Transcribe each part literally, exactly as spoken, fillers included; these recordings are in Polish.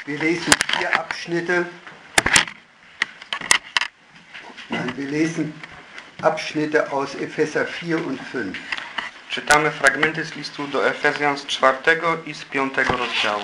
Wir lesen vier Abschnitte. Nein, wir lesen Abschnitte aus Epheser vier und fünf. Czytamy fragmenty z listu do Efezjan z czwartego i z piątego rozdziału.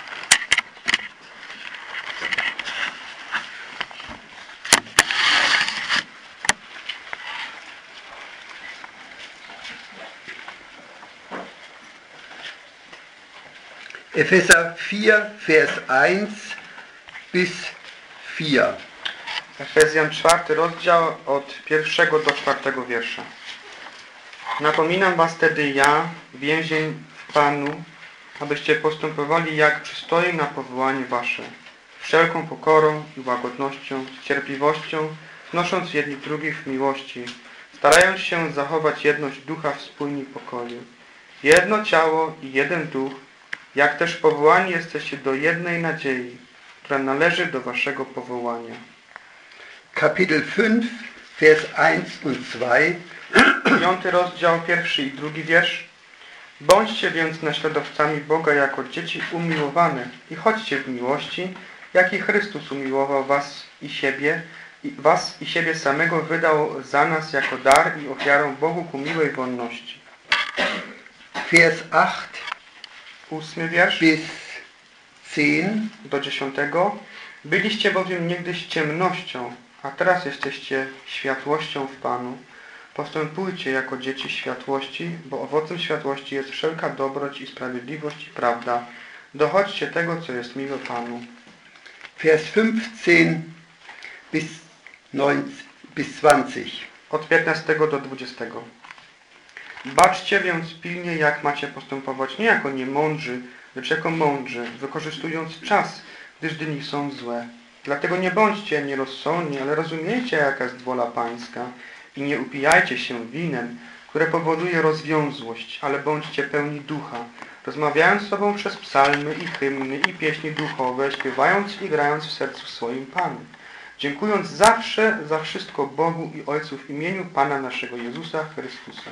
Epheser vier, Vers eins bis vier. Efezjan czwarty rozdział od pierwszego do czwartego wiersza. Napominam was tedy ja, więzień w Panu, abyście postępowali jak przystoi na powołanie wasze, wszelką pokorą i łagodnością, z cierpliwością, znosząc jedni drugich w miłości, starając się zachować jedność ducha w spójni pokoju. Jedno ciało i jeden duch, jak też powołani jesteście do jednej nadziei, która należy do waszego powołania. Kapitel fünf, Vers eins und zwei. Piąty rozdział, pierwszy i drugi wiersz. Bądźcie więc naśladowcami Boga jako dzieci umiłowane i chodźcie w miłości, jak i Chrystus umiłował was i siebie, i was i siebie samego wydał za nas jako dar i ofiarę Bogu ku miłej wonności. Vers acht Ósmy wiersz bis zehn. do dziesiątego. Byliście bowiem niegdyś ciemnością, a teraz jesteście światłością w Panu. Postępujcie jako dzieci światłości, bo owocem światłości jest wszelka dobroć i sprawiedliwość i prawda. Dochodźcie tego, co jest miłe Panu. Vers fünfzehn bis neunzehn bis zwanzig. Od piętnastego do dwudziestego. Baczcie więc pilnie, jak macie postępować, nie jako niemądrzy, lecz jako mądrzy, wykorzystując czas, gdyż dni są złe. Dlatego nie bądźcie nierozsądni, ale rozumiejcie, jaka jest wola Pańska i nie upijajcie się winem, które powoduje rozwiązłość, ale bądźcie pełni ducha, rozmawiając z sobą przez psalmy i hymny i pieśni duchowe, śpiewając i grając w sercu swoim Panu, dziękując zawsze za wszystko Bogu i Ojcu w imieniu Pana naszego Jezusa Chrystusa.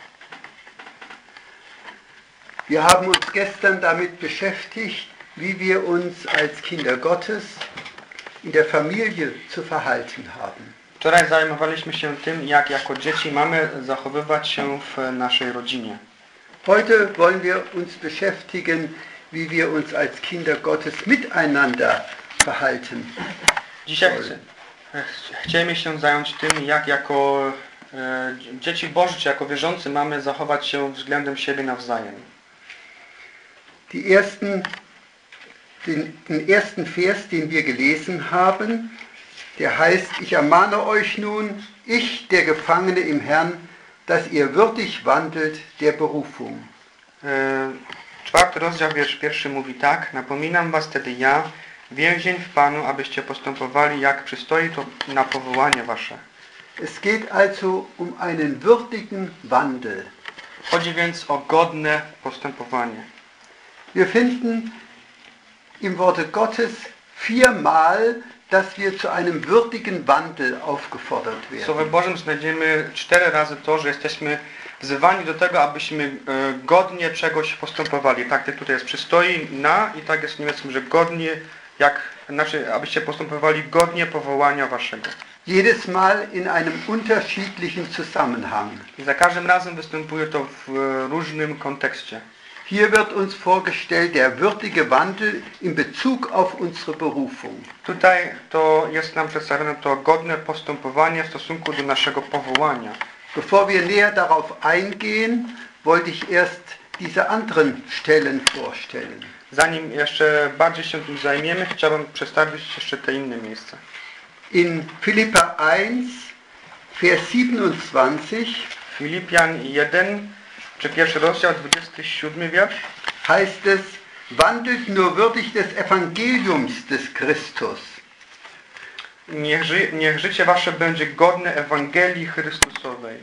Wir haben uns gestern damit beschäftigt, wie wir uns als Kinder Gottes in der Familie zu verhalten haben. Wczoraj zajmowaliśmy się tym, jak jako dzieci mamy zachowywać się w naszej rodzinie. Heute wollen wir uns beschäftigen, wie wir uns als Kinder Gottes miteinander verhalten. Dzisiaj chcemy się zająć tym, jak jako e, dzieci Boże, czy jako wierzący mamy zachować się względem siebie nawzajem. Die ersten, den, den ersten Vers, den wir gelesen haben, der heißt, ich ermahne euch nun, ich, der Gefangene im Herrn, dass ihr würdig wandelt der Berufung. E, czwarty rozdział, wiersz pierwszy mówi tak. Napominam was tedy ja, więzień w Panu, abyście postępowali, jak przystoi to na powołanie wasze. Es geht also um einen würdigen Wandel. Chodzi więc o godne postępowanie. Wir finden im Worte Gottes viermal, dass wir zu einem würdigen Wandel aufgefordert W Słowie werden. Bożym znajdziemy cztery razy to, że jesteśmy wzywani do tego, abyśmy e, godnie czegoś postępowali. Tak jak tutaj jest przystoi na i tak jest w niemieckim, że godnie, jak, znaczy, abyście postępowali godnie powołania waszego. Jedes Mal in einem unterschiedlichen Zusammenhang. I za każdym razem występuje to w e, różnym kontekście. Hier wird uns vorgestellt der würdige Wandel in Bezug auf unsere Berufung. Tutaj to jest nam przedstawione to godne postępowanie w stosunku do naszego powołania. Bevor wir näher darauf eingehen, wollte ich erst diese anderen Stellen vorstellen. Zanim jeszcze bardziej się tym zajmiemy, chciałbym przedstawić jeszcze te inne miejsca. In Philipper eins, Vers siebenundzwanzig Filipian jeden, czy pierwszy rozdział, dwudziesty siódmy wiersz. heißt es, wandelt nur würdig des Evangeliums des Christus. Niech, ży, niech życie wasze będzie godne Ewangelii Chrystusowej.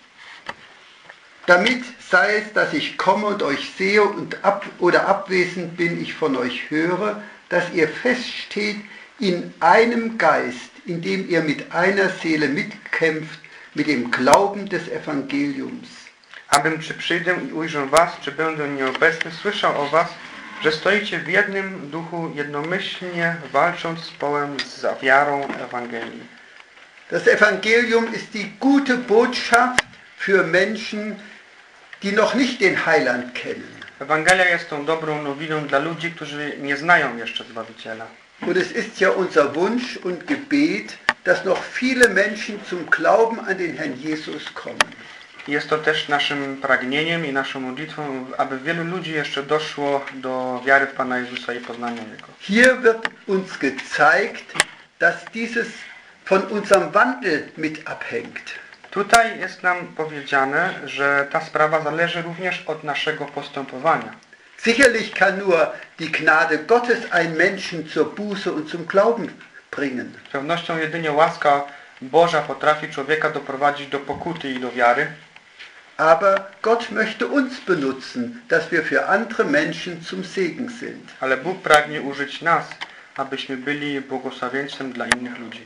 Damit sei es, dass ich komme und euch sehe und ab oder abwesend bin, ich von euch höre, dass ihr feststeht in einem Geist, in dem ihr mit einer Seele mitkämpft, mit dem Glauben des Evangeliums. Abym czy przyjdę i ujrzę was, czy będę nieobecny, słyszał o was, że stoicie w jednym duchu jednomyślnie, walcząc z połem za wiarą Ewangelii. Das Evangelium ist die gute Botschaft für Menschen, die noch nicht den Heiland kennen. Ewangelia jest tą dobrą nowiną dla ludzi, którzy nie znają jeszcze Zbawiciela. Und es ist ja unser Wunsch und Gebet, dass noch viele Menschen zum Glauben an den Herrn Jesus kommen. Jest to też naszym pragnieniem i naszą modlitwą, aby wielu ludzi jeszcze doszło do wiary w Pana Jezusa i poznania Jego. Hier wird uns gezeigt, dass dieses von unserem Wandel mit abhängt. Tutaj jest nam powiedziane, że ta sprawa zależy również od naszego postępowania. Sicherlich kann nur die Gnade Gottes einen Menschen zur Buße und zum Glauben bringen. Z pewnością jedynie łaska Boża potrafi człowieka doprowadzić do pokuty i do wiary. Aber Gott möchte uns benutzen, dass wir für andere Menschen zum Segen sind. Ale Bóg pragnie użyć nas, abyśmy byli błogosławieństwem dla innych ludzi.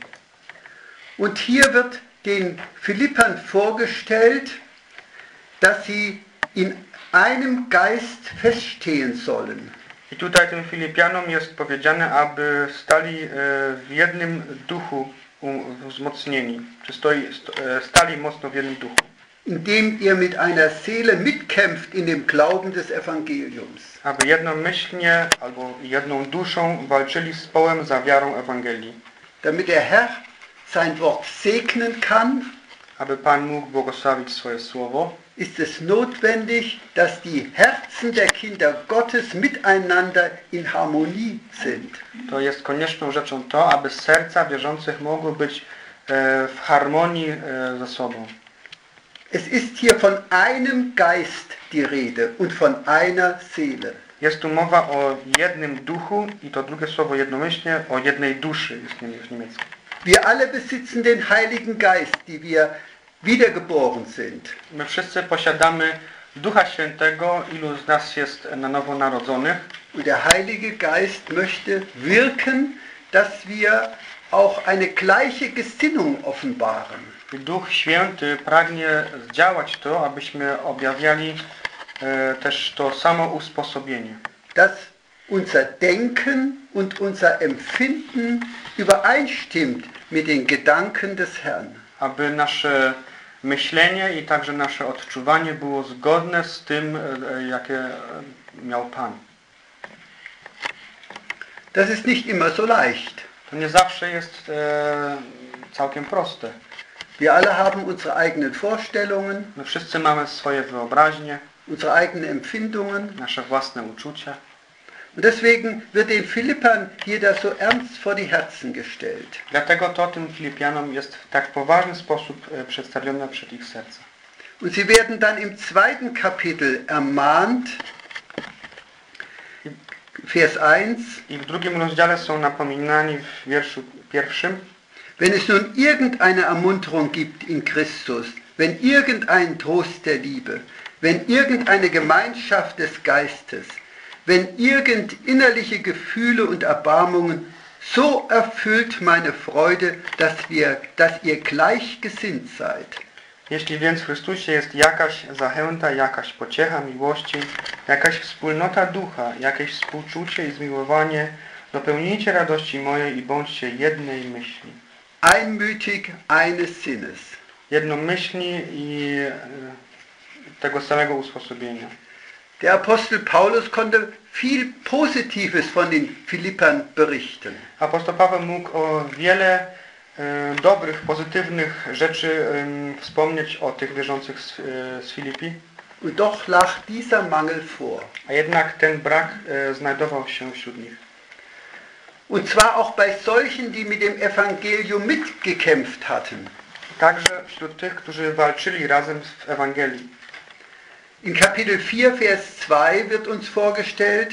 Und hier wird den Philippern vorgestellt, dass sie in einem Geist feststehen sollen. I tutaj tym Filipianom jest powiedziane, aby stali w jednym duchu wzmocnieni, czy stoi, stali mocno w jednym duchu. Indem ihr mit einer Seele mitkämpft in dem Glauben des Evangeliums. Aby jednomyślnie albo jedną duszą walczyli z połem za wiarą Ewangelii. Damit der Herr sein Wort segnen kann, aby Pan mógł błogosławić swoje słowo, ist es notwendig, dass die Herzen der Kinder Gottes miteinander in Harmonie sind. To jest konieczną rzeczą to, aby serca wierzących mogły być w harmonii ze sobą. Es ist hier von einem Geist die Rede und von einer Seele. Jest tu mowa o jednym duchu i to drugie słowo jednomyślnie o jednej duszy, jest w niemieckim. Wir alle besitzen den Heiligen Geist, die wir wiedergeboren sind. My wszyscy posiadamy Ducha Świętego, ilu z nas jest na nowo narodzonych. Und der Heilige Geist möchte wirken, dass wir auch eine gleiche Gesinnung offenbaren. I Duch Święty pragnie zdziałać to, abyśmy objawiali e, też to samo usposobienie. Dass unser Denken und unser Empfinden übereinstimmt mit den Gedanken des Herrn. Aby nasze myślenie i także nasze odczuwanie było zgodne z tym, jakie miał Pan. Das ist nicht immer so leicht. To nie zawsze jest e, całkiem proste. Wir alle haben unsere eigenen Vorstellungen, My wszyscy mamy swoje wyobraźnie, unsere eigenen Empfindungen. nasze własne uczucia. Und deswegen wird den Philippern hier das so ernst vor die Herzen gestellt. Dlatego to tym Filipianom jest w tak poważny sposób przedstawione przed ich serca. Und sie werden dann im zweiten Kapitel ermahnt, Vers eins, I w drugim rozdziale są napominani w wierszu pierwszym. wenn es nun irgendeine Ermunterung gibt in Christus, wenn irgendein Trost der Liebe, wenn irgendeine Gemeinschaft des Geistes, wenn irgend innerliche Gefühle und Erbarmungen, so erfüllt meine Freude, dass, wir, dass ihr gleichgesinnt seid. Jeśli więc w Chrystusie jest jakaś zachęta, jakaś pociecha miłości, jakaś wspólnota ducha, jakieś współczucie i zmiłowanie, dopełnijcie radości mojej i bądźcie jednej myśli. Einmütig eines Sinnes. Jednomyślni i tego samego usposobienia. Der Apostel Paulus konnte viel Positives von den Philippern berichten. Apostoł Paweł mógł o wiele e, dobrych, pozytywnych rzeczy e, wspomnieć o tych wierzących z, e, z Filipi. Und doch lag dieser Mangel vor. A jednak ten brak e, znajdował się wśród nich. Und zwar auch bei solchen, die mit dem Evangelium mitgekämpft hatten. Także wśród tych, którzy walczyli razem w Ewangelii. In Kapitel vier, Vers zwei wird uns vorgestellt,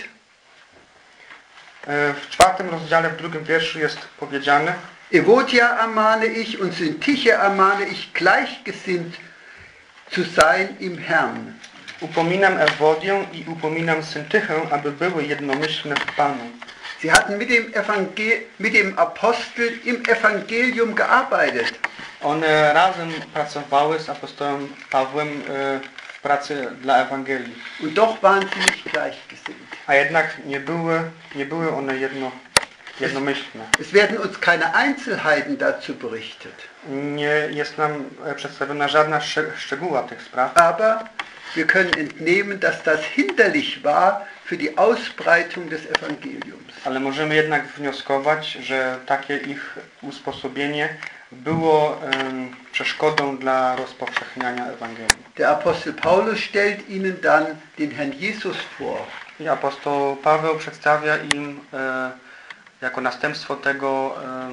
W czwartym rozdziale, w drugim wierszu jest powiedziane: Evodia ermahne ich und Syntyche ermahne ich, gleichgesinnt zu sein im Herrn. Upominam Ewodię i upominam Syntychę, aby były jednomyślne w Panu. Sie hatten mit dem, Evangel mit dem Apostel im Evangelium gearbeitet. One razem pracowały z apostołem Pawłem w pracy dla Ewangelii. Und doch waren sie nicht gleichgesinnt. A jednak nie były, nie były one jedno, jednomyślne. Es werden uns keine Einzelheiten dazu berichtet. Nie jest nam przedstawiona żadna szczegóła tych spraw. Aber wir können entnehmen, dass das hinderlich war für die Ausbreitung des Evangeliums. Ale możemy jednak wnioskować, że takie ich usposobienie było um, przeszkodą dla rozpowszechniania Ewangelii. Der Apostel Paulus stellt ihnen dann den Herrn Jesus vor. I apostoł Paweł przedstawia im e, jako następstwo tego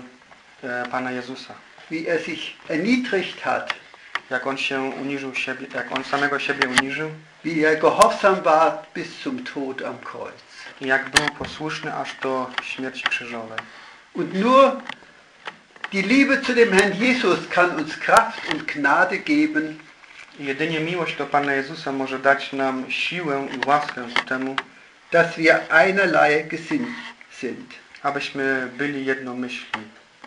e, e, Pana Jezusa. Wie er sich erniedrigt hat. Jak on się uniżył siebie, jak on samego siebie uniżył. Wie er gehorsam war bis zum Tod am Kreuz. I jak był posłuszny aż do śmierci krzyżowej. Und nur die Liebe zu dem Herrn Jesus kann uns Kraft und Gnade geben. I jedynie miłość do Pana Jezusa może dać nam siłę i łaskę ku temu, dass wir einerlei gesinnt sind. Abyśmy byli jednomyślni.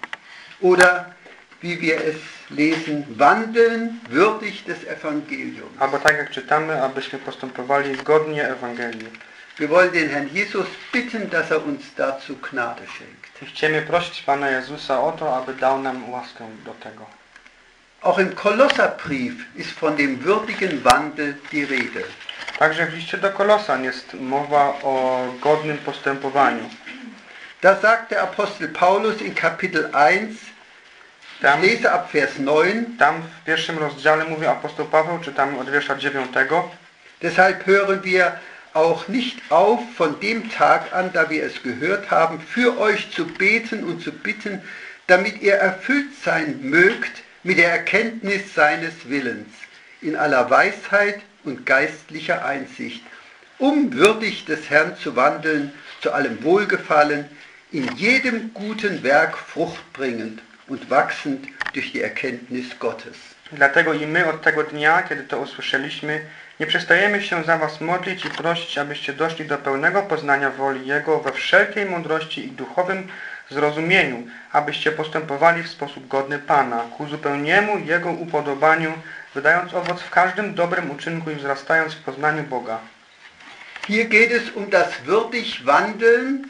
Oder wie wir es lesen, wandeln würdig des Evangeliums. Albo tak jak czytamy, abyśmy postępowali zgodnie Ewangelii. Wir wollen den Herrn Jesus bitten, dass er uns dazu Gnade schenkt. I chcemy prosić Pana Jezusa o to, aby dał nam łaskę do tego. Auch im Kolosserbrief ist von dem würdigen Wandel die Rede. Także w liście do Kolosan jest mowa o godnym postępowaniu. Da sagt der Apostel Paulus in Kapitel eins, Tam, ich lese ab Vers neun, tam w pierwszym rozdziale mówi apostoł Paweł, czytamy od wiersza dziewiątego. Deshalb hören wir auch nicht auf von dem Tag an, da wir es gehört haben, für euch zu beten und zu bitten, damit ihr erfüllt sein mögt mit der Erkenntnis seines Willens, in aller Weisheit und geistlicher Einsicht, um würdig des Herrn zu wandeln, zu allem Wohlgefallen, in jedem guten Werk Frucht bringend und wachsend durch die Erkenntnis Gottes. Dlatego i my od tego dnia, kiedy to usłyszeliśmy, nie przestajemy się za was modlić i prosić, abyście doszli do pełnego poznania woli Jego we wszelkiej mądrości i duchowym zrozumieniu, abyście postępowali w sposób godny Pana, ku zupełnemu Jego upodobaniu, wydając owoc w każdym dobrym uczynku i wzrastając w poznaniu Boga. Hier geht es um das würdig Wandeln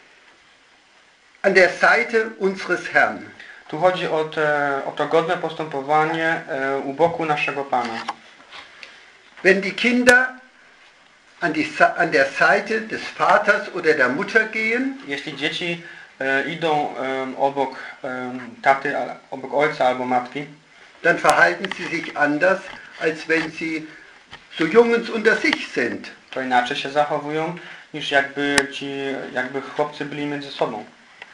an der Seite unseres Herrn. Tu chodzi o, te, o to godne postępowanie e, u boku naszego Pana. Wenn die Kinder an, die, an der Seite des Vaters oder der Mutter gehen, jeśli dzieci e, idą e, obok e, taty, obok ojca albo matki, dann verhalten sie sich anders, als wenn sie so Jungens unter sich sind. To inaczej się zachowują, niż jakby ci, jakby chłopcy byli między sobą.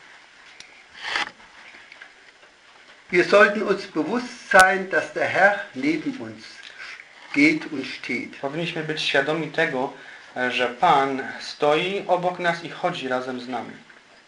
Wir sollten uns bewusst sein, dass der Herr neben uns geht und steht. Powinniśmy być świadomi tego, że Pan stoi obok nas i chodzi razem z nami.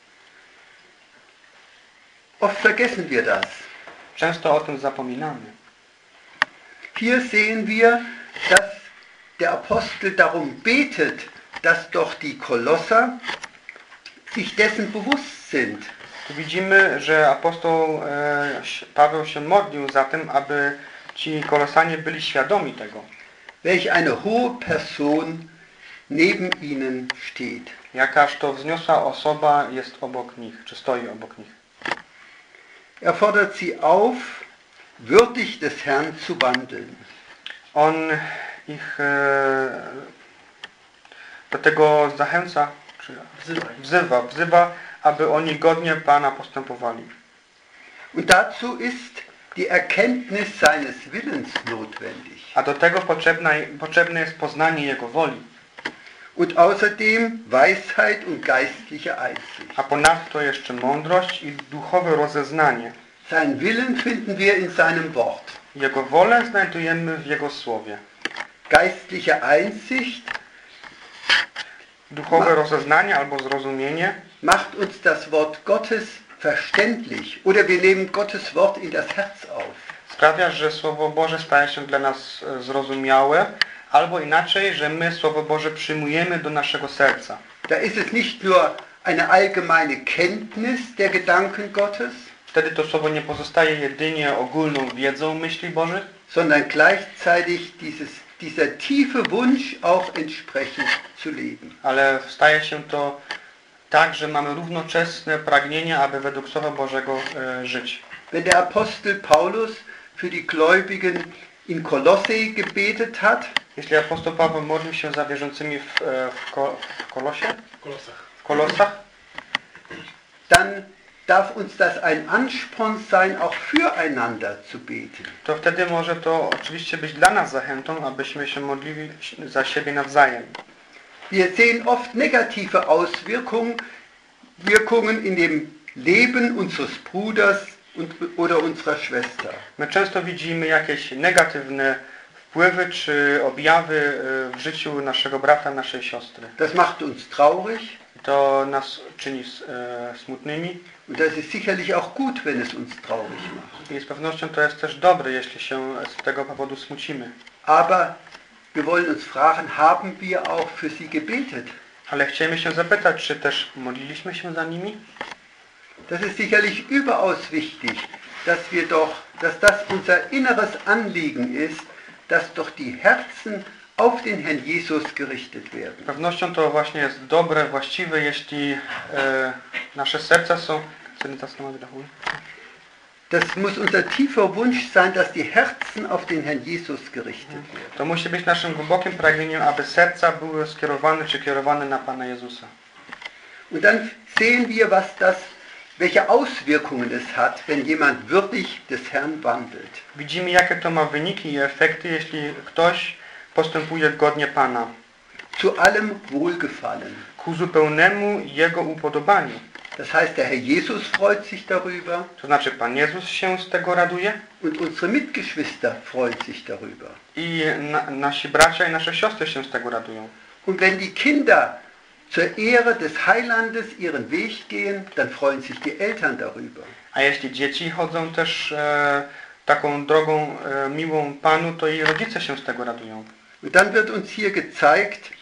Oft vergessen wir das. Często o tym zapominamy. Hier sehen wir, dass der Apostel darum betet, dass doch die Kolosser sich dessen bewusst sind. Tu widzimy, że apostoł e, Paweł się modlił za tym, aby ci Kolosanie byli świadomi tego. Welch eine hohe Person neben ihnen steht. Jakaż to wzniosła osoba jest obok nich, czy stoi obok nich. Er fordert sie auf, würdig des Herrn zu wandeln. On ich e, do tego zachęca, czy wzywa, wzywa, wzywa, aby oni godnie Pana postępowali. Und dazu ist die Erkenntnis seines Willens notwendig. A do tego potrzebne, potrzebne jest poznanie Jego woli. Und außerdem Weisheit und geistliche Einsicht. A ponadto jeszcze mądrość i duchowe rozeznanie. Sein Willen finden wir in seinem Wort. Jego wolę znajdujemy w Jego słowie. Geistliche Einsicht Duchowe rozeznanie albo zrozumienie macht uns das Wort Gottes verständlich. Oder wir nehmen Gottes Wort in das Herz auf. sprawia, że Słowo Boże staje się dla nas zrozumiałe, albo inaczej, że my Słowo Boże przyjmujemy do naszego serca. Da ist es nicht nur eine allgemeine Kenntnis der Gedanken Gottes, Wtedy to Słowo nie pozostaje jedynie ogólną wiedzą myśli Bożych, sondern gleichzeitig dieses dieser tiefe Wunsch auch entsprechend zu leben. Ale staje się to tak, że mamy równoczesne pragnienie, aby według Słowa Bożego e, żyć. Wenn der Apostel Paulus für die Gläubigen in Kolossee gebetet hat, Jeśli apostoł Paweł modlił się za wierzącymi w, e, w, Ko, w Kolosie? Kolosach. W Kolosach, dann darf uns das ein Ansporn sein, auch füreinander zu beten. to wtedy może to oczywiście być dla nas zachętą, abyśmy się modlili za siebie nawzajem. Wir sehen oft negative Auswirkungen Wirkungen in dem Leben unseres Bruders und, oder unserer Schwester. My często widzimy jakieś negatywne wpływy czy objawy w życiu naszego brata, naszej siostry. Das macht uns traurig To nas czyni e, smutnymi und das ist sicherlich auch gut, wenn es uns traurig macht. i z pewnością to jest też dobre, jeśli się z tego powodu smucimy. Aber wir wollen uns fragen, haben wir auch für sie gebetet? Ale chcielibyśmy się zapytać, czy też modliliśmy się za nimi? Das ist sicherlich überaus wichtig, dass wir doch, dass das unser inneres Anliegen ist, dass doch die Herzen auf den Herrn Jesus gerichtet werden. Z pewnością to właśnie jest dobre, właściwe, jeśli e, nasze serca są... Das muss unser tiefer Wunsch sein, dass die Herzen auf den Herrn Jesus gerichtet werden. To musi być naszym głębokim pragnieniem, aby serca były skierowane czy kierowane na Pana Jezusa. Und dann sehen wir, was das, welche Auswirkungen es hat, wenn jemand würdig des Herrn wandelt. Widzimy, jakie to ma wyniki i efekty, jeśli ktoś postępuje godnie Pana. Zu allem Wohlgefallen. Ku zupełnemu Jego upodobaniu. Das heißt, der Herr Jesus freut sich darüber. To znaczy, Pan Jezus się z tego raduje Und unsere Mitgeschwister freuen sich darüber. i na, nasi bracia i nasze siostry się z tego radują. Und wenn die Kinder zur Ehre des Heilandes ihren Weg gehen, dann freuen sich die Eltern darüber. A jeśli dzieci chodzą też e, taką drogą e, miłą Panu, to i rodzice się z tego radują. Und dann wird uns hier gezeigt,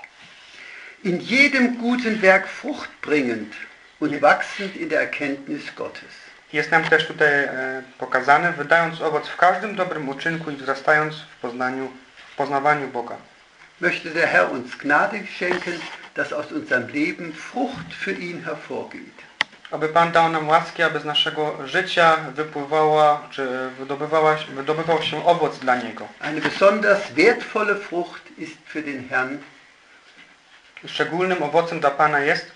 in jedem guten Werk Frucht bringend und wachsend in der Erkenntnis Gottes. Jest nam też tutaj e, pokazane, wydając owoc w każdym dobrym uczynku i wzrastając w poznaniu, w poznawaniu Boga. Möchte der Herr uns Gnade schenken, dass aus unserem Leben Frucht für ihn hervorgeht. Aby Pan dał nam łaski, aby z naszego życia wypływała, czy wydobywała, wydobywał się owoc dla Niego. Eine besonders wertvolle Frucht ist für den Herrn, Szczególnym owocem dla Pana jest,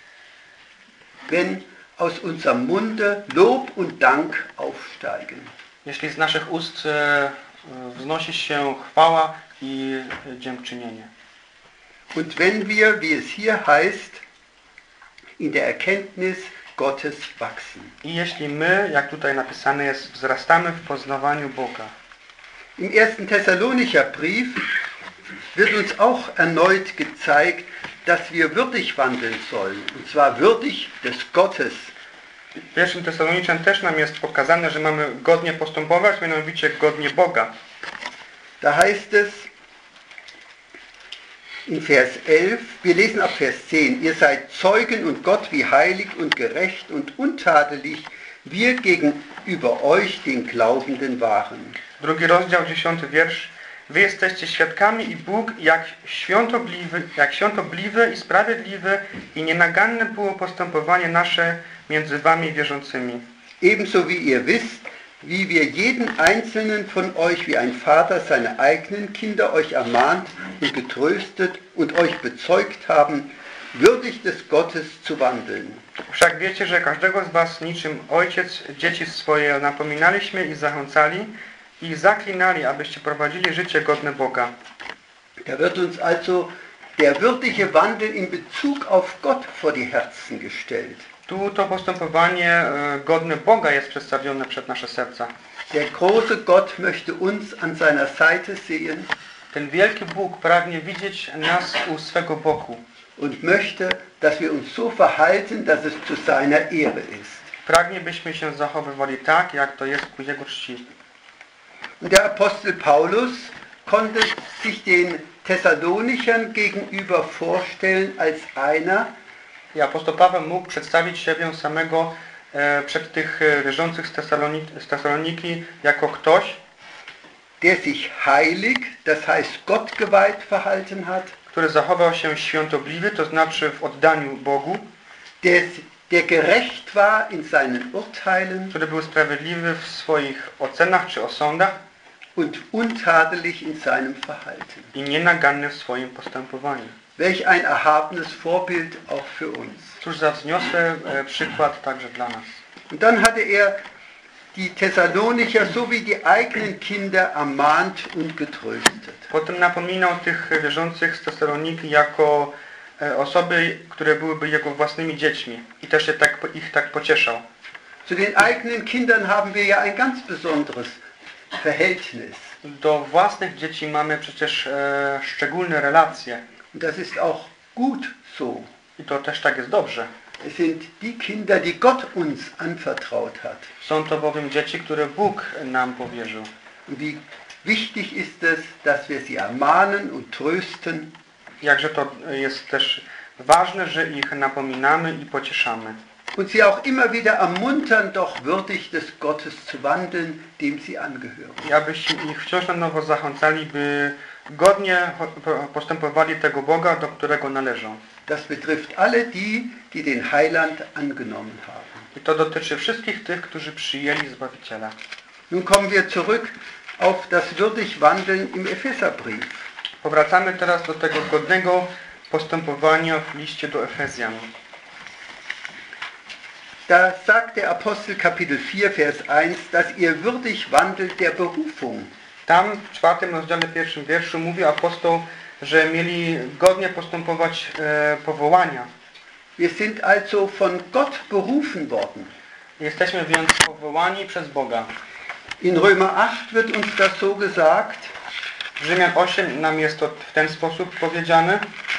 wenn aus unserem Munde Lob und Dank aufsteigen. jeśli z naszych ust e, wznosi się chwała i dziękczynienie. Und wenn wir, wie es hier heißt, in der Erkenntnis Gottes wachsen. I jeśli my, jak tutaj napisane jest, wzrastamy w poznawaniu Boga. Im ersten Thessalonicher Brief wird uns auch erneut gezeigt, dass wir würdig wandeln sollen. Und zwar würdig des Gottes. W pierwszym Tesaloniczan też nam jest pokazane, że mamy godnie postępować, mianowicie godnie Boga. Da heißt es in Vers elf, wir lesen ab Vers zehn, ihr seid Zeugen und Gott wie heilig und gerecht und untadelig, wir gegenüber euch den Glaubenden waren. Drugi rozdział, dziesiąty wiersz. Wy jesteście świadkami i Bóg jak świątobliwy, jak świątobliwy i sprawiedliwy i nienaganne było postępowanie nasze między wami wierzącymi. Ebenso wie ihr wisst, wie wir jeden einzelnen von euch wie ein Vater seine eigenen Kinder euch ermahnt und getröstet und euch bezeugt haben, würdig des Gottes zu wandeln. Wszak wiecie, że każdego z was niczym ojciec dzieci swoje napominaliśmy i zachęcali i zaklinali, abyście prowadzili życie godne Boga. Da wird uns also der würdige Wandel in Bezug auf Gott vor die Herzen gestellt. Tu to postępowanie e, godne Boga jest przedstawione przed nasze serca. Der große Gott möchte uns an seiner Seite sehen Ten wielki Bóg pragnie widzieć nas u swego boku. und möchte, dass wir uns so verhalten, dass es zu seiner Ehre ist. Pragnie, byśmy się zachowywali tak, jak to jest ku Jego czci. Und der Apostel Paulus konnte sich den Thessalonichern gegenüber vorstellen als einer, I apostoł Paweł mógł przedstawić siebie samego e, przed tych wierzących z, Tesaloniki, z Tesaloniki jako ktoś, der sich heilig, das heißt Gott geweiht verhalten hat, który zachował się świątobliwie, to znaczy w oddaniu Bogu, der, der gerecht war in seinen Urteilen, który był sprawiedliwy w swoich ocenach czy osądach und untadelig in seinem Verhalten. i nienaganny w swoim postępowaniu. Welch ein erhabenes Vorbild auch für uns. Cóż za wzniosły e, przykład także dla nas. Und dann hatte er die Thessalonicher sowie die eigenen Kinder ermahnt und getröstet. Potem napominał tych wierzących z Tesaloniki jako e, osoby, które byłyby jego własnymi dziećmi i też je tak, ich tak pocieszał. Zu den eigenen Kindern haben wir ja ein ganz besonderes Verhältnis. Do własnych dzieci mamy przecież e, szczególne relacje. Und das ist auch gut so. I to też tak jest dobrze. Es sind die Kinder, die Gott uns anvertraut hat. Są to bowiem dzieci, które Bóg nam powierzył. Und wie wichtig ist es, dass wir sie ermahnen und trösten. Jakże to jest też ważne, że ich napominamy i pocieszamy. Und sie auch immer wieder ermuntern, doch würdig des Gottes zu wandeln, dem sie angehören. I abyśmy ich wciąż na nowo zachęcali, by godnie postępowali tego Boga, do którego należą. Das betrifft alle die, die den Heiland angenommen haben. I to dotyczy wszystkich tych, którzy przyjęli Zbawiciela. Nun kommen wir zurück auf das würdig Wandeln im Epheserbrief. Powracamy teraz do tego godnego postępowania w liście do Efezjan. Da sagt der Apostel Kapitel vier, Vers eins, dass ihr würdig wandelt der Berufung. Tam w czwartym rozdziale pierwszym wierszu mówi apostoł, że mieli godnie postępować e, powołania. Wir sind also von Gott berufen worden. Jesteśmy więc powołani przez Boga. In Römer acht wird uns das so gesagt. W Rzymian osiem nam jest to w ten sposób powiedziane.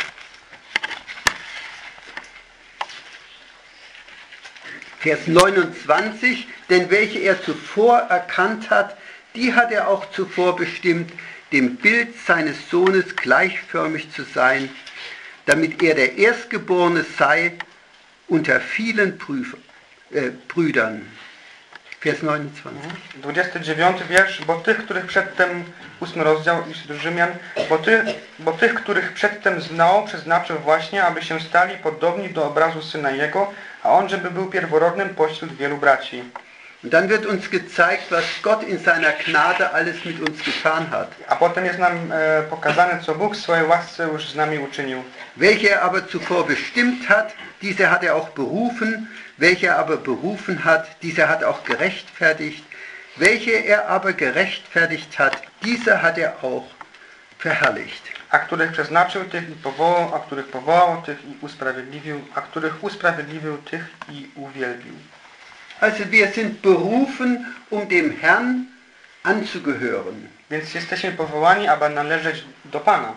Vers neunundzwanzig, denn welche er zuvor erkannt hat, die hat er auch zuvor bestimmt, dem Bild seines Sohnes gleichförmig zu sein, damit er der Erstgeborene sei unter vielen Prüf, äh, Brüdern. Vers neunundzwanzig. dwudziesty dziewiąty wiersz, bo tych, których przedtem, ósmy rozdział listu do Rzymian, bo, ty, bo tych, których przedtem znał, przeznaczył właśnie, aby się stali podobni do obrazu Syna Jego, a On, żeby był pierworodnym pośród wielu braci. Und dann wird uns gezeigt, was Gott in seiner Gnade alles mit uns getan hat. A potem jest nam e, pokazane, co Bóg w swojej łasce już z nami uczynił. Welche er aber zuvor bestimmt hat, diese hat er auch berufen. Welche er aber berufen hat, diese hat auch gerechtfertigt. Welche er aber gerechtfertigt hat, diese hat er auch verherrlicht. A których przeznaczył, tych i powołał, a których powołał, tych i usprawiedliwił, a których usprawiedliwił, tych i uwielbił. Also wir sind berufen, um dem Herrn anzugehören. Więc jesteśmy powołani, aby należeć do Pana.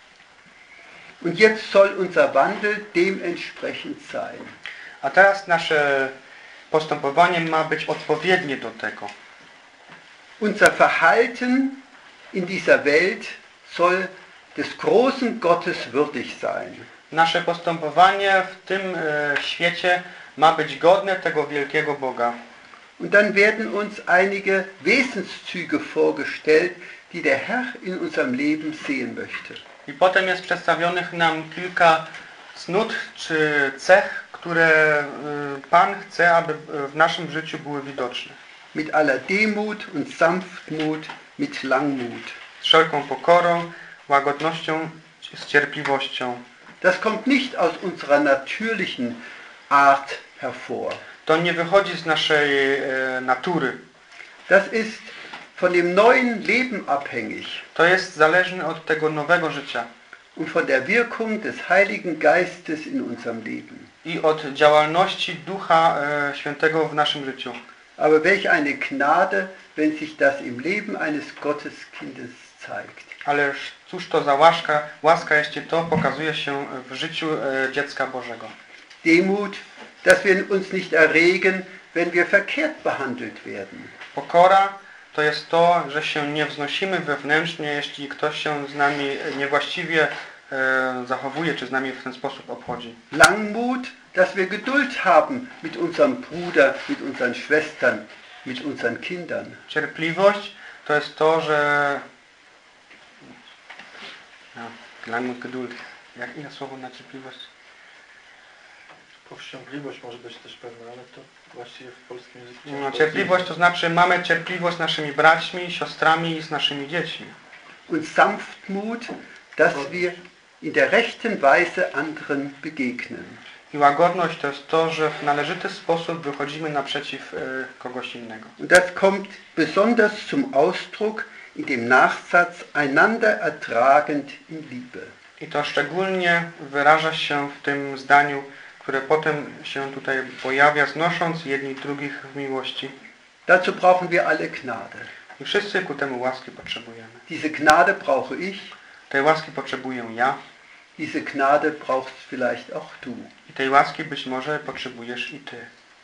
Und jetzt soll unser Wandel dementsprechend sein. A teraz nasze postępowanie ma być odpowiednie do tego. Unser Verhalten in dieser Welt soll des großen Gottes würdig sein. Nasze postępowanie w tym e, świecie ma być godne tego wielkiego Boga. Und dann werden uns einige Wesenszüge vorgestellt, die der Herr in unserem Leben sehen möchte. I potem jest przedstawionych nam kilka cnót czy cech, które y, Pan chce, aby w naszym życiu były widoczne. Mit aller Demut und Sanftmut, mit Langmut. Z wszelką pokorą, łagodnością, z cierpliwością. Das kommt nicht aus unserer natürlichen Art hervor. To nie wychodzi z naszej e, natury. Das ist von dem neuen Leben abhängig. To jest zależne od tego nowego życia. Und von der Wirkung des Heiligen Geistes in unserem Leben. I od działalności Ducha e, Świętego w naszym życiu. Aber welch eine Gnade, wenn sich das im Leben eines Gotteskindes zeigt. Ale cóż to za łaska, łaska, jeśli to pokazuje się w życiu e, dziecka Bożego. Demut, dass wir uns nicht erregen, wenn wir verkehrt behandelt werden. Pokora to jest to, że się nie wznosimy wewnętrznie, jeśli ktoś się z nami niewłaściwie e, zachowuje, czy z nami w ten sposób obchodzi. Langmut, dass wir Geduld haben mit unserem Bruder, mit unseren Schwestern, mit unseren Kindern. Cierpliwość to jest to, że no, Langmut Geduld. Jak inne słowo na cierpliwość? Powściągliwość może być też pewna, ale to właściwie w polskim języku... No, cierpliwość to znaczy mamy cierpliwość z naszymi braćmi, siostrami i z naszymi dziećmi. Und Sanftmut, dass wir in der rechten Weise anderen begegnen. I łagodność to jest to, że w należyty sposób wychodzimy naprzeciw y, kogoś innego. Und das kommt besonders zum Ausdruck in dem Nachsatz einander ertragend in Liebe. I to szczególnie wyraża się w tym zdaniu, które potem się tutaj pojawia, znosząc jedni drugich w miłości. Dazu brauchen wir alle Gnade. I wszyscy ku temu łaski potrzebujemy. Diese Gnade brauche ich. Tej łaski potrzebuję ja. Diese Gnade brauchst vielleicht auch du. I tej łaski być może potrzebujesz i ty.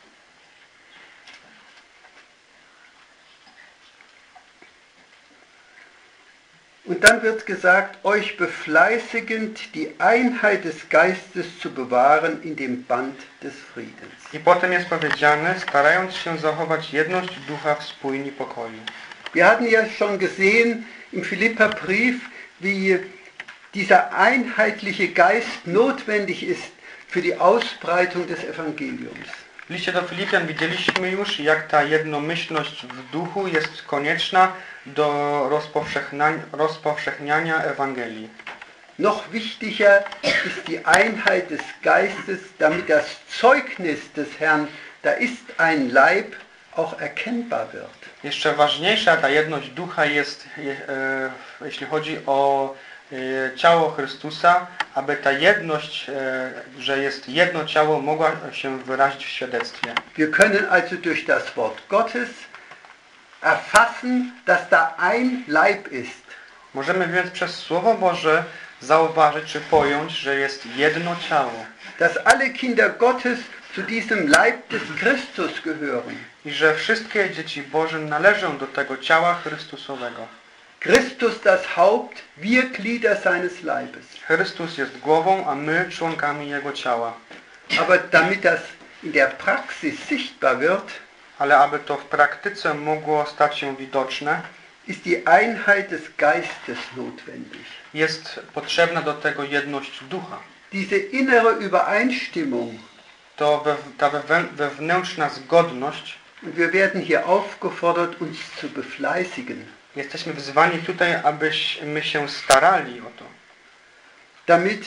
Und dann wird gesagt, euch befleißigend die Einheit des Geistes zu bewahren in dem Band des Friedens. I potem jest powiedziane, starając się zachować jedność ducha w spójni pokoju. Wir hatten ja schon gesehen im Philipperbrief, wie dieser einheitliche Geist notwendig ist für die Ausbreitung des Evangeliums. W liście do Filipian widzieliśmy już, jak ta jednomyślność w duchu jest konieczna do rozpowszechniania, rozpowszechniania Ewangelii. Noch wichtiger ist die Einheit des Geistes, damit das Zeugnis des Herrn, da ist ein Leib, auch erkennbar wird. Jeszcze ważniejsza ta jedność ducha jest, e, jeśli chodzi o e, ciało Chrystusa, aby ta jedność, e, że jest jedno ciało, mogła się wyrazić w świadectwie. Wir können also durch das Wort Gottes erfassen, dass da ein Leib ist. Możemy więc przez Słowo Boże zauważyć czy pojąć, że jest jedno ciało. Dass alle Kinder Gottes zu diesem Leib des Christus gehören. I że wszystkie dzieci Boże należą do tego ciała Chrystusowego. Christus das Haupt, wir Glieder seines Leibes. Chrystus jest głową, a my członkami Jego ciała. Aber damit das in der Praxis sichtbar wird, Ale aby to w praktyce mogło stać się widoczne, ist die Einheit des Geistes notwendig. jest potrzebna do tego jedność ducha. Diese innere Übereinstimmung. To we, ta wewe, wewnętrzna zgodność. Und wir werden hier aufgefordert, uns zu befleißigen. Jesteśmy wzwani tutaj, abyśmy się starali o to. Damit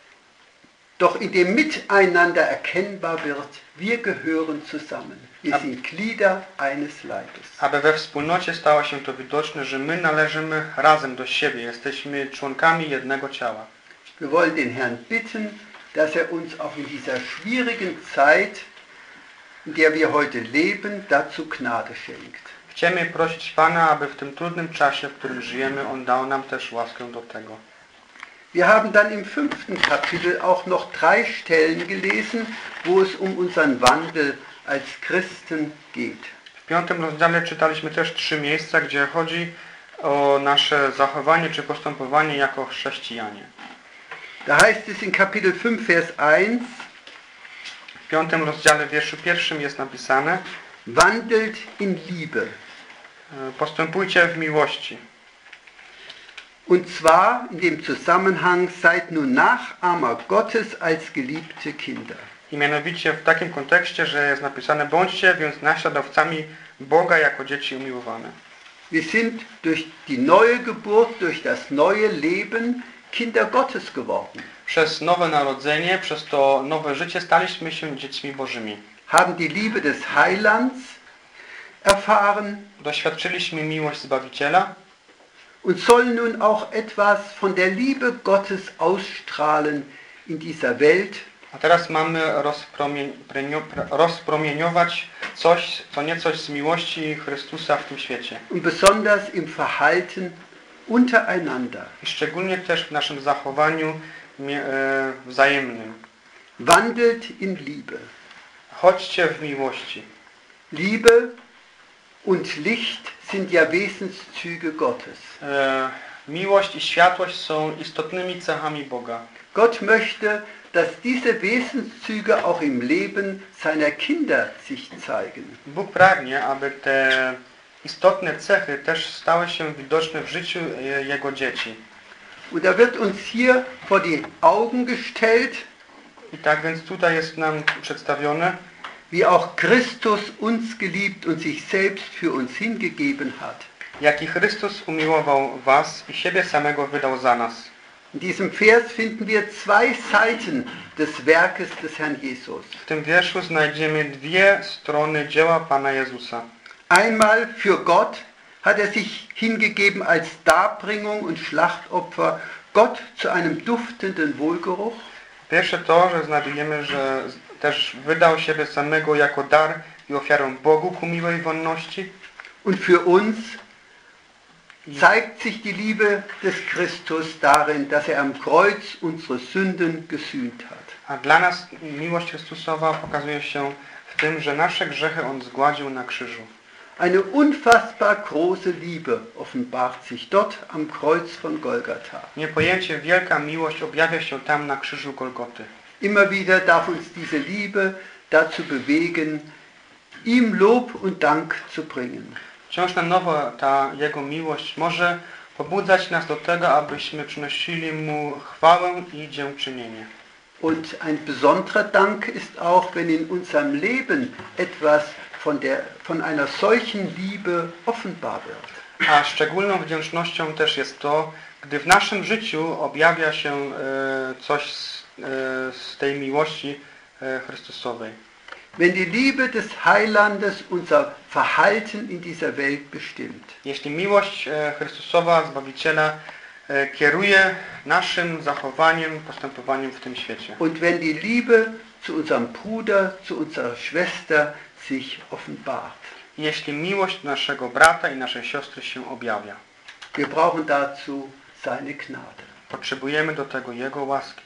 doch in dem Miteinander erkennbar wird, wir gehören zusammen. Wir sind Glieder eines Leibes. Aby we wspólnocie stało się to widoczne, że my należymy razem do siebie. Jesteśmy członkami jednego ciała. Wir wollen den Herrn bitten, dass er uns auch in dieser schwierigen Zeit, in der wir heute leben, dazu Gnade schenkt. Chcemy prosić Pana, aby w tym trudnym czasie, w którym żyjemy, On dał nam też łaskę do tego. Wir haben dann im fünften Kapitel auch noch drei Stellen gelesen, wo es um unseren Wandel als Christen geht. W piątym rozdziale czytaliśmy też trzy miejsca, gdzie chodzi o nasze zachowanie czy postępowanie jako chrześcijanie. Da heißt es in Kapitel fünf, Vers eins, w piątym rozdziale, w wierszu pierwszym jest napisane: wandelt in Liebe. Postępujcie w miłości. Und zwar in dem Zusammenhang, seid nun Nachahmer Gottes als geliebte Kinder. I mianowicie w takim kontekście, że jest napisane: bądźcie więc naśladowcami Boga jako dzieci umiłowane. Wir sind durch die neue Geburt, durch das neue Leben Kinder Gottes geworden. Przez nowe narodzenie, przez to nowe życie staliśmy się dziećmi Bożymi. Haben die Liebe des Heilands erfahren. Doświadczyliśmy miłość Zbawiciela. Und sollen nun auch etwas von der Liebe Gottes ausstrahlen in dieser Welt. A teraz mamy rozpromieniować coś, co nie coś z miłości Chrystusa w tym świecie. Und besonders im Verhalten untereinander. I szczególnie też w naszym zachowaniu e, wzajemnym. Wandelt in Liebe. Chodźcie w miłości. Liebe und Licht sind ja Wesenszüge Gottes. E, miłość i światłość są istotnymi cechami Boga. Gott möchte, dass diese Wesenszüge auch im Leben seiner Kinder sich zeigen. Bóg pragnie, aby te istotne cechy też stały się widoczne w życiu Jego dzieci. Und da wird uns hier vor die Augen gestellt, I tak więc tutaj jest nam przedstawione, wie auch Christus uns geliebt und sich selbst für uns hingegeben hat. jaki Chrystus umiłował was i siebie samego wydał za nas. In diesem Vers finden wir zwei Seiten des Werkes des Herrn Jesus. W tym wierszu znajdziemy dwie strony dzieła Pana Jezusa. Einmal für Gott hat er sich hingegeben als Darbringung und Schlachtopfer Gott zu einem duftenden Wohlgeruch. Pierwsze to, że znajdujemy, że też wydał siebie samego jako dar i ofiarę Bogu ku miłej wonności. Und für uns zeigt sich die Liebe des Christus darin, dass er am Kreuz unsere Sünden gesühnt hat. A dla nas miłość Chrystusowa pokazuje się w tym, że nasze grzechy On zgładził na krzyżu. Eine unfassbar große Liebe offenbart sich dort am Kreuz von Golgatha. Niepojęcie wielka miłość objawia się tam na krzyżu Golgoty. Immer wieder darf uns diese Liebe dazu bewegen, ihm Lob und Dank zu bringen. Wciąż na nowo ta Jego miłość może pobudzać nas do tego, abyśmy przynosili Mu chwałę i dziękczynienie. Und ein besonderer Dank ist auch, wenn in unserem Leben etwas von, der, von einer solchen Liebe offenbar wird. A szczególną wdzięcznością też jest to, gdy w naszym życiu objawia się e, coś z, e, z tej miłości e, Chrystusowej. Wenn die Liebe des Heilandes unser Verhalten in dieser Welt bestimmt. Jeśli miłość e, Chrystusowa, Zbawiciela, e, kieruje naszym zachowaniem, postępowaniem w tym świecie. Und wenn die Liebe zu unserem Bruder, zu unserer Schwester sich offenbart. Jeśli miłość naszego brata i naszej siostry się objawia. Wir brauchen dazu seine Gnade. Potrzebujemy do tego Jego łaski.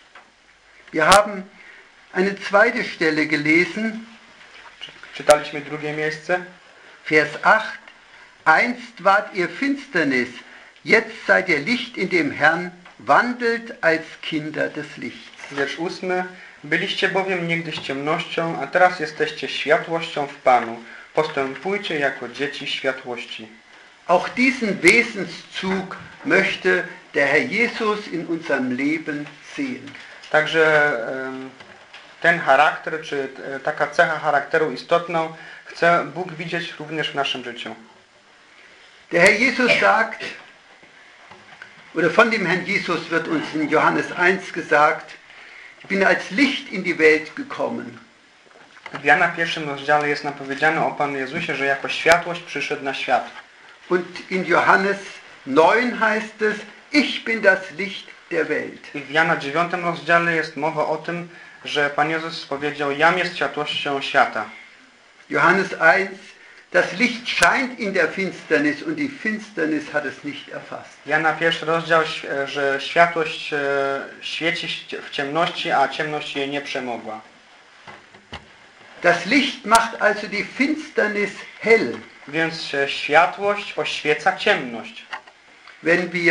Wir haben eine zweite Stelle gelesen, Czytaliśmy drugie miejsce. Vers acht. Einst wart ihr Finsternis, jetzt seid ihr Licht in dem Herrn, wandelt als Kinder des Lichts. Wiersz ósmy. Byliście bowiem niegdyś ciemnością, a teraz jesteście światłością w Panu. Postępujcie jako dzieci światłości. Auch diesen Wesenszug möchte der Herr Jesus in unserem Leben sehen. Także ten charakter, czy taka cecha charakteru istotną chce Bóg widzieć również w naszym życiu. Der Herr Jesus sagt, oder von dem Herrn Jesus wird uns in Johannes eins gesagt, ich bin als Licht in die Welt gekommen. W Jana pierwszym rozdziale jest nam powiedziane o Panu Jezusie, że jako światłość przyszedł na świat. Und in Johannes neun heißt es, ich bin das Licht der Welt. I w Jana dziewiątym rozdziale jest mowa o tym, że Pan Jezus powiedział, jam jest światłością świata. Johannes eins, das Licht scheint in der Finsternis und die Finsternis hat es nicht erfasst. Jana pierwszy rozdział, że światłość świeci w ciemności, a ciemność jej nie przemogła. Das Licht macht also die Finsternis hell. Więc światłość oświeca ciemność. Wenn wir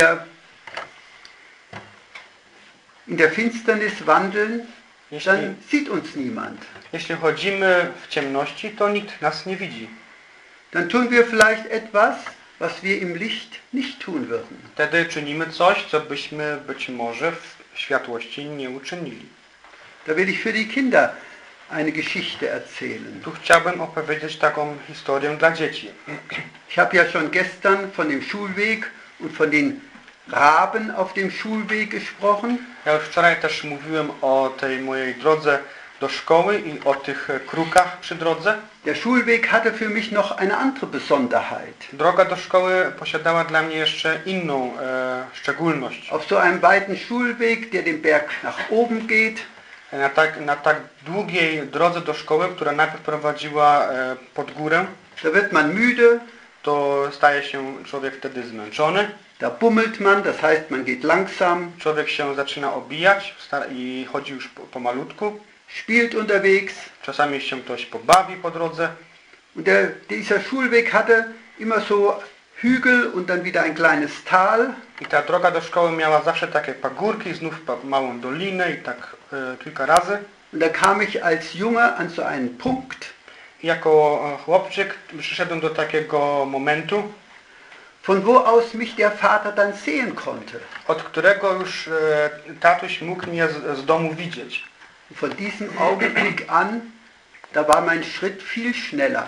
in der Finsternis wandeln, Jeśli, dann sieht uns niemand. jeśli chodzimy w ciemności, to nikt nas nie widzi. Dann tun wir vielleicht etwas, was wir im Licht nicht tun würden. Wtedy czynimy coś, co byśmy być może w światłości nie uczynili. Da will ich für die Kinder eine Geschichte erzählen. Tu chciałbym opowiedzieć taką historię dla dzieci. Ich habe ja schon gestern von dem Schulweg und von den Raben auf dem Schulweg gesprochen. Ja już wczoraj też mówiłem o tej mojej drodze do szkoły i o tych krukach przy drodze. Der Schulweg hatte für mich noch eine andere Besonderheit. Droga do szkoły posiadała dla mnie jeszcze inną e, szczególność. Auf so einem weiten Schulweg, der den Berg nach oben geht, Na tak, na tak długiej drodze do szkoły, która najpierw prowadziła e, pod górę, da wird man müde, to staje się człowiek wtedy zmęczony. da bummelt man, das heißt man geht langsam, Człowiek się zaczyna obijać i chodzi już pomalutku. spielt unterwegs. Czasami się ktoś pobawi po drodze. Und der, dieser Schulweg hatte immer so Hügel und dann wieder ein kleines Tal. I ta droga do szkoły miała zawsze takie pagórki, znów małą dolinę i tak e, kilka razy. Und da kam ich als Junge an so einen Punkt. Jako chłopczyk przyszedłem do takiego momentu, von wo aus mich der Vater dann sehen konnte. od którego już e, tatuś mógł mnie z, z domu widzieć. Von diesem Augenblick an, da war mein Schritt viel schneller.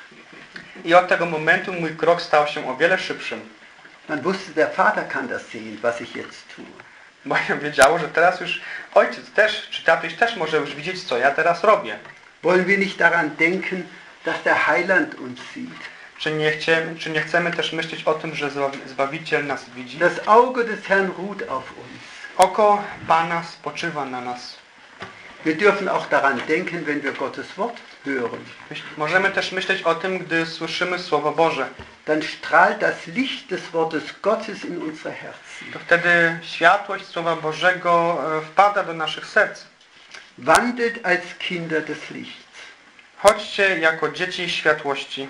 I od tego momentu mój krok stał się o wiele szybszym. Man wusste, der Vater kann das sehen, was ich jetzt tue. Bo ja wiedziało, że teraz już ojciec też, czy tatuś też może już widzieć, co ja teraz robię. Wollen wir nicht daran denken, dass der Heiland uns sieht? Czy nie, chcemy, czy nie chcemy też myśleć o tym, że Zbawiciel nas widzi? Das Auge des Herrn ruht auf uns. Oko Pana spoczywa na nas. Wir dürfen auch daran denken, wenn wir Gottes Wort hören. Możemy też myśleć o tym, gdy słyszymy Słowo Boże. Dann strahlt das Licht des Wortes Gottes in unsere Herzen. To wtedy światłość Słowa Bożego wpada do naszych serc. Wandelt als Kinder des Lichts. Chodźcie jako dzieci światłości.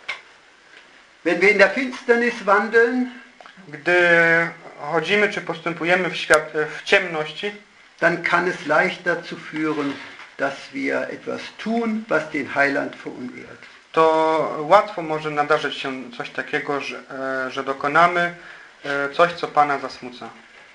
Wenn wir in der Finsternis wandeln, gdy chodzimy czy postępujemy w, świat, w ciemności, dann kann es leicht dazu führen, dass wir etwas tun, was den Heiland verunehrt. To łatwo może nadarzyć się coś takiego, że, że dokonamy coś, co Pana zasmuca.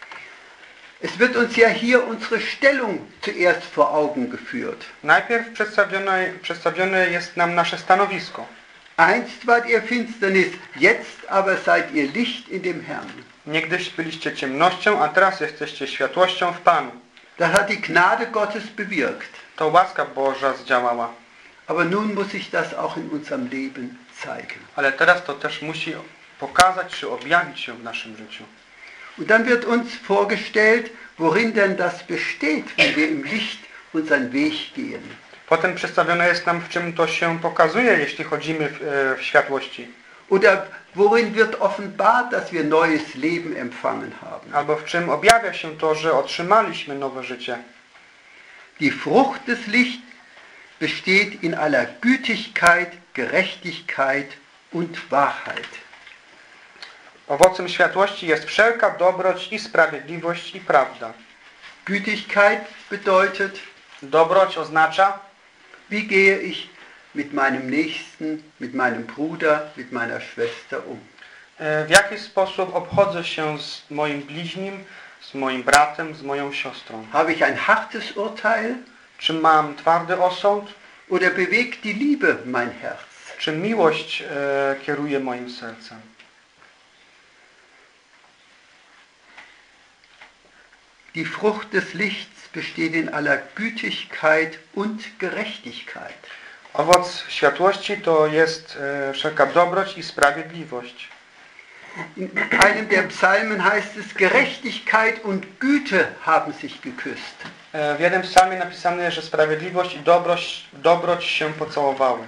Es wird uns ja hier unsere Stellung zuerst vor Augen geführt. Najpierw przedstawione, przedstawione jest nam nasze stanowisko. Einst wart ihr Finsternis, jetzt aber seid ihr Licht in dem Herrn. Niegdyś byliście ciemnością, a teraz jesteście światłością w Panu. Das hat die Gnade Gottes bewirkt. To łaska Boża zdziałała. Aber nun muss sich das auch in unserem Leben zeigen. Ale teraz to też musi pokazać czy objawić się w naszym życiu. Und dann wird uns vorgestellt, worin denn das besteht, wenn wir im Licht unseren Weg gehen. Potem przedstawione jest nam, w czym to się pokazuje, jeśli chodzimy w, w światłości. Oder worin wird offenbart, dass wir neues Leben empfangen haben. Albo w czym objawia się to, że otrzymaliśmy nowe życie. Die Frucht des Lichts besteht in aller Gütigkeit, Gerechtigkeit und Wahrheit. Owocem światłości jest wszelka dobroć i sprawiedliwość i prawda. Gütigkeit bedeutet, dobroć oznacza, wie gehe ich mit meinem Nächsten, mit meinem Bruder, mit meiner Schwester um. W jaki sposób obchodzę się z moim bliźnim, z moim bratem, z moją siostrą. Habe ich ein hartes Urteil? Czy mam twardy osąd? Oder bewegt die Liebe mein Herz? Czy miłość e, kieruje moim sercem? Die Frucht des Lichts besteht in aller Gütigkeit und Gerechtigkeit. Owoc światłości to jest e, wszelka dobroć i sprawiedliwość. In einem der Psalmen heißt es, Gerechtigkeit und Güte haben sich geküsst. E, w jednym psalmie napisane, że sprawiedliwość i dobroć, dobroć się pocałowały.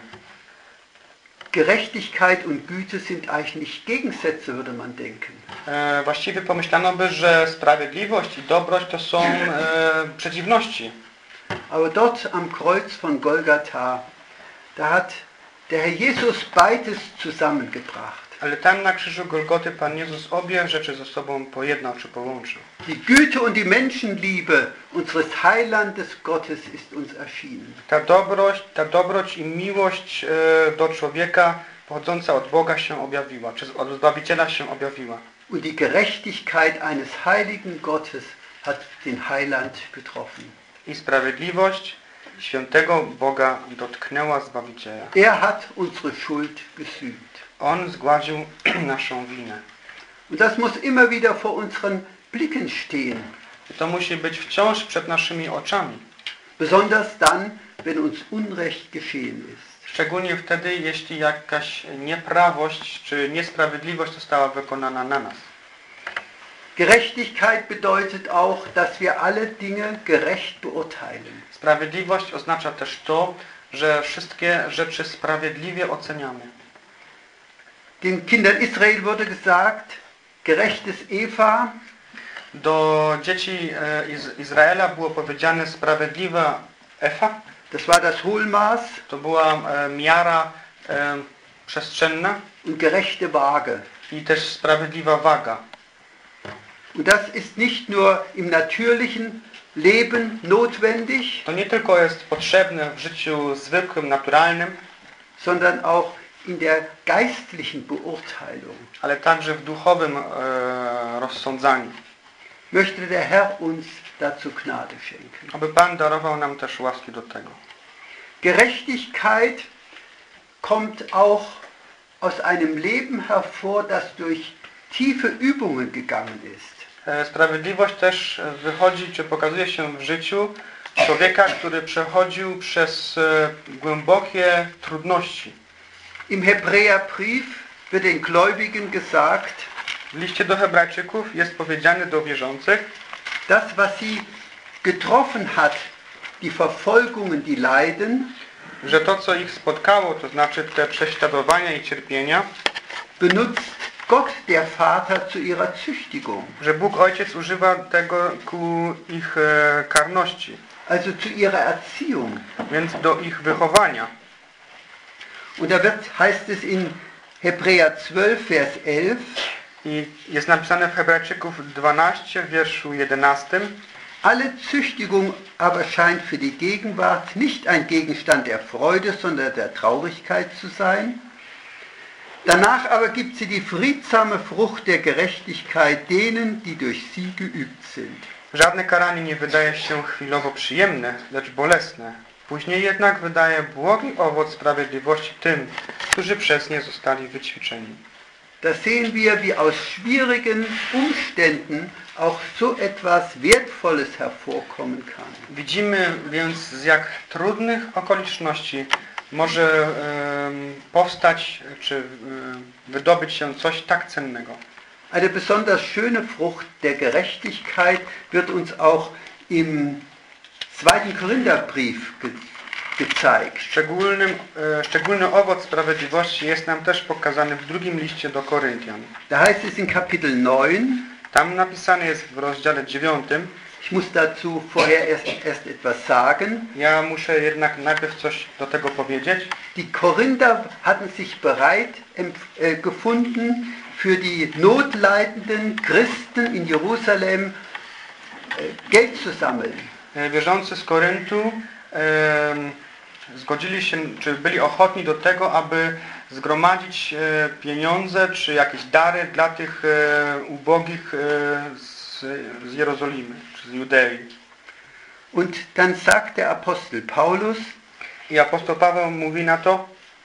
Gerechtigkeit und Güte sind eigentlich Gegensätze, würde man denken. E, właściwie pomyślano by, że sprawiedliwość i dobroć to są e, przeciwności. Aber dort am Kreuz von Golgatha, da hat der Herr Jesus beides zusammengebracht. Ale tam na krzyżu Golgoty Pan Jezus obie rzeczy ze sobą pojednał czy połączył. Die Güte und die Menschenliebe unseres Heilandes Gottes ist uns erschienen. Ta dobroć, ta dobroć i miłość e, do człowieka pochodząca od Boga się objawiła, czy od Zbawiciela się objawiła. Und die Gerechtigkeit eines heiligen Gottes hat den Heiland getroffen. I sprawiedliwość świętego Boga dotknęła Zbawiciela. Er hat unsere Schuld gesühnt. On zgładził naszą winę. Und das muss immer wieder vor unseren Blicken stehen. I to musi być wciąż przed naszymi oczami. Besonders dann, wenn uns Unrecht geschehen ist. Szczególnie wtedy, jeśli jakaś nieprawość czy niesprawiedliwość została wykonana na nas. Gerechtigkeit bedeutet auch, dass wir alle Dinge gerecht beurteilen. Sprawiedliwość oznacza też to, że wszystkie rzeczy sprawiedliwie oceniamy. Den Kindern Israel wurde gesagt, gerechtes Eva. Do dzieci Izraela było powiedziane sprawiedliwa Efa. Das war das Hohlmaß. To była miara przestrzenna. Und gerechte Waage. I też sprawiedliwa waga. Und das ist nicht nur im natürlichen Leben notwendig. To nie tylko jest potrzebne w życiu zwykłym, naturalnym. sondern auch in der geistlichen Beurteilung. ale także w duchowym e, rozsądzaniu. Möchte der Herr uns dazu Gnade schenken. Aby Pan darował nam też łaski do tego. Gerechtigkeit kommt auch aus einem Leben hervor, das durch tiefe Übungen gegangen ist. E, Sprawiedliwość też wychodzi, czy pokazuje się w życiu człowieka, który przechodził przez e, głębokie trudności. Im Hebräerbrief wird den Gläubigen gesagt, W liście do Hebrajczyków jest powiedziane do wierzących, das, was sie getroffen hat, die Verfolgungen, die Leiden, że to, co ich spotkało, to znaczy te prześladowania i cierpienia, benutzt Gott, der Vater, zu ihrer Züchtigung, że Bóg Ojciec używa tego ku ich e, karności, also zu ihrer Erziehung. więc do ich wychowania. Und da wird, heißt es in Hebräer zwölf, Vers elf, I jest napisane w Hebrajczyków dwanaście, w wierszu jedenastym, alle Züchtigung aber scheint für die Gegenwart nicht ein Gegenstand der Freude, sondern der Traurigkeit zu sein. Danach aber gibt sie die friedsame Frucht der Gerechtigkeit denen, die durch sie geübt sind. Żadne karanie nie wydaje się chwilowo przyjemne, lecz bolesne. Później jednak wydaje błogi owoc sprawiedliwości tym, którzy przez nie zostali wyćwiczeni. Da sehen wir, wie aus schwierigen Umständen auch so etwas Wertvolles hervorkommen kann. Widzimy więc, z jak trudnych okoliczności może um, powstać, czy um, wydobyć się coś tak cennego. Eine besonders schöne Frucht der Gerechtigkeit wird uns auch im zweiten Korintherbrief ge gezeigt. Szczególnym, e, szczególny owoc sprawiedliwości jest nam też pokazany w drugim liście do Koryntian. Da heißt es in Kapitel neun, Tam napisane jest w rozdziale dziewiątym. ich muss dazu vorher erst, erst etwas sagen. Ja muszę jednak najpierw coś do tego powiedzieć. Die Korinther hatten sich bereit äh, gefunden, für die notleidenden Christen in Jerusalem äh, Geld zu sammeln. E, Wierzący z Koryntu e, zgodzili się, czy byli ochotni do tego, aby zgromadzić e, pieniądze, czy jakieś dary dla tych e, ubogich e, z, z Jerozolimy, czy z Judei. Und dann sagt der Apostel Paulus, I apostoł Paweł mówi na to,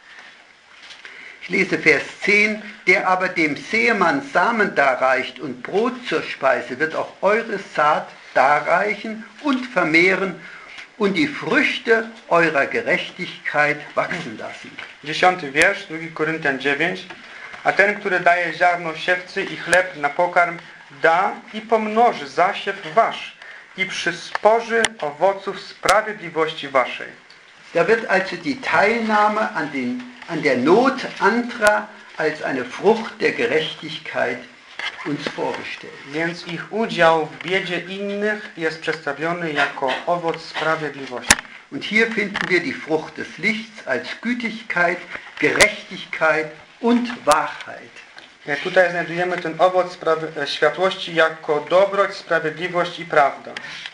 ich lese Vers zehn, der aber dem Sämann Samen darreicht und Brot zur Speise, wird auch eure Saat darreichen und vermehren und die Früchte eurer Gerechtigkeit wachsen lassen. dziesiąty wiersz, drugi Koryntian dziewięć. A ten, który daje ziarno siewcy i chleb na pokarm, da i pomnoży zasiew wasz i przysporzy owoców sprawiedliwości waszej. Da wird also die Teilnahme an, den, an der Not anderer als eine Frucht der Gerechtigkeit uns vorgestellt. Więc ich udział w biedzie innych jest przedstawiony jako owoc sprawiedliwości. Und hier finden wir die Frucht des Lichts als Gütigkeit, Gerechtigkeit und Wahrheit. Jak tutaj znajdujemy ten owoc światłości jako dobroć, sprawiedliwość i prawda.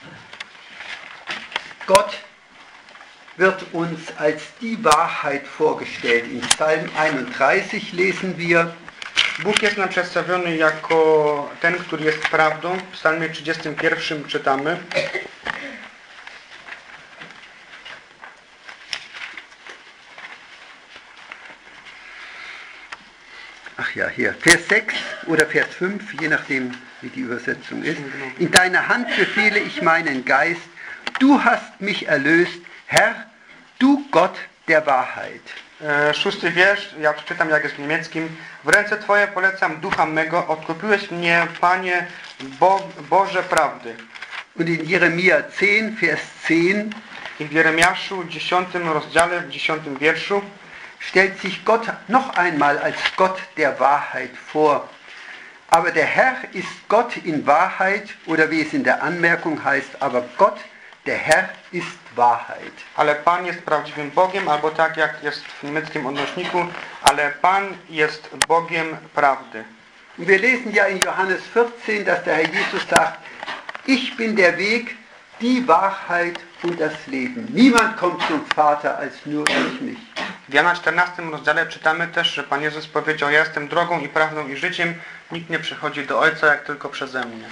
Gott wird uns als die Wahrheit vorgestellt. In Psalm einunddreißig lesen wir, Bóg jest nam przedstawiony jako ten, który jest prawdą. W psalmie trzydziestym pierwszym czytamy. Ach ja, hier, Vers sechs oder Vers fünf, je nachdem, wie die Übersetzung ist. In deiner Hand befehle ich meinen Geist. Du hast mich erlöst, Herr, du Gott der Wahrheit. E, szósty wiersz, ja przeczytam jak jest w niemieckim. W ręce Twoje polecam ducha mego, odkupiłeś mnie, Panie, Bo, Boże prawdy. Und in Jeremia zehn, Vers zehn, I w Jeremiaszu, dziesiątym rozdziale, w dziesiątym wierszu, stellt sich Gott noch einmal als Gott der Wahrheit vor. Aber der Herr ist Gott in Wahrheit, oder wie es in der Anmerkung heißt, aber Gott, der Herr ist Wahrheit. ale Pan jest prawdziwym Bogiem, albo tak jak jest w niemieckim odnośniku, ale Pan jest Bogiem prawdy. Und wir lesen ja in Johannes vierzehn, dass der Herr Jesus sagt, ich bin der Weg, die Wahrheit und das Leben. Niemand kommt zum Vater als nur durch mich. W Jana czternastym rozdziale czytamy też, że Pan Jezus powiedział: ja jestem drogą i prawdą i życiem, nikt nie przychodzi do Ojca jak tylko przeze mnie.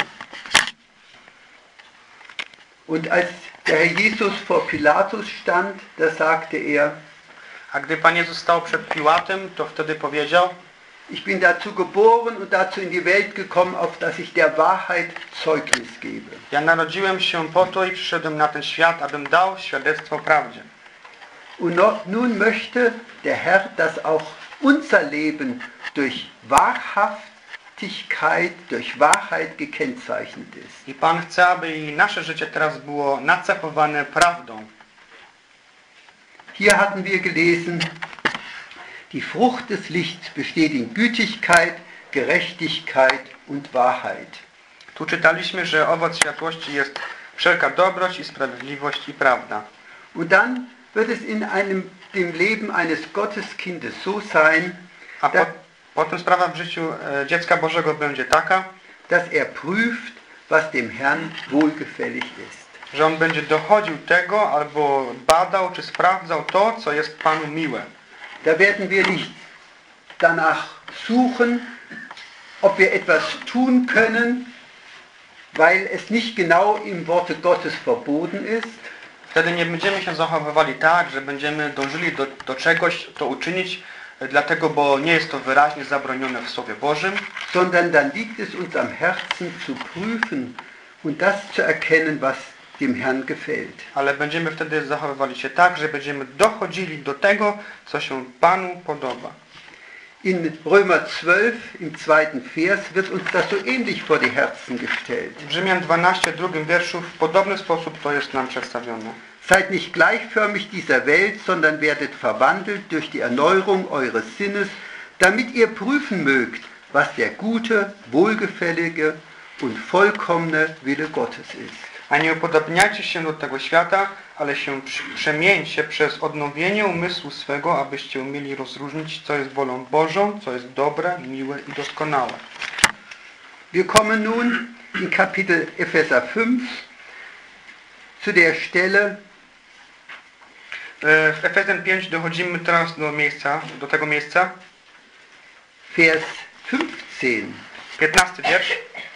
Und als der Herr Jesus vor Pilatus stand, da sagte er, A gdy Pan Jezus stał przed Piłatem, to wtedy powiedział: ich bin dazu geboren und dazu in die Welt gekommen, auf dass ich der Wahrheit Zeugnis gebe. ja narodziłem się po to i przyszedłem na ten świat, abym dał świadectwo prawdzie. Und no, nun möchte der Herr, dass auch unser Leben durch Wahrhaftigkeit, durch Wahrheit gekennzeichnet ist. I Pan chce, aby i nasze życie teraz było nacechowane prawdą. Hier hatten wir gelesen, die Frucht des Lichts besteht in Gütigkeit, Gerechtigkeit und Wahrheit. Tu czytaliśmy, że owoc światłości jest wszelka dobroć i sprawiedliwość i prawda. Und dann wird es in einem, dem Leben eines Gotteskindes so sein, A da, po, potem sprawa w życiu e, dziecka Bożego będzie taka, dass er prüft, was dem Herrn wohlgefällig ist. że on będzie dochodził tego albo badał czy sprawdzał to, co jest Panu miłe. Da werden wir nicht danach suchen, ob wir etwas tun können, weil es nicht genau im Worte Gottes verboten ist, Wtedy nie będziemy się zachowywali tak, że będziemy dążyli do, do czegoś, to uczynić, dlatego, bo nie jest to wyraźnie zabronione w Słowie Bożym, sondern dann liegt es uns am Herzen zu prüfen und das zu erkennen, was dem Herrn gefällt. ale będziemy wtedy zachowywali się tak, że będziemy dochodzili do tego, co się Panu podoba. In Römer zwölf, im zweiten Vers, wird uns das so ähnlich vor die Herzen gestellt. W Rzymian dwanaście, drugim wierszu w podobny sposób to jest nam przedstawione. Seid nicht gleichförmig dieser Welt, sondern werdet verwandelt durch die Erneuerung eures Sinnes, damit ihr prüfen mögt, was der gute, wohlgefällige und vollkommene Wille Gottes ist. A nie upodobniajcie się do tego świata, ale się przemieńcie przez odnowienie umysłu swego, abyście umieli rozróżnić, co jest wolą Bożą, co jest dobre, miłe i doskonałe. Wir kommen nun in Kapitel Epheser fünf zu der Stelle, W Efezjan pięć dochodzimy teraz do miejsca, do tego miejsca. Vers fünfzehn. piętnasty wiersz.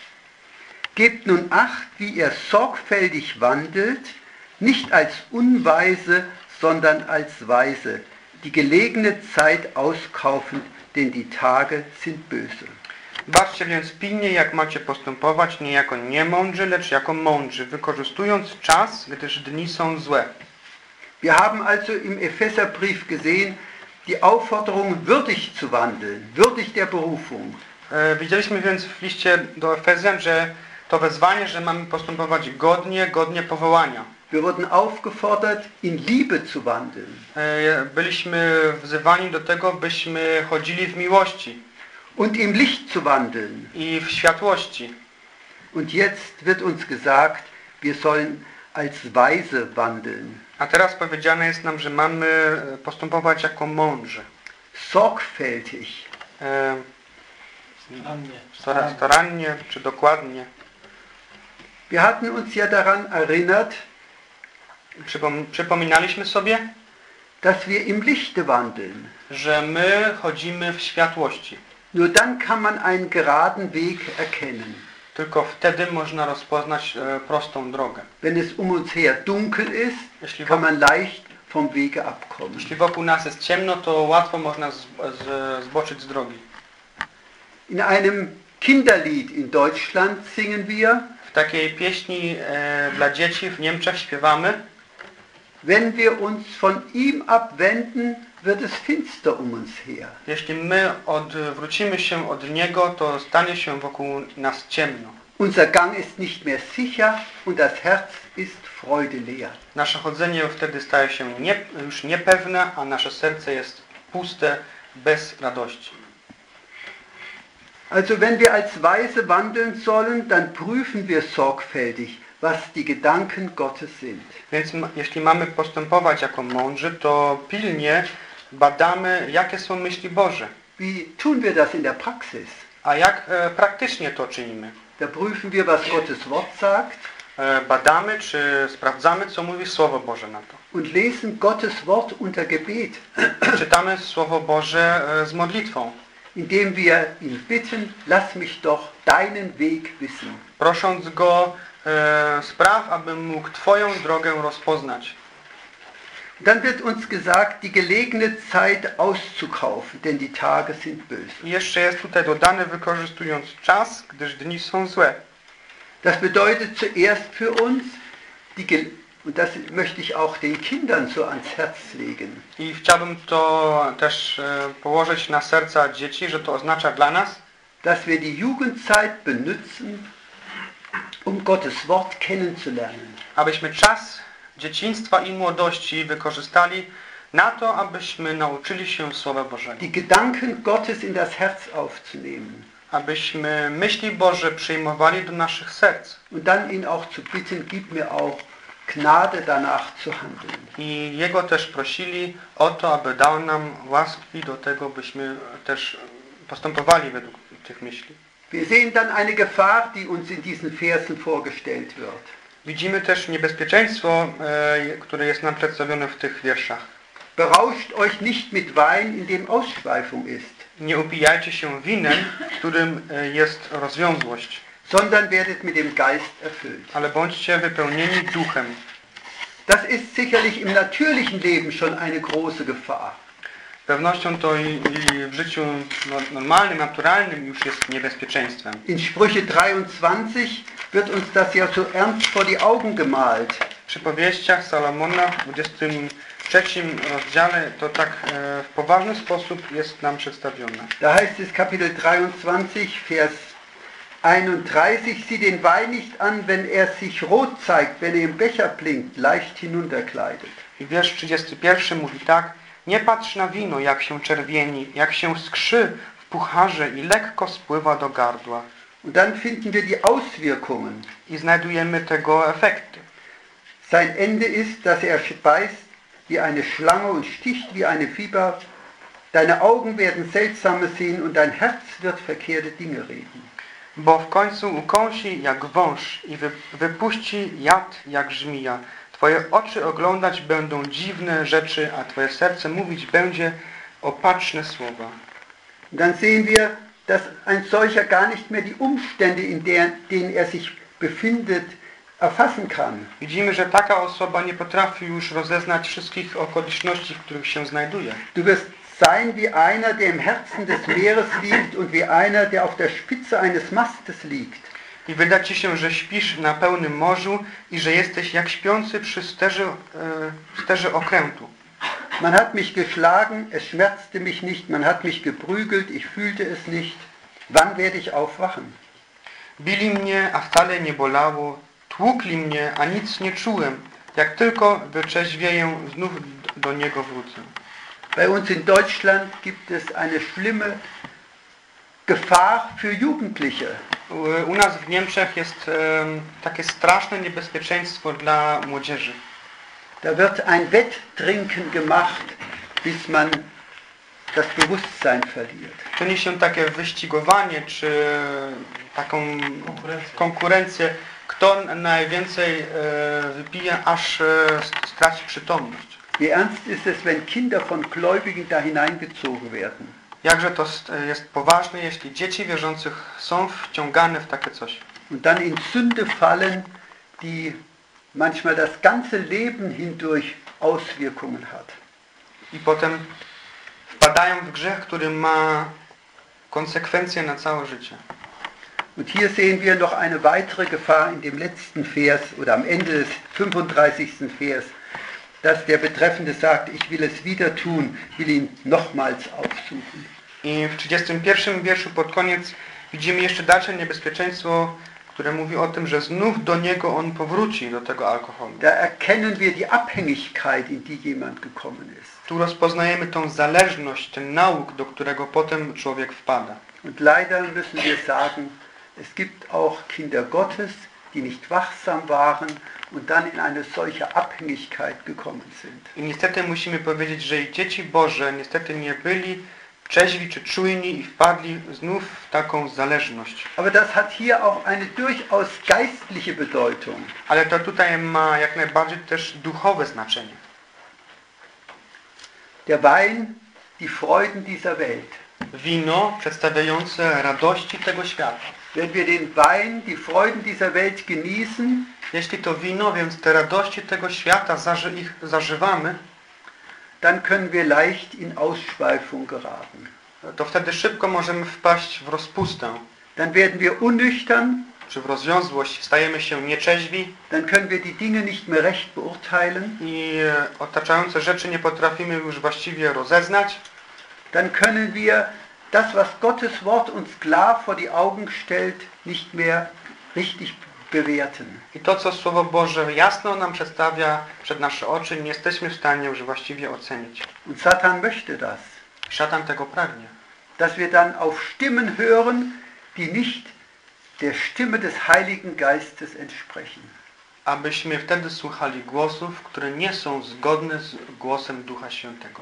Gebt nun acht, wie ihr sorgfältig wandelt, nicht als Unweise, sondern als Weise, die gelegene Zeit auskaufend, denn die Tage sind böse. Baczcie więc pilnie, jak macie postępować, nie jako niemądrzy, lecz jako mądrzy, wykorzystując czas, gdyż dni są złe. Wir haben also im Epheserbrief gesehen, die Aufforderung, würdig zu wandeln, würdig der Berufung. E, widzieliśmy więc w liście do Efezjan, że to wezwanie, że mamy postępować godnie, godnie powołania. Wir wurden aufgefordert, in Liebe zu wandeln. E, byliśmy wzywani do tego, byśmy chodzili w miłości Und im Licht zu wandeln. i w światłości. Und jetzt wird uns gesagt, wir sollen als Weise wandeln. A teraz powiedziane jest nam, że mamy postępować jako mądrzy. Sorgfältig. E, Starannie. stara- starannie czy dokładnie. Wir hatten uns ja daran erinnert, Przypom- przypominaliśmy sobie, dass wir im Lichte wandeln. że my chodzimy w światłości. Nur dann kann man einen geraden Weg erkennen. Tylko wtedy można rozpoznać e, prostą drogę. Wenn es um uns her dunkel ist, Jeśli kann wokół, man leicht vom Wege abkommen. jeśli wokół nas jest ciemno, to łatwo można z, z, zboczyć z drogi. In einem Kinderlied in Deutschland singen wir, W takiej pieśni e, dla dzieci w Niemczech śpiewamy: wenn wir uns von ihm abwenden, wird es finster um uns her. jeśli my odwrócimy się od Niego, to stanie się wokół nas ciemno. Unser Gang ist nicht mehr sicher und das Herz ist freudeleer. Nasze chodzenie wtedy staje się nie, już niepewne, a nasze serce jest puste, bez radości. Also wenn wir als Weise wandeln sollen, dann prüfen wir sorgfältig, was die Gedanken Gottes sind. Więc m- jeśli mamy postępować jako mądrzy, to pilnie badamy, jakie są myśli Boże. Wie tun wir das in der Praxis? A jak e, praktycznie to czynimy? Da prüfen wir, was Gottes Wort sagt. e, badamy, czy sprawdzamy, co mówi Słowo Boże na to. Und lesen Gottes Wort unter Gebet, Czytamy Słowo Boże e, z modlitwą, indem wir ihn bitten, lass mich doch deinen Weg wissen. prosząc Go, e, spraw, abym mógł Twoją drogę rozpoznać. Dann wird uns gesagt, die gelegene Zeit auszukaufen, denn die Tage sind böse. I jeszcze jest tutaj dodane, wykorzystując czas, gdyż dni są złe. Das bedeutet zuerst für uns, die Ge und das möchte ich auch den Kindern so ans Herz legen, I chciałbym to też e, położyć na serca dzieci, że to oznacza dla nas, dass wir die Jugendzeit benutzen, um Gottes Wort kennenzulernen. abyśmy czas dzieciństwa i młodości wykorzystali na to, abyśmy nauczyli się Słowa Bożego. Die Gedanken Gottes in das Herz aufzunehmen Abyśmy myśli Boże przyjmowali do naszych serc und dann ihn auch zu bitten, gib mir auch Gnade danach zu handeln. i Jego też prosili o to, aby dał nam łaski do tego, byśmy też postępowali według tych myśli. Wir sehen dann eine Gefahr, die uns in diesen Versen vorgestellt wird. Widzimy też niebezpieczeństwo, e, które jest nam przedstawione w tych wierszach. Berauscht euch nicht mit Wein, in dem Ausschweifung ist, Nie upijajcie się winem, w którym e, jest rozwiązłość, sondern werdet mit dem Geist erfüllt. ale bądźcie wypełnieni duchem. Das ist sicherlich im natürlichen Leben schon eine große Gefahr. Z pewnością to i, i w życiu no, normalnym, naturalnym już jest niebezpieczeństwem. In Sprüche dreiundzwanzig wird uns das ja so ernst vor die Augen gemalt. W przypowieściach Salomona w dwudziestym trzecim rozdziale to tak e, w poważny sposób jest nam przedstawione. Da heißt es Kapitel dreiundzwanzig, Vers einunddreißig, sieh den Wein nicht an, wenn er sich rot zeigt, wenn er im Becher blinkt, leicht hinuntergleitet. I wiersz trzydziesty pierwszy mówi tak: nie patrz na wino, jak się czerwieni, jak się skrzy w pucharze i lekko spływa do gardła. Und dann finden wir die Auswirkungen. I znajdujemy tego efekty. Sein Ende ist, dass er beißt wie eine Schlange und sticht wie eine Viper. Deine Augen werden Seltsames sehen und dein Herz wird verkehrte Dinge reden. Bo w końcu ukąsi jak wąż i wy, wypuści jad jak żmija. Twoje oczy oglądać będą dziwne rzeczy, a Twoje serce mówić będzie opatrzne słowa. Und dann sehen wir, dass ein solcher gar nicht mehr die Umstände, in der, denen er sich befindet, erfassen kann. Widzimy, że taka osoba nie potrafi już rozeznać wszystkich okoliczności, w których się znajduje. Du wirst sein wie einer, der im Herzen des Meeres liegt und wie einer, der auf der Spitze eines Mastes liegt. I wyda Ci się, że śpisz na pełnym morzu i że jesteś jak śpiący przy sterze, e, sterze okrętu. Man hat mich geschlagen, es schmerzte mich nicht, man hat mich geprügelt, ich fühlte es nicht. Wann werde ich aufwachen? Bili mnie, a wcale nie bolało, tłukli mnie, a nic nie czułem. Jak tylko wyczeźwieję, znów do Niego wrócę. Bei uns in Deutschland gibt es eine schlimme Gefahr für Jugendliche. U, u nas w Niemczech jest e, takie straszne niebezpieczeństwo dla młodzieży. Da wird ein Wetttrinken gemacht, bis man das Bewusstsein verliert. Czyni się takie wyścigowanie, czy taką konkurencję, kto najwięcej e, wypije, aż e, straci przytomność. Wie ernst ist es, wenn Kinder von Gläubigen da hineingezogen werden? Jakże to jest poważne, jeśli dzieci wierzących są wciągane w takie coś. Und dann in Sünde fallen, die manchmal das ganze Leben hindurch Auswirkungen hat. I potem wpadają w grzech, który ma konsekwencje na całe życie. Und hier sehen wir noch eine weitere Gefahr in dem letzten Vers oder am Ende des fünfunddreißigsten Vers, dass der Betreffende sagt, ich will es wieder tun, will ihn nochmals aufsuchen. I w trzydziestym pierwszym wierszu pod koniec widzimy jeszcze dalsze niebezpieczeństwo, które mówi o tym, że znów do niego on powróci, do tego alkoholu. Da erkennen wir die Abhängigkeit, in die jemand gekommen ist. Tu rozpoznajemy tą zależność, ten nauk, do którego potem człowiek wpada. Und leider müssen wir sagen, es gibt auch Kinder Gottes, die nicht wachsam waren und dann in eine solche Abhängigkeit gekommen sind. I niestety musimy powiedzieć, że i dzieci Boże niestety nie byli trzeźwi czy czujni i wpadli znów w taką zależność. Aber das hat hier auch eine durchaus geistliche Bedeutung. Ale to tutaj ma jak najbardziej też duchowe znaczenie. Der Wein, die Freuden dieser Welt. Wino przedstawiające radości tego świata. Wenn wir den Wein, die Freuden dieser Welt genießen, Jeśli to wino, więc te radości tego świata zaży, ich zażywamy, dann können wir leicht in Ausschweifung geraten. to wtedy szybko możemy wpaść w rozpustę, Dann werden wir unnüchtern, czy w rozwiązłość, stajemy się nieczeźwi dann können wir die Dinge nicht mehr recht beurteilen, i otaczające rzeczy nie potrafimy już właściwie rozeznać. dann können wir das, was Gottes Wort uns klar vor die Augen stellt, nicht mehr richtig bewerten. I to, co Słowo Boże jasno nam przedstawia przed nasze oczy, nie jesteśmy w stanie już właściwie ocenić. Und Satan möchte das, Szatan tego pragnie. dass wir dann auf Stimmen hören, die nicht der Stimme des Heiligen Geistes entsprechen. Abyśmy wtedy słuchali głosów, które nie są zgodne z głosem Ducha Świętego.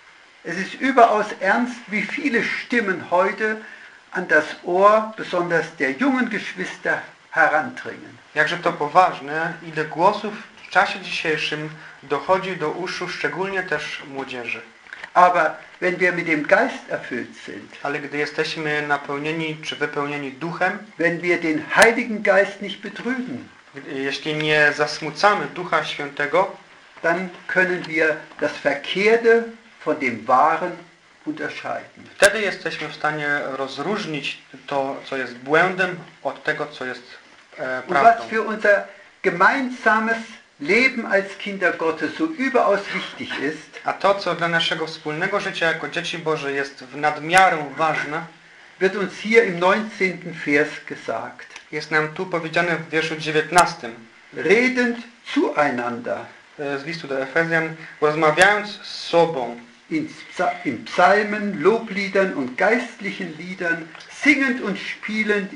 Es ist überaus ernst, wie viele Stimmen heute an das Ohr, besonders der jungen Geschwister, herandringen. Jakże to poważne, ile głosów w czasie dzisiejszym dochodzi do uszu, szczególnie też młodzieży. Aber wenn wir mit dem Geist erfüllt sind, Ale gdy jesteśmy napełnieni czy wypełnieni Duchem, wenn wir den Heiligen Geist nicht betrügen, jeśli nie zasmucamy Ducha Świętego, dann können wir das Verkehrte von dem Wahren unterscheiden. wtedy jesteśmy w stanie rozróżnić to, co jest błędem, od tego, co jest e, Und was prawdą. für unser gemeinsames Leben als Kinder Gottes so überaus wichtig ist, A to, co dla naszego wspólnego życia jako dzieci Boże jest w nadmiarę ważne, wird uns hier im neunzehnten Vers gesagt. jest nam tu powiedziane w wierszu dziewiętnastym. Redend zueinander z listu do Efezjan, rozmawiając z sobą in, in Psalmen, Lobliedern und geistlichen Liedern, singend und spielend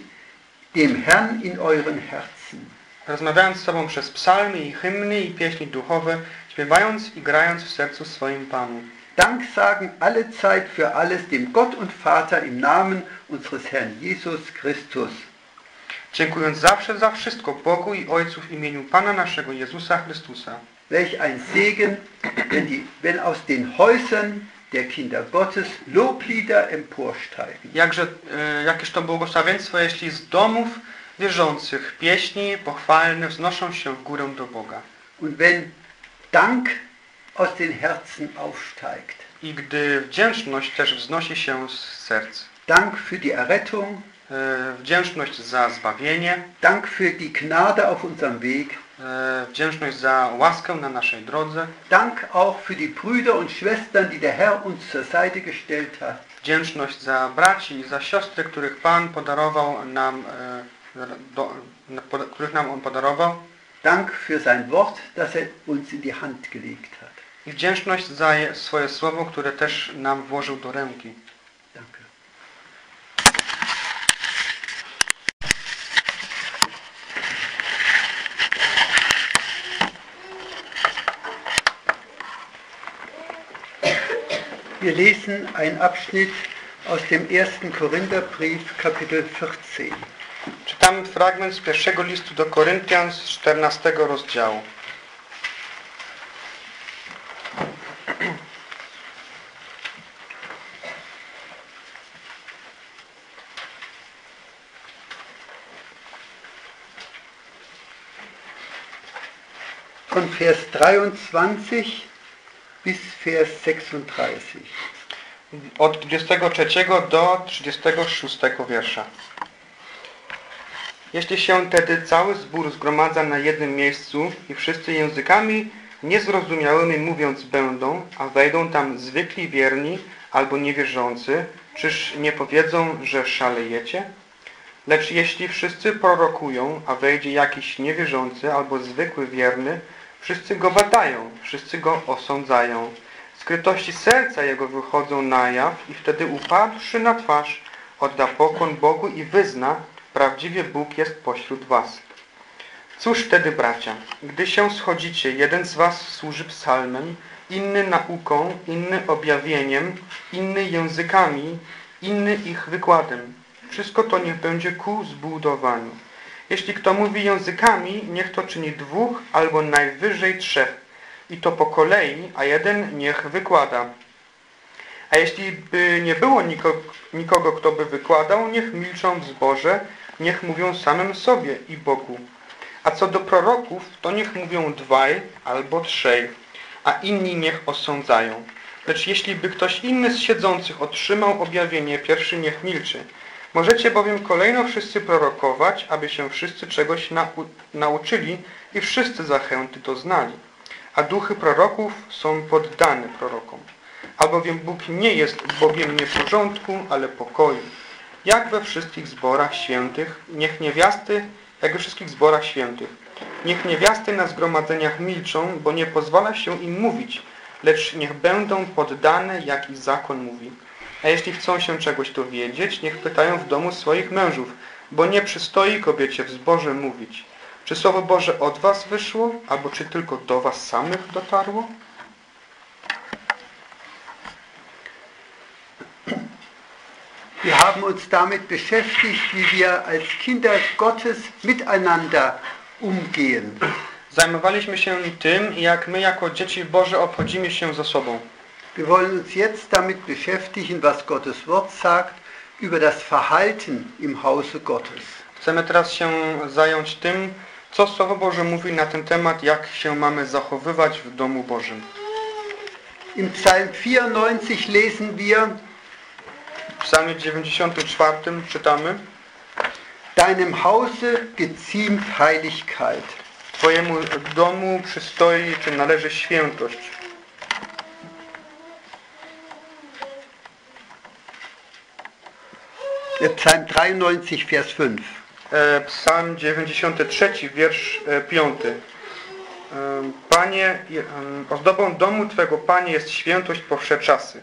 dem Herrn in euren Herzen. Rozmawiając z sobą przez psalmy i hymny i pieśni duchowe, śpiewając i grając w sercu swoim Panu. Dank sagen alle Zeit für alles dem Gott und Vater im Namen unseres Herrn Jesus Christus. Dziękując zawsze za wszystko Bogu i Ojcu w imieniu Pana naszego Jezusa Chrystusa. Welch ein Segen, wenn, die, wenn aus den Häusern der Kinder Gottes Loblieder emporsteigen. Jakże, e, jakież to błogosławieństwo, jeśli z domów wierzących pieśni pochwalne wznoszą się w górę do Boga. Und wenn Dank aus den Herzen aufsteigt. I gdy wdzięczność też wznosi się z serc. Dank für die Errettung. E, wdzięczność za zbawienie. Dank für die Gnade auf unserem Weg. E, wdzięczność za łaskę na naszej drodze. Dank auch für die Brüder und Schwestern, die der Herr uns zur Seite gestellt hat. Wdzięczność za braci i za siostry, których Pan podarował nam, e, do, po, których nam On podarował. Dank für sein Wort, das er uns in die Hand gelegt hat. I wdzięczność za je, swoje słowo, które też nam włożył do ręki. Danke. Wir lesen einen Abschnitt aus dem ersten Korintherbrief, Kapitel vierzehn. Czytamy fragment z pierwszego listu do Koryntian z czternastego rozdziału. Von Vers dreiundzwanzig bis Vers sechsunddreißig. Od dwudziestego trzeciego do trzydziestego szóstego wiersza. Jeśli się tedy cały zbór zgromadza na jednym miejscu i wszyscy językami niezrozumiałymi mówiąc będą, a wejdą tam zwykli wierni albo niewierzący, czyż nie powiedzą, że szalejecie? Lecz jeśli wszyscy prorokują, a wejdzie jakiś niewierzący albo zwykły wierny, wszyscy go badają, wszyscy go osądzają. Skrytości serca jego wychodzą na jaw i wtedy upadłszy na twarz odda pokłon Bogu i wyzna, prawdziwie Bóg jest pośród was. Cóż wtedy, bracia, gdy się schodzicie, jeden z was służy psalmem, inny nauką, inny objawieniem, inny językami, inny ich wykładem. Wszystko to niech będzie ku zbudowaniu. Jeśli kto mówi językami, niech to czyni dwóch albo najwyżej trzech. I to po kolei, a jeden niech wykłada. A jeśli by nie było nikogo, nikogo, kto by wykładał, niech milczą w zborze, niech mówią samym sobie i Bogu. A co do proroków, to niech mówią dwaj albo trzej, a inni niech osądzają. Lecz jeśli by ktoś inny z siedzących otrzymał objawienie, pierwszy niech milczy. Możecie bowiem kolejno wszyscy prorokować, aby się wszyscy czegoś nau nauczyli i wszyscy zachęty doznali. A duchy proroków są poddane prorokom. Albowiem Bóg nie jest Bogiem nieporządku, ale pokoju. Jak we wszystkich zborach świętych, niech niewiasty, jak we wszystkich zborach świętych. Niech niewiasty na zgromadzeniach milczą, bo nie pozwala się im mówić, lecz niech będą poddane, jak i zakon mówi. A jeśli chcą się czegoś dowiedzieć, niech pytają w domu swoich mężów, bo nie przystoi kobiecie w zborze mówić. Czy Słowo Boże od was wyszło, albo czy tylko do was samych dotarło? Wir haben uns damit beschäftigt, wie wir als Kinder Gottes miteinander umgehen. Zajmowaliśmy się tym, jak my jako dzieci Boże obchodzimy się ze sobą. Wir wollen uns jetzt damit beschäftigen, was Gottes Wort sagt über das Verhalten im Hause Gottes. Chcemy teraz się zająć tym, co Słowo Boże mówi na ten temat, jak się mamy zachowywać w domu Bożym. Im Psalm vierundneunzig lesen wir: W Psalmie dziewięćdziesiątym czwartym czytamy: Deinem Hause geziemt Heiligkeit. Twojemu domu przystoi, czy należy świętość. Psalm dreiundneunzig, Vers fünf. Psalm dziewięćdziesiąty trzeci, wiersz piąty. Panie, ozdobą domu Twego, Panie, jest świętość po wsze czasy.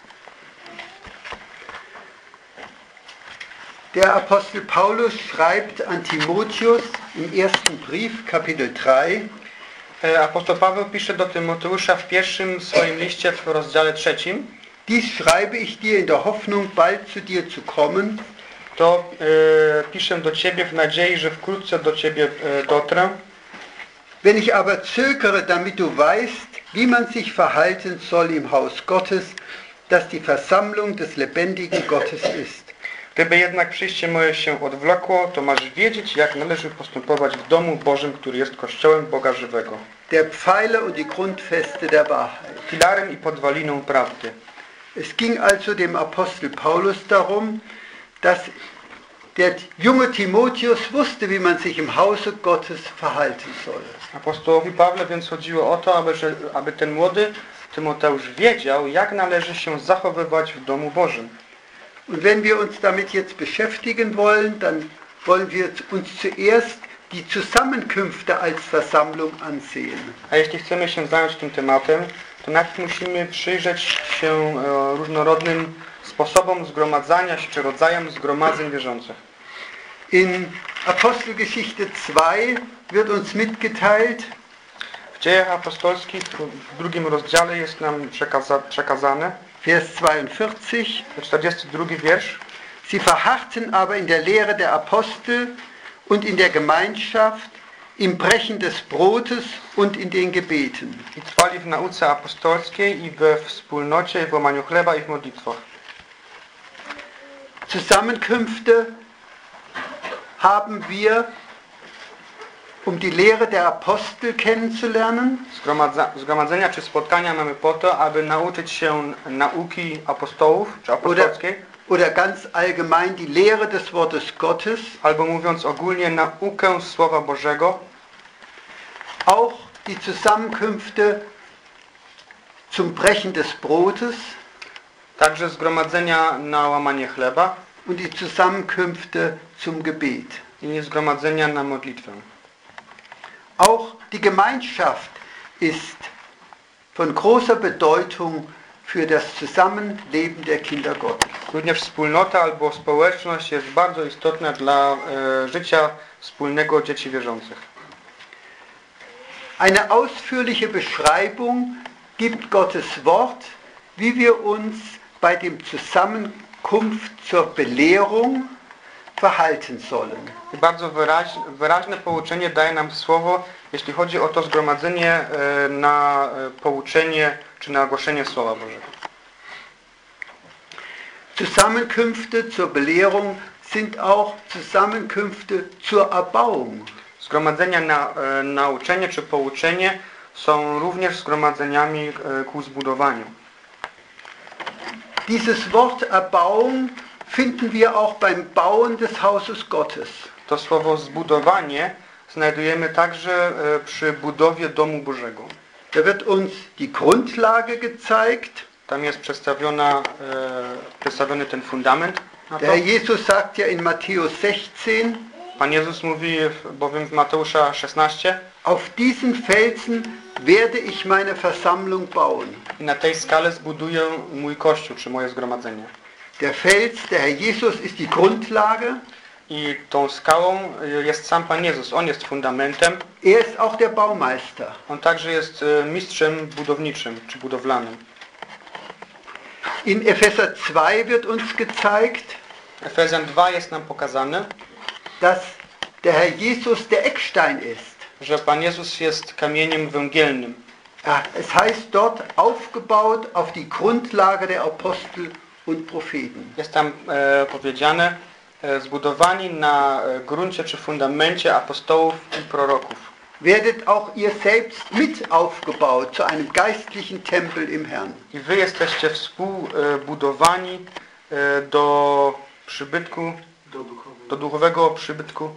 Der Apostel Paulus schreibt an Timotheus im ersten Brief, Kapitel drei. Apostoł Paweł pisze do Tymoteusza w pierwszym swoim liście w rozdziale trzecim. Dies schreibe ich dir in der Hoffnung, bald zu dir zu kommen. To e, piszę do Ciebie w nadziei, że wkrótce do Ciebie e, dotrę. Wenn ich aber zögere, damit du weißt, wie man sich verhalten soll im Haus Gottes, das die Versammlung des lebendigen Gottes ist. Gdyby jednak przyjście moje się odwlekło, to masz wiedzieć, jak należy postępować w domu Bożym, który jest Kościołem Boga żywego. Der Pfeiler und die Grundfeste der Wahrheit. Filarem i podwaliną prawdy. Es ging also dem Apostel Paulus darum, dass der junge Timotheus wusste, wie man sich im Hause Gottes verhalten soll. Apostołowi Pawle więc chodziło o to, aby, że, aby ten młody Tymoteusz wiedział, jak należy się zachowywać w domu Bożym. Und wenn wir uns damit jetzt beschäftigen wollen, dann wollen wir uns zuerst die Zusammenkünfte als Versammlung ansehen. A jeśli chcemy się zająć tym tematem, to najpierw musimy przyjrzeć się e, różnorodnym sposobom zgromadzania się, czy rodzajom zgromadzeń wierzących. In Apostelgeschichte zwei wird uns mitgeteilt, w Dziejach Apostolskich w drugim rozdziale jest nam przekaza, przekazane, Vers zweiundvierzig, czterdziesty drugi wiersz. Sie verharrten aber in der Lehre der Apostel und in der Gemeinschaft, im Brechen des Brotes und in den Gebeten. I trwali w nauce apostolskiej i we wspólnocie, i w łamaniu chleba, i w modlitwach. Zusammenkünfte haben wir, um die Lehre der Apostel kennenzulernen. Zgromadza, zgromadzenia czy spotkania mamy po to, aby nauczyć się nauki apostołów, czy apostolskiej. Oder, oder ganz allgemein die Lehre des Wortes Gottes. Albo mówiąc ogólnie naukę Słowa Bożego. Auch die Zusammenkünfte zum Brechen des Brotes. Także zgromadzenia na łamanie chleba. Und die Zusammenkünfte zum Gebet. I zgromadzenia na modlitwę. Auch die Gemeinschaft ist von großer Bedeutung für das Zusammenleben der Kinder Gottes. Również wspólnota albo społeczność jest bardzo istotna dla e, życia wspólnego dzieci wierzących. Eine ausführliche Beschreibung gibt Gottes Wort, wie wir uns bei dem Zusammenkunft zur Belehrung verhalten sollen. I bardzo wyraźne, wyraźne pouczenie daje nam Słowo, jeśli chodzi o to zgromadzenie e, na e, pouczenie czy na ogłoszenie Słowa Bożego. Zusammenkünfte zur Belehrung sind auch Zusammenkünfte zur Erbauung. Zgromadzenia na e, nauczenie czy pouczenie są również zgromadzeniami e, ku zbudowaniu. Dieses Wort Erbauung finden wir auch beim Bauen des Hauses Gottes. To słowo zbudowanie znajdujemy także e, przy budowie domu Bożego. Da wird uns die Grundlage gezeigt. Tam jest przedstawiona, e, przedstawiony ten fundament na to. Der Herr Jesus sagt ja in Matthäus sechzehn, Pan Jezus mówi bowiem w Mateusza szesnaście: auf diesen Felsen werde ich meine Versammlung bauen. i na tej skale zbuduję mój Kościół, czy moje zgromadzenie. Der Fels, der Herr Jesus, ist die Grundlage. I tą skałą jest sam Pan Jezus. On jest fundamentem. Er ist auch der Baumeister. On także jest mistrzem budowniczym, czy budowlanym. In Epheser zwei wird uns gezeigt, Efezjan dwa jest nam pokazane, dass der Herr Jesus der Eckstein ist. że Pan Jezus jest kamieniem węgielnym. Ja, es heißt dort aufgebaut auf die Grundlage der Apostel und Propheten. Jest tam e, powiedziane e, zbudowani na e, gruncie czy fundamencie apostołów i proroków. Werdet auch ihr selbst mit aufgebaut zu einem geistlichen Tempel im Herrn. I wy jesteście współbudowani e, do przybytku, Do duchowego. do duchowego przybytku.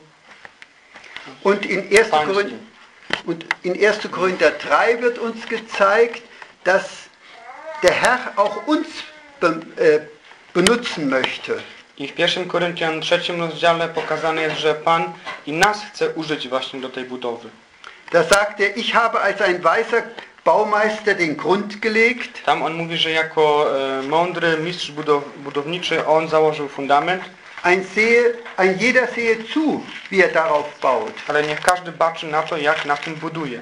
Und in erster Korinther, und in erster Korinther drei wird uns gezeigt, dass der Herr auch uns be, äh, benutzen möchte. I w pierwszym Koryntian trzecim rozdziale pokazane jest, że Pan i nas chce użyć właśnie do tej budowy. Da sagt er, ich habe als ein weiser Baumeister den Grund gelegt. Tam on mówi, że jako e, mądry mistrz budow, budowniczy on założył fundament, Ein, sehe, ein jeder sehe zu, wie er darauf baut. ale niech każdy baczy na to, jak na tym buduje.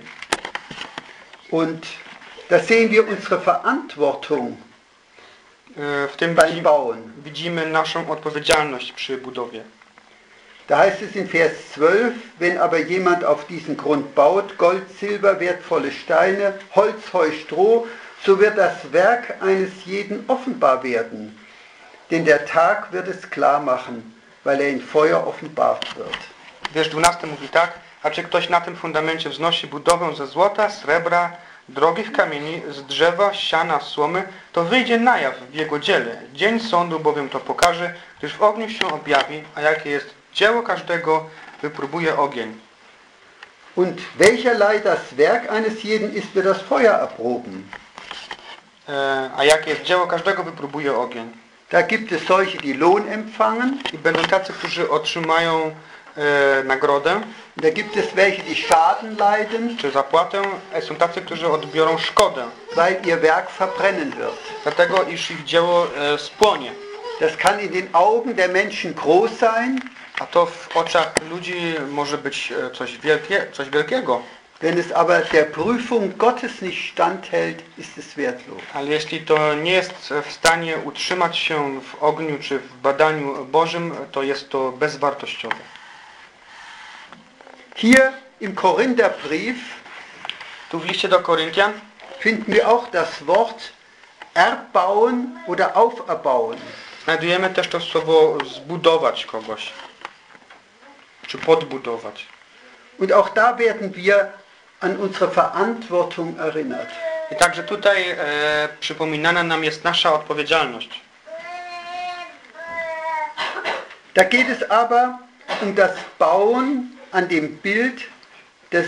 Und da sehen wir unsere Verantwortung E, w tym beim widzi, Bauen. widzimy naszą odpowiedzialność przy budowie. Da heißt es in Vers zwölf, wenn aber jemand auf diesen Grund baut, Gold, Silber, wertvolle Steine, Holz, Heu, Stroh, so wird das Werk eines jeden offenbar werden. Denn der Tag wird es klar machen, weil er in Feuer offenbart wird. Wiersz dwunasty mówi tak: a czy ktoś na tym fundamencie wznosi budowę ze złota, srebra, drogich kamieni, z drzewa, siana, słomy, to wyjdzie na jaw w jego dziele. Dzień sądu bowiem to pokaże, gdyż w ogniu się objawi, a jakie jest dzieło każdego, wypróbuje ogień. Und welcherlei das Werk eines jeden ist, wird das Feuer erproben. E, a jakie jest dzieło każdego, wypróbuje ogień. Da gibt es solche, die Lohn empfangen. I będą tacy, którzy otrzymają e, nagrodę, Da gibt es welche, die Schaden leiden, czy zapłatę, a są tacy, którzy odbiorą szkodę, weil ihr Werk verbrennen wird. dlatego iż ich dzieło e, spłonie. Das kann in den Augen der Menschen groß sein, A to w oczach ludzi może być e, coś, wielkie, coś wielkiego. wenn es aber der Prüfung Gottes nicht standhält, ist es wertlos. Ale jeśli to nie jest w stanie utrzymać się w ogniu czy w badaniu Bożym, to jest to bezwartościowe. Hier im Korintherbrief Tu w liście do Koryntian finden wir auch das Wort erbauen oder auferbauen. znajdujemy też to słowo zbudować kogoś, czy podbudować. Und auch da werden wir an unsere Verantwortung erinnert. I także tutaj e, przypominana nam jest nasza odpowiedzialność. Da geht es aber um das Bauen an dem Bild des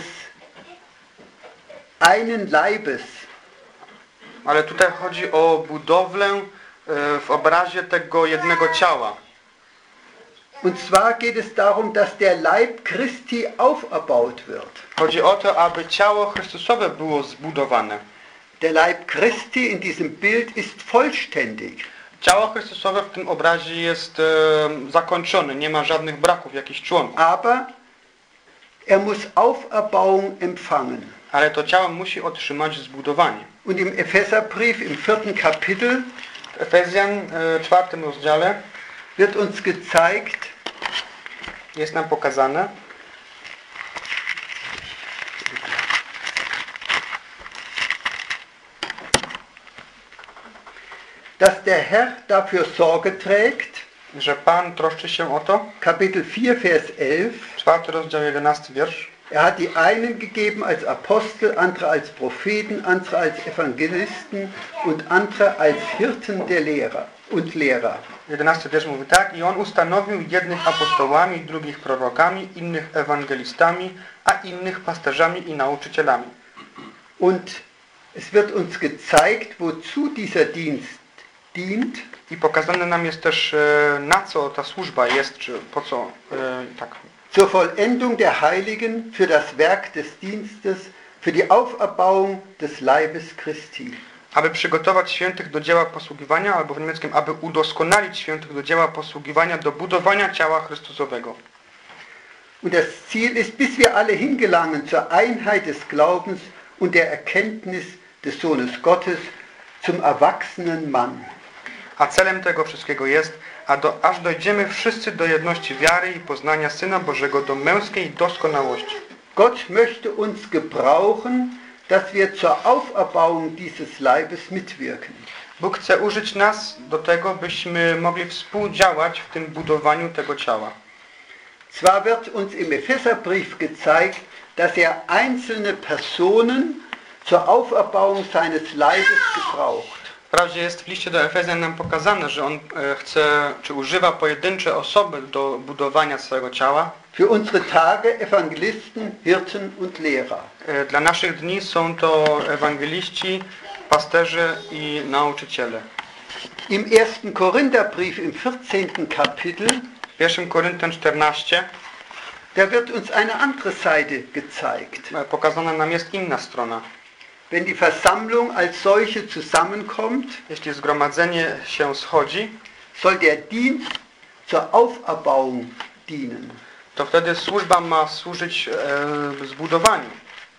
einen Leibes. Ale tutaj chodzi o budowlę e, w obrazie tego jednego ciała. Und zwar geht es darum, dass der Leib Christi auferbaut wird. Chodzi o to, aby ciało Chrystusowe było zbudowane. Der Leib Christi in diesem Bild ist vollständig. Ciało Chrystusowe w tym obrazie jest e, zakończone, nie ma żadnych braków jakichś członków. Aber er muss Auferbauung empfangen. Ale to ciało musi otrzymać zbudowanie. Und im Epheserbrief im vierten Kapitel W Efezjan, e, czwartym rozdziale, wird uns gezeigt, jest nam pokazane, dass der Herr dafür Sorge trägt, że Pan troszczy się o to. Kapitel vier, Vers elf, Czwarty rozdział, jedenasty wiersz. er hat die einen gegeben als Apostel, andere als Propheten, andere als Evangelisten und andere als Hirten der Lehrer und Lehrer. jedenasty wiersz mówi tak: i On ustanowił jednych apostołami, drugich prorokami, innych ewangelistami, a innych pasterzami i nauczycielami. Und es wird uns gezeigt, wozu dieser Dienst dient. I pokazane nam jest też, e, na co ta służba jest, czy po co, e, tak. Zur Vollendung der Heiligen, für das Werk des Dienstes, für die Auferbauung des Leibes Christi. Aby przygotować świętych do dzieła posługiwania, albo w niemieckim, aby udoskonalić świętych do dzieła posługiwania, do budowania ciała Chrystusowego. Und das Ziel ist, bis wir alle hingelangen zur Einheit des Glaubens und der Erkenntnis des Sohnes Gottes, zum erwachsenen Mann. A celem tego wszystkiego jest, a do, aż dojdziemy wszyscy do jedności wiary i poznania Syna Bożego, do męskiej doskonałości. Gott möchte uns gebrauchen, dass wir zur Auferbauung dieses Leibes mitwirken. Bóg chce użyć nas do tego, byśmy mogli współdziałać w tym budowaniu tego ciała. Zwar wird uns im Epheserbrief gezeigt, dass er einzelne Personen zur Auferbauung seines Leibes gebraucht. Wprawdzie jest w liście do Efezjan nam pokazane, że On e, chce, czy używa pojedyncze osoby do budowania swojego ciała. Für unsere Tage Evangelisten, Hirten und Lehrer. E, dla naszych dni są to ewangeliści, pasterze i nauczyciele. Im ersten Korintherbrief im vierzehnten Kapitel, W pierwszym Koryntian czternaście, da wird uns eine andere Seite gezeigt. e, pokazana nam jest inna strona. Wenn die Versammlung als solche zusammenkommt, Jeśli zgromadzenie się schodzi, soll der Dienst zur Auferbauung dienen. to wtedy służba ma służyć e, zbudowaniu.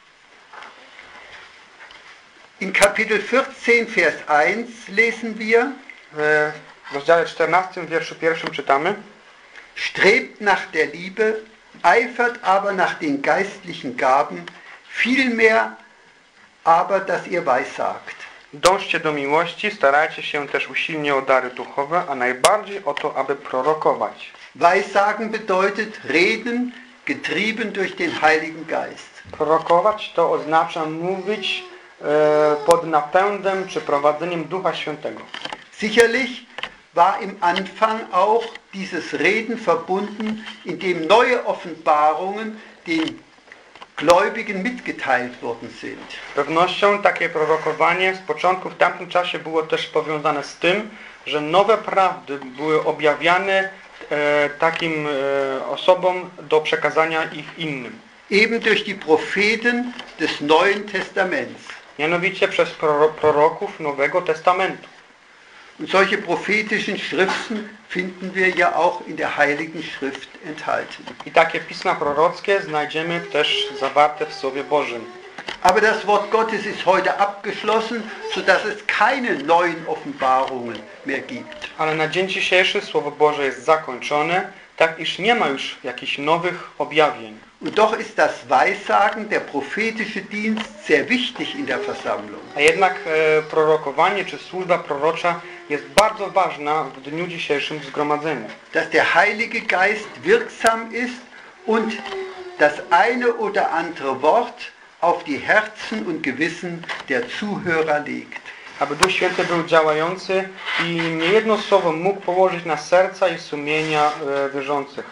In Kapitel vierzehn, Vers eins lesen wir, W rozdziale czternastym, wierszu pierwszym czytamy: strebt nach der Liebe, eifert aber nach den geistlichen Gaben, vielmehr aber, dass ihr weissagt. dążcie do miłości, starajcie się też usilnie o dary duchowe, a najbardziej o to, aby prorokować. Weissagen bedeutet reden, getrieben durch den Heiligen Geist. Prorokować to oznacza mówić e, pod napędem czy prowadzeniem Ducha Świętego. Sicherlich war im Anfang auch dieses Reden verbunden, indem neue Offenbarungen den Gläubigen mitgeteilt worden sind. Z pewnością takie prorokowanie z początku w tamtym czasie było też powiązane z tym, że nowe prawdy były objawiane e, takim e, osobom do przekazania ich innym. Eben durch die Propheten des Neuen Testaments. Mianowicie przez proro proroków Nowego Testamentu. Und solche prophetischen Schriften finden wir ja auch in der Heiligen Schrift enthalten. I takie pisma prorockie znajdziemy też zawarte w Słowie Bożym. Aber das Wort Gottes ist heute abgeschlossen, sodass es keine neuen Offenbarungen mehr gibt. Ale na dzień dzisiejszy Słowo Boże jest zakończone, tak iż nie ma już jakichś nowych objawień. Und doch ist das Weissagen, der prophetische Dienst, sehr wichtig in der Versammlung. A jednak e, prorokowanie czy służba prorocza jest bardzo ważna w dniu dzisiejszym w zgromadzeniu. Dass der Heilige Geist wirksam ist und das eine oder andere Wort auf die Herzen und Gewissen der Zuhörer legt. Aby Duch Święty był działający i niejedno słowo mógł położyć na serca i sumienia e, wierzących.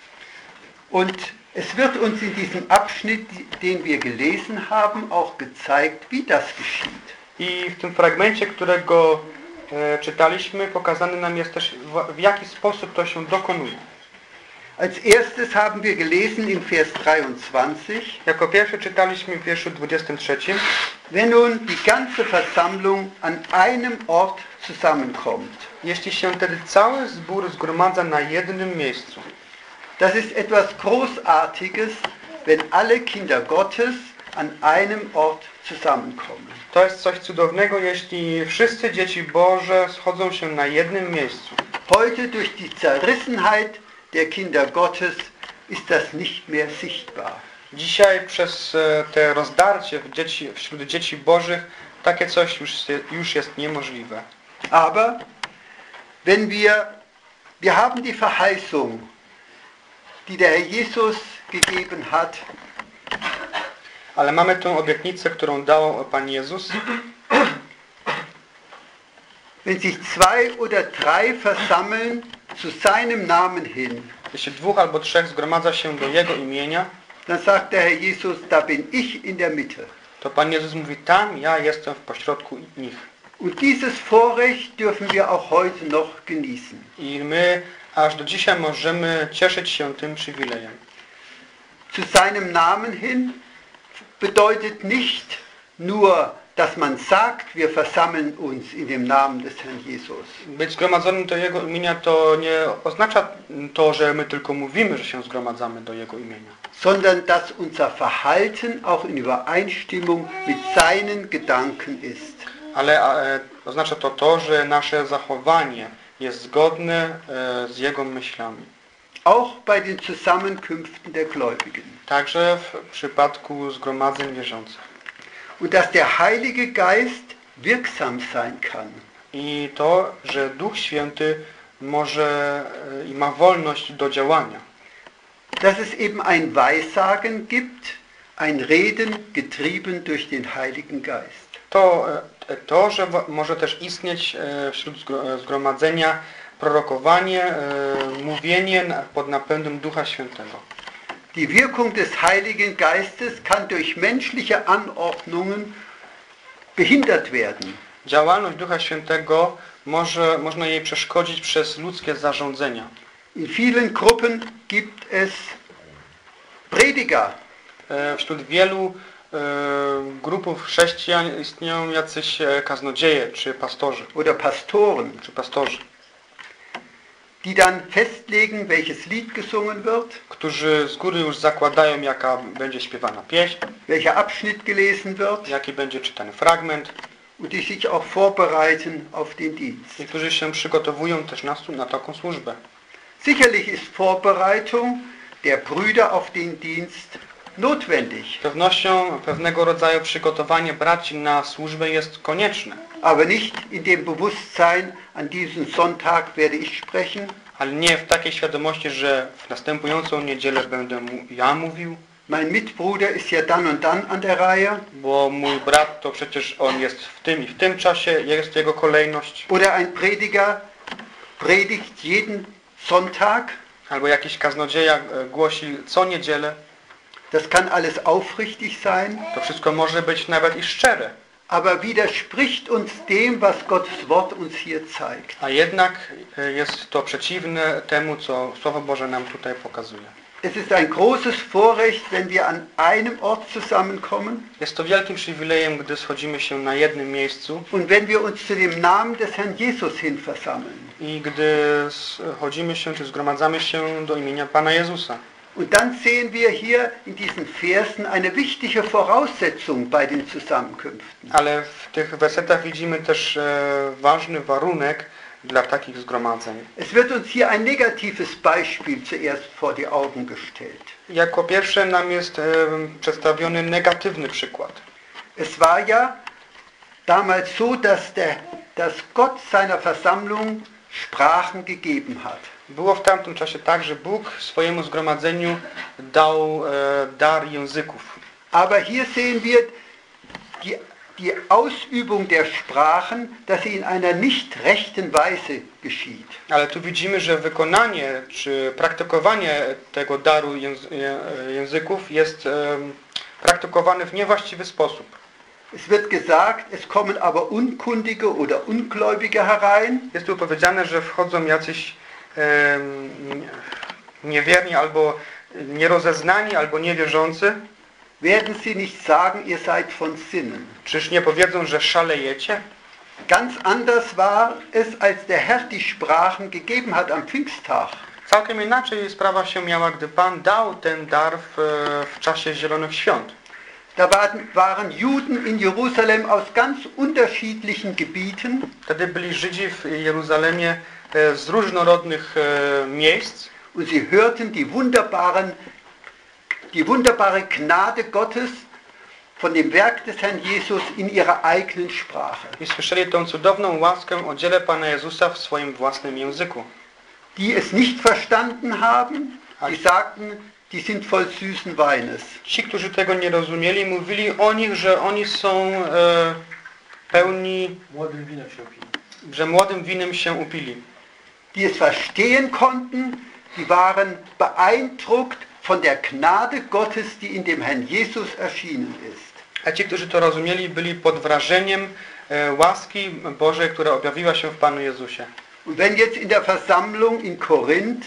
Und es wird uns in diesem Abschnitt, den wir gelesen haben, auch gezeigt, wie das geschieht. I w tym fragmencie, którego e, czytaliśmy, pokazany nam jest też w, w jaki sposób to się dokonuje. Als erstes haben wir gelesen in Vers dreiundzwanzig, Jako pierwszy czytaliśmy w wierszu dwudziestym trzecim. wenn nun die ganze Versammlung an einem Ort zusammenkommt. Jeśli się wtedy cały zbór zgromadza na jednym miejscu. Das ist etwas Großartiges, wenn alle Kinder Gottes an einem Ort zusammenkommen. To jest coś cudownego, jeśli wszyscy dzieci Boże schodzą się na jednym miejscu. Heute durch die Zerrissenheit der Kinder Gottes ist das nicht mehr sichtbar. Dzisiaj przez te rozdarcie w dzieci, wśród dzieci Bożych takie coś już, już jest niemożliwe. Aber wenn wir, wir haben die Verheißung, die der Herr Jesus gegeben hat, ale mamy tę obietnicę, którą dał Pan Jezus. Wenn sich zwei oder drei versammeln zu seinem Namen hin, Jeśli dwóch albo trzech zgromadza się do Jego imienia, dann sagt der Herr Jesus, da bin ich in der Mitte. to Pan Jezus mówi, tam ja jestem w pośrodku nich. Und dieses Vorrecht dürfen wir auch heute noch genießen. I my aż do dzisiaj możemy cieszyć się tym przywilejem. Zu seinem Namen hin bedeutet nicht nur, dass man sagt, wir versammeln uns in dem Namen des Herrn Jesus. Być zgromadzonym do Jego imienia to nie oznacza to, że my tylko mówimy, że się zgromadzamy do Jego imienia. Sondern dass unser Verhalten auch in Übereinstimmung mit seinen Gedanken ist. Ale e, oznacza to to, że nasze zachowanie jest zgodne e, z Jego myślami. Auch bei den Zusammenkünften der Gläubigen. Także w przypadku zgromadzeń wierzących. Und dass der Heilige Geist wirksam sein kann. I to, że Duch Święty może e, i ma wolność do działania. Dass es eben ein Weissagen gibt, ein Reden getrieben durch den Heiligen Geist. To, e, to że w, może też istnieć e, wśród zgromadzenia prorokowanie, e, mówienie pod napędem Ducha Świętego. Die Wirkung des Heiligen Geistes kann durch menschliche Anordnungen behindert werden. Działalność Ducha Świętego może, można jej przeszkodzić przez ludzkie zarządzenia. In vielen Gruppen gibt es Prediger. E, wśród wielu e, grupów chrześcijan istnieją jacyś kaznodzieje czy pastorzy. Oder Pastoren, Czy pastorzy, die dann festlegen, welches Lied gesungen wird, którzy z góry już zakładają, jaka będzie śpiewana pieśń, welcher Abschnitt gelesen wird jaki będzie czytany fragment, und die sich auch vorbereiten auf den Dienst. i którzy się przygotowują też na, na taką służbę. Sicherlich ist Vorbereitung der Brüder auf den Dienst notwendig, Z pewnością pewnego rodzaju przygotowanie braci na służbę jest konieczne, aber nicht in dem Bewusstsein, an diesem Sonntag werde ich sprechen, ale nie w takiej świadomości, że w następującą niedzielę będę mu, ja mówił, mein Mitbruder ist ja dann und dann an der Reihe, bo mój brat to przecież on jest w tym i w tym czasie, jest jego kolejność. oder ein Prediger predigt jeden Sonntag. Albo jakiś kaznodzieja głosi co niedzielę. Das kann alles aufrichtig sein, To wszystko może być nawet i szczere. aber widerspricht uns dem, was Gottes Wort uns hier zeigt. A jednak jest to przeciwne temu, co Słowo Boże nam tutaj pokazuje. Es ist ein großes Vorrecht, wenn wir an einem Ort zusammenkommen Jest to wielkim przywilejem, gdy schodzimy się na jednym miejscu und wenn wir uns zu dem Namen des Herrn Jesus hin versammeln. i gdy chodzimy się, czy zgromadzamy się do imienia Pana Jezusa. Und dann sehen wir hier in diesen Versen eine wichtige Voraussetzung bei den Zusammenkünften. Ale w tych wersetach widzimy też e, ważny warunek dla takich zgromadzeń. Es wird uns hier ein negatives Beispiel zuerst vor die Augen gestellt. Jako pierwsze nam jest e, przedstawiony negatywny przykład. Es war ja damals so, dass, der, dass Gott seiner Versammlung Sprachen gegeben hat. Było w tamtym czasie tak, że Bóg swojemu zgromadzeniu dał e, dar języków. Aber hier sehen wir die, die Ausübung der Sprachen, dass sie in einer nicht rechten Weise geschieht. Ale tu widzimy, że wykonanie czy praktykowanie tego daru języ języków jest e, praktykowane w niewłaściwy sposób. Es wird gesagt, es kommen aber Unkundige oder Ungläubige herein. Jest tu powiedziane, że wchodzą jacyś e, niewierni albo nierozeznani, albo niewierzący. Werden sie nicht sagen, ihr seid von Sinnen. Czyż nie powiedzą, że szalejecie? Ganz anders war es, als der Herr die Sprachen gegeben hat am Pfingsttag. Całkiem inaczej sprawa się miała, gdy Pan dał ten dar w, w czasie Zielonych Świąt. Da waren, waren Juden in Jerusalem aus ganz unterschiedlichen Gebieten. Wtedy byli Żydzi w Jeruzalemie e, z różnorodnych e, miejsc. Und sie hörten die wunderbaren, die wunderbare Gnade Gottes von dem Werk des Herrn Jesus in ihrer eigenen Sprache. I słyszeli tą cudowną łaskę o dziele Pana Jezusa w swoim własnym języku. Die es nicht verstanden haben, die sagten, die sind voll süßen Weines. Ci, którzy tego nie rozumieli, mówili o nich, że oni są e, pełni, Młodym winem się opili. że młodym winem się upili. Die es verstehen konnten, die waren beeindruckt von der Gnade Gottes, die in dem Herrn Jesus erschienen ist. A ci, którzy to rozumieli, byli pod wrażeniem e, łaski Bożej, która objawiła się w Panu Jezusie. Und wenn jetzt in der Versammlung in Korinth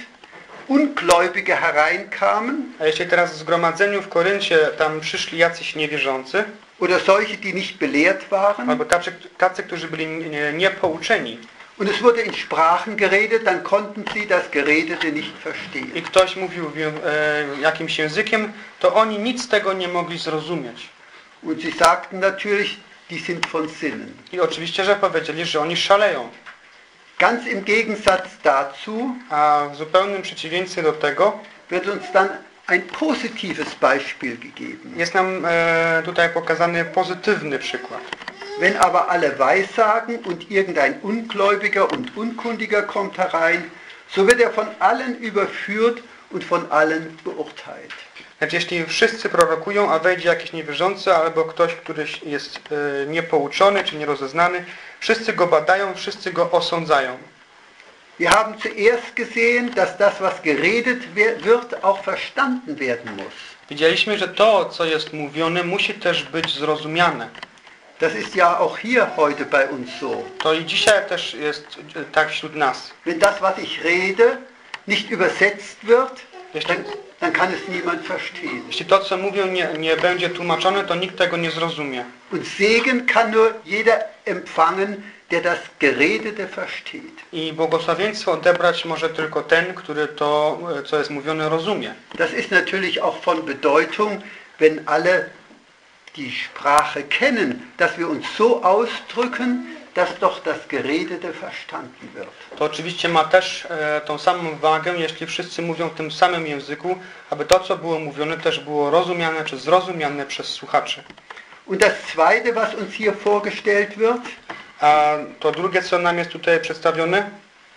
Ungläubige hereinkamen, A jeśli teraz w zgromadzeniu w Koryncie tam przyszli jacyś niewierzący, oder solche, die nicht belehrt waren, albo tacy, tacy którzy byli nie- niepouczeni, und es wurde in Sprachen geredet, dann konnten sie das Geredete nicht i verstehen. ktoś mówił w, e, jakimś językiem, to oni nic z tego nie mogli zrozumieć. Und sie sagten natürlich, die sind von Sinnen. I oczywiście, że powiedzieli, że oni szaleją. Ganz im Gegensatz dazu A w zupełnym przeciwieństwie do tego wird uns dann ein positives Beispiel gegeben. jest nam e, tutaj pokazany pozytywny przykład. Wenn aber alle Weissagen und irgendein Ungläubiger und Unkundiger kommt herein, so wird er von allen überführt und von allen beurteilt. Lecz jeśli wszyscy prorokują, a wejdzie jakiś niewierzący albo ktoś, który jest e, niepouczony czy nierozeznany, wszyscy go badają, wszyscy go osądzają. Wir haben zuerst gesehen, dass das, was geredet wird, auch verstanden werden muss. Widzieliśmy, że to, co jest mówione, musi też być zrozumiane. Das ist ja auch hier heute bei uns so. To i dzisiaj też jest e, tak wśród nas. Wenn das, was ich rede, nicht übersetzt wird, Jeśli, dann, dann kann es niemand verstehen. jeśli to, co mówią, nie, nie będzie tłumaczone, to nikt tego nie zrozumie. Und Segen kann nur jeder empfangen, der das Geredete versteht. I błogosławieństwo odebrać może tylko ten, który to, e, co jest mówione, rozumie. Das ist natürlich auch von Bedeutung, wenn alle die Sprache kennen, dass wir uns so ausdrücken, dass doch das Geredete verstanden wird. To oczywiście ma też e, tą samą wagę, jeśli wszyscy mówią w tym samym języku, aby to, co było mówione, też było rozumiane czy zrozumiane przez słuchaczy. Und das Zweite, was uns hier vorgestellt wird, A to drugie, co nam jest tutaj przedstawione,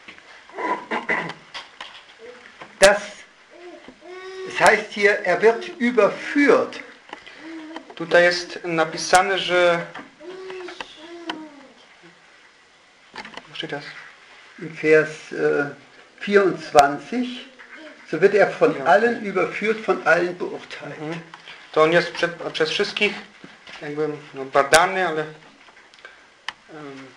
das, es heißt hier, er wird überführt. tutaj jest napisane, że... Steht das? In Vers äh, vierundzwanzig, so wird er von Ja. allen überführt, von allen beurteilt. Mhm. To on jest przed, przez wszystkich jakby no, badany, ale... Um,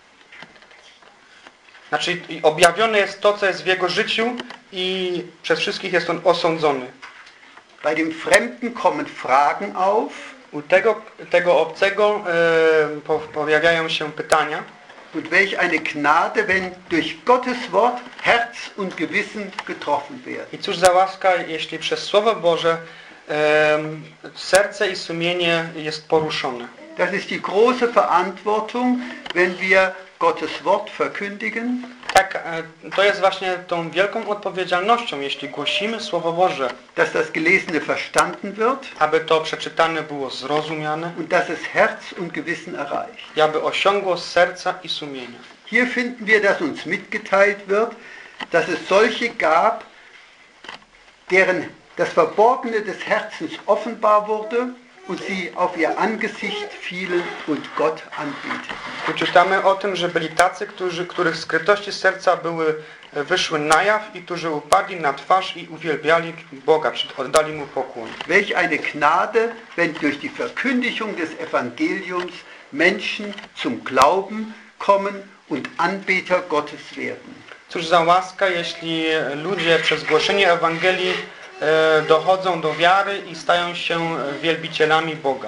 znaczy i objawione jest to, co jest w jego życiu i przez wszystkich jest on osądzony. Bei dem Fremden kommen Fragen auf, U tego, tego obcego e, po, pojawiają się pytania. und welch eine Gnade, wenn durch Gottes Wort Herz und Gewissen getroffen werden. I cóż za łaska, jeśli przez Słowo Boże e, serce i sumienie jest poruszone. Das ist die große Verantwortung, wenn wir Gottes Wort verkündigen, Tak, e, to jest właśnie tą wielką odpowiedzialnością, jeśli głosimy Słowo Boże, dass das Gelesene verstanden wird aby to przeczytane było zrozumiane und dass es Herz und Gewissen erreicht. i aby osiągło serca i sumienia. Hier finden wir, dass uns mitgeteilt wird, dass es solche gab, deren das Verborgene des Herzens offenbar wurde und sie auf ihr Angesicht fielen und Gott anbeteten. Tu czytamy o tym, że byli tacy, którzy, których skrytości serca były, wyszły na jaw i którzy upadli na twarz i uwielbiali Boga, czy oddali Mu pokłon. Welch eine Gnade, wenn durch die Verkündigung des Evangeliums Menschen zum Glauben kommen und Anbeter Gottes werden. Cóż za łaska, jeśli ludzie przez głoszenie Ewangelii e, dochodzą do wiary i stają się wielbicielami Boga.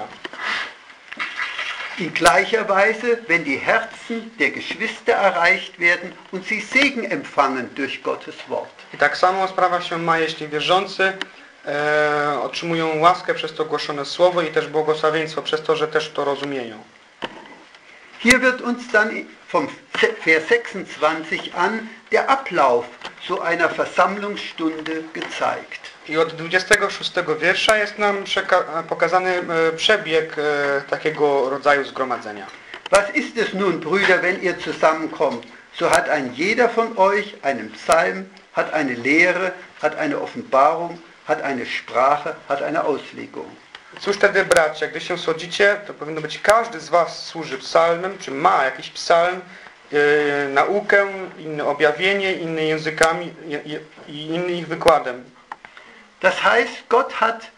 In gleicher Weise, wenn die Herzen der Geschwister erreicht werden und sie Segen empfangen durch Gottes Wort. I tak samo sprawa się ma, jeśli wierzący e, otrzymują łaskę przez to głoszone słowo i też błogosławieństwo przez to, że też to rozumieją. Hier wird uns dann vom Vers sechsundzwanzig an der Ablauf so einer Versammlungsstunde gezeigt. I od dwudziestego szóstego wiersza jest nam pokazany e, przebieg e, takiego rodzaju zgromadzenia. Was ist es nun, Brüder, wenn ihr zusammenkommt? So hat ein jeder von euch einen Psalm, hat eine Lehre, hat eine Offenbarung, hat eine Sprache, hat eine Auslegung. Cóż wtedy, bracia, gdy się schodzicie, to powinno być każdy z was służy psalmem, czy ma jakiś psalm, yy, naukę, inne objawienie, inne językami i, i inny ich wykładem. Das heißt, Gott hat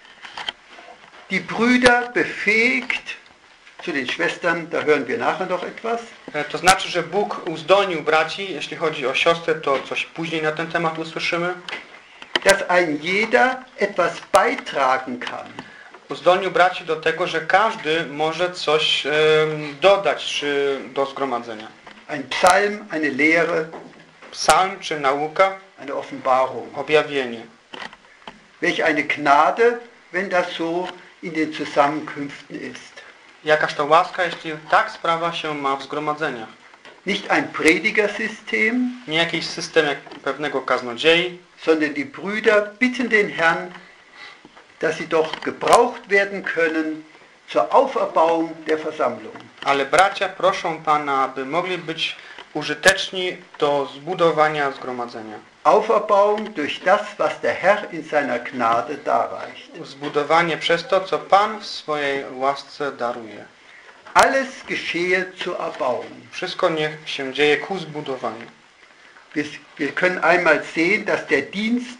die Brüder befähigt, zu den Schwestern, da hören wir nachher noch etwas. To znaczy, że Bóg uzdolnił braci, jeśli chodzi o siostrę, to coś później na ten temat usłyszymy. Dass ein jeder etwas beitragen kann. Uzdolnił braci do tego, że każdy może coś e, dodać czy do zgromadzenia. Ein Psalm, eine Lehre, Psalm czy nauka, eine Offenbarung. objawienie. Welch eine Gnade, wenn das so in den Zusammenkünften ist. Jakaż to łaska, jeśli tak sprawa się ma w zgromadzeniach. Nicht ein Predigersystem, Nie jakiś system jak pewnego kaznodziei, sondern die Brüder bitten den Herrn, dass sie doch gebraucht werden können zur Auferbauung der Versammlung. ale bracia proszą Pana, aby mogli być użyteczni do zbudowania zgromadzenia. Auferbauung durch das, was der Herr in seiner Gnade darreicht. Zbudowanie przez to, co Pan w swojej łasce daruje. Alles geschehe zur Erbauung. Wszystko niech się dzieje ku zbudowaniu. Wir, wir können einmal sehen, dass der Dienst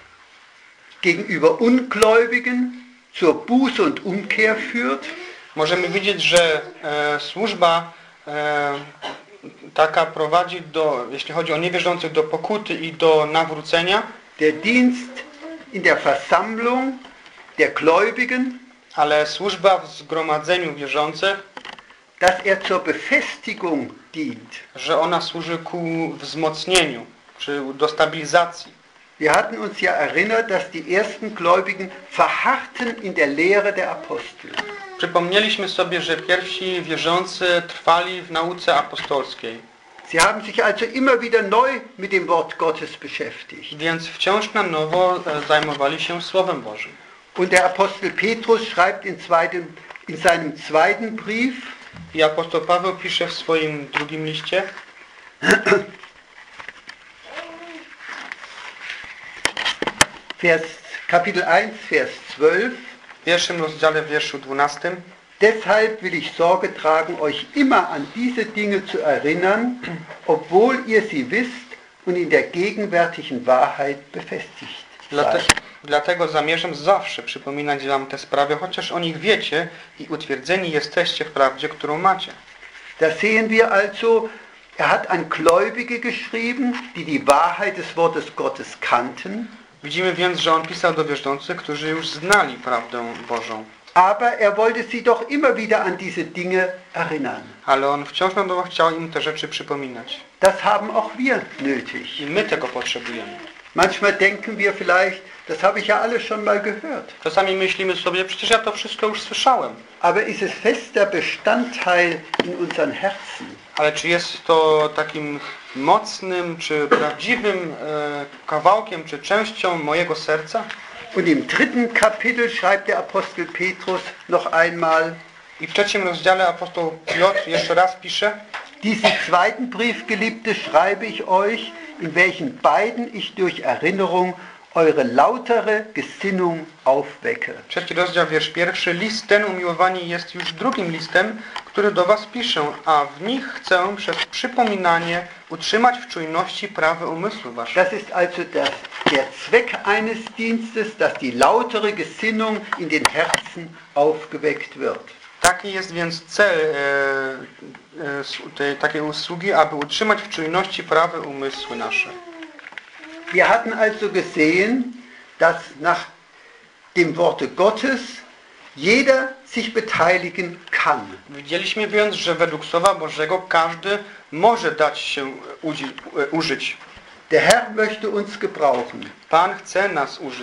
gegenüber Ungläubigen zur Buße und Umkehr führt. Możemy widzieć, że e, służba e, taka prowadzi do, jeśli chodzi o niewierzących, do pokuty i do nawrócenia. Der Dienst in der Versammlung der Gläubigen, Ale służba w zgromadzeniu wierzących, dass er zur Befestigung dient. że ona służy ku wzmocnieniu, czy do stabilizacji. Wir hatten uns ja erinnert, dass die ersten Gläubigen verharrten in der Lehre der Apostel. Przypomnieliśmy sobie, że pierwsi wierzący trwali w nauce apostolskiej. Sie haben sich also immer wieder neu mit dem Wort Gottes beschäftigt. Więc wciąż na nowo zajmowali się Słowem Bożym. Und der Apostel Petrus schreibt in, zweiten, in seinem zweiten Brief, I apostoł Paweł pisze w swoim drugim liście, Vers, Kapitel eins, Vers zwölf, w pierwszym rozdziale, w wierszu dwunastym, deshalb will ich Sorge tragen, euch immer an diese Dinge zu erinnern, obwohl ihr sie wisst und in der gegenwärtigen Wahrheit befestigt Dlate, seid. dlatego zamierzam zawsze przypominać wam te sprawy, chociaż o nich wiecie i utwierdzeni jesteście w prawdzie, którą macie. Da sehen wir also, er hat an Gläubige geschrieben, die die Wahrheit des Wortes Gottes kannten. Widzimy więc, że on pisał do wierzących, którzy już znali prawdę Bożą. Aber er wollte sie doch immer wieder an diese Dinge erinnern. Ale on wciąż na nowo chciał im te rzeczy przypominać. Das haben auch wir nötig. I my tego potrzebujemy. Manchmal denken wir vielleicht, das habe ich ja alles schon mal gehört. Czasami myślimy sobie, przecież ja to wszystko już słyszałem. Aber ist es fester Bestandteil in unseren Herzen? Ale czy jest to takim mocnym, czy prawdziwym e, kawałkiem, czy częścią mojego serca? Und im dritten Kapitel schreibt der Apostel Petrus noch einmal, I w trzecim rozdziale apostoł Piotr jeszcze raz pisze: diesen zweiten Brief, Geliebte, schreibe ich euch, in welchen beiden ich durch Erinnerung eure lautere Gesinnung aufwecke. Trzeci rozdział, wiersz pierwszy. List ten, umiłowani, jest już drugim listem, który do was piszę, a w nich chcę przez przypominanie utrzymać w czujności prawy umysłu waszych. Das ist also das, der Zweck eines Dienstes, dass die lautere Gesinnung in den Herzen aufgeweckt wird. Taki jest więc cel e, e, tej, takiej usługi, aby utrzymać w czujności prawe umysły nasze. Wir hatten also gesehen, dass nach dem Worte Gottes jeder sich beteiligen kann. Widzieliśmy więc, że według Słowa Bożego każdy może dać się udzi, użyć. Der Herr möchte uns gebrauchen. Pan chce nas użyć.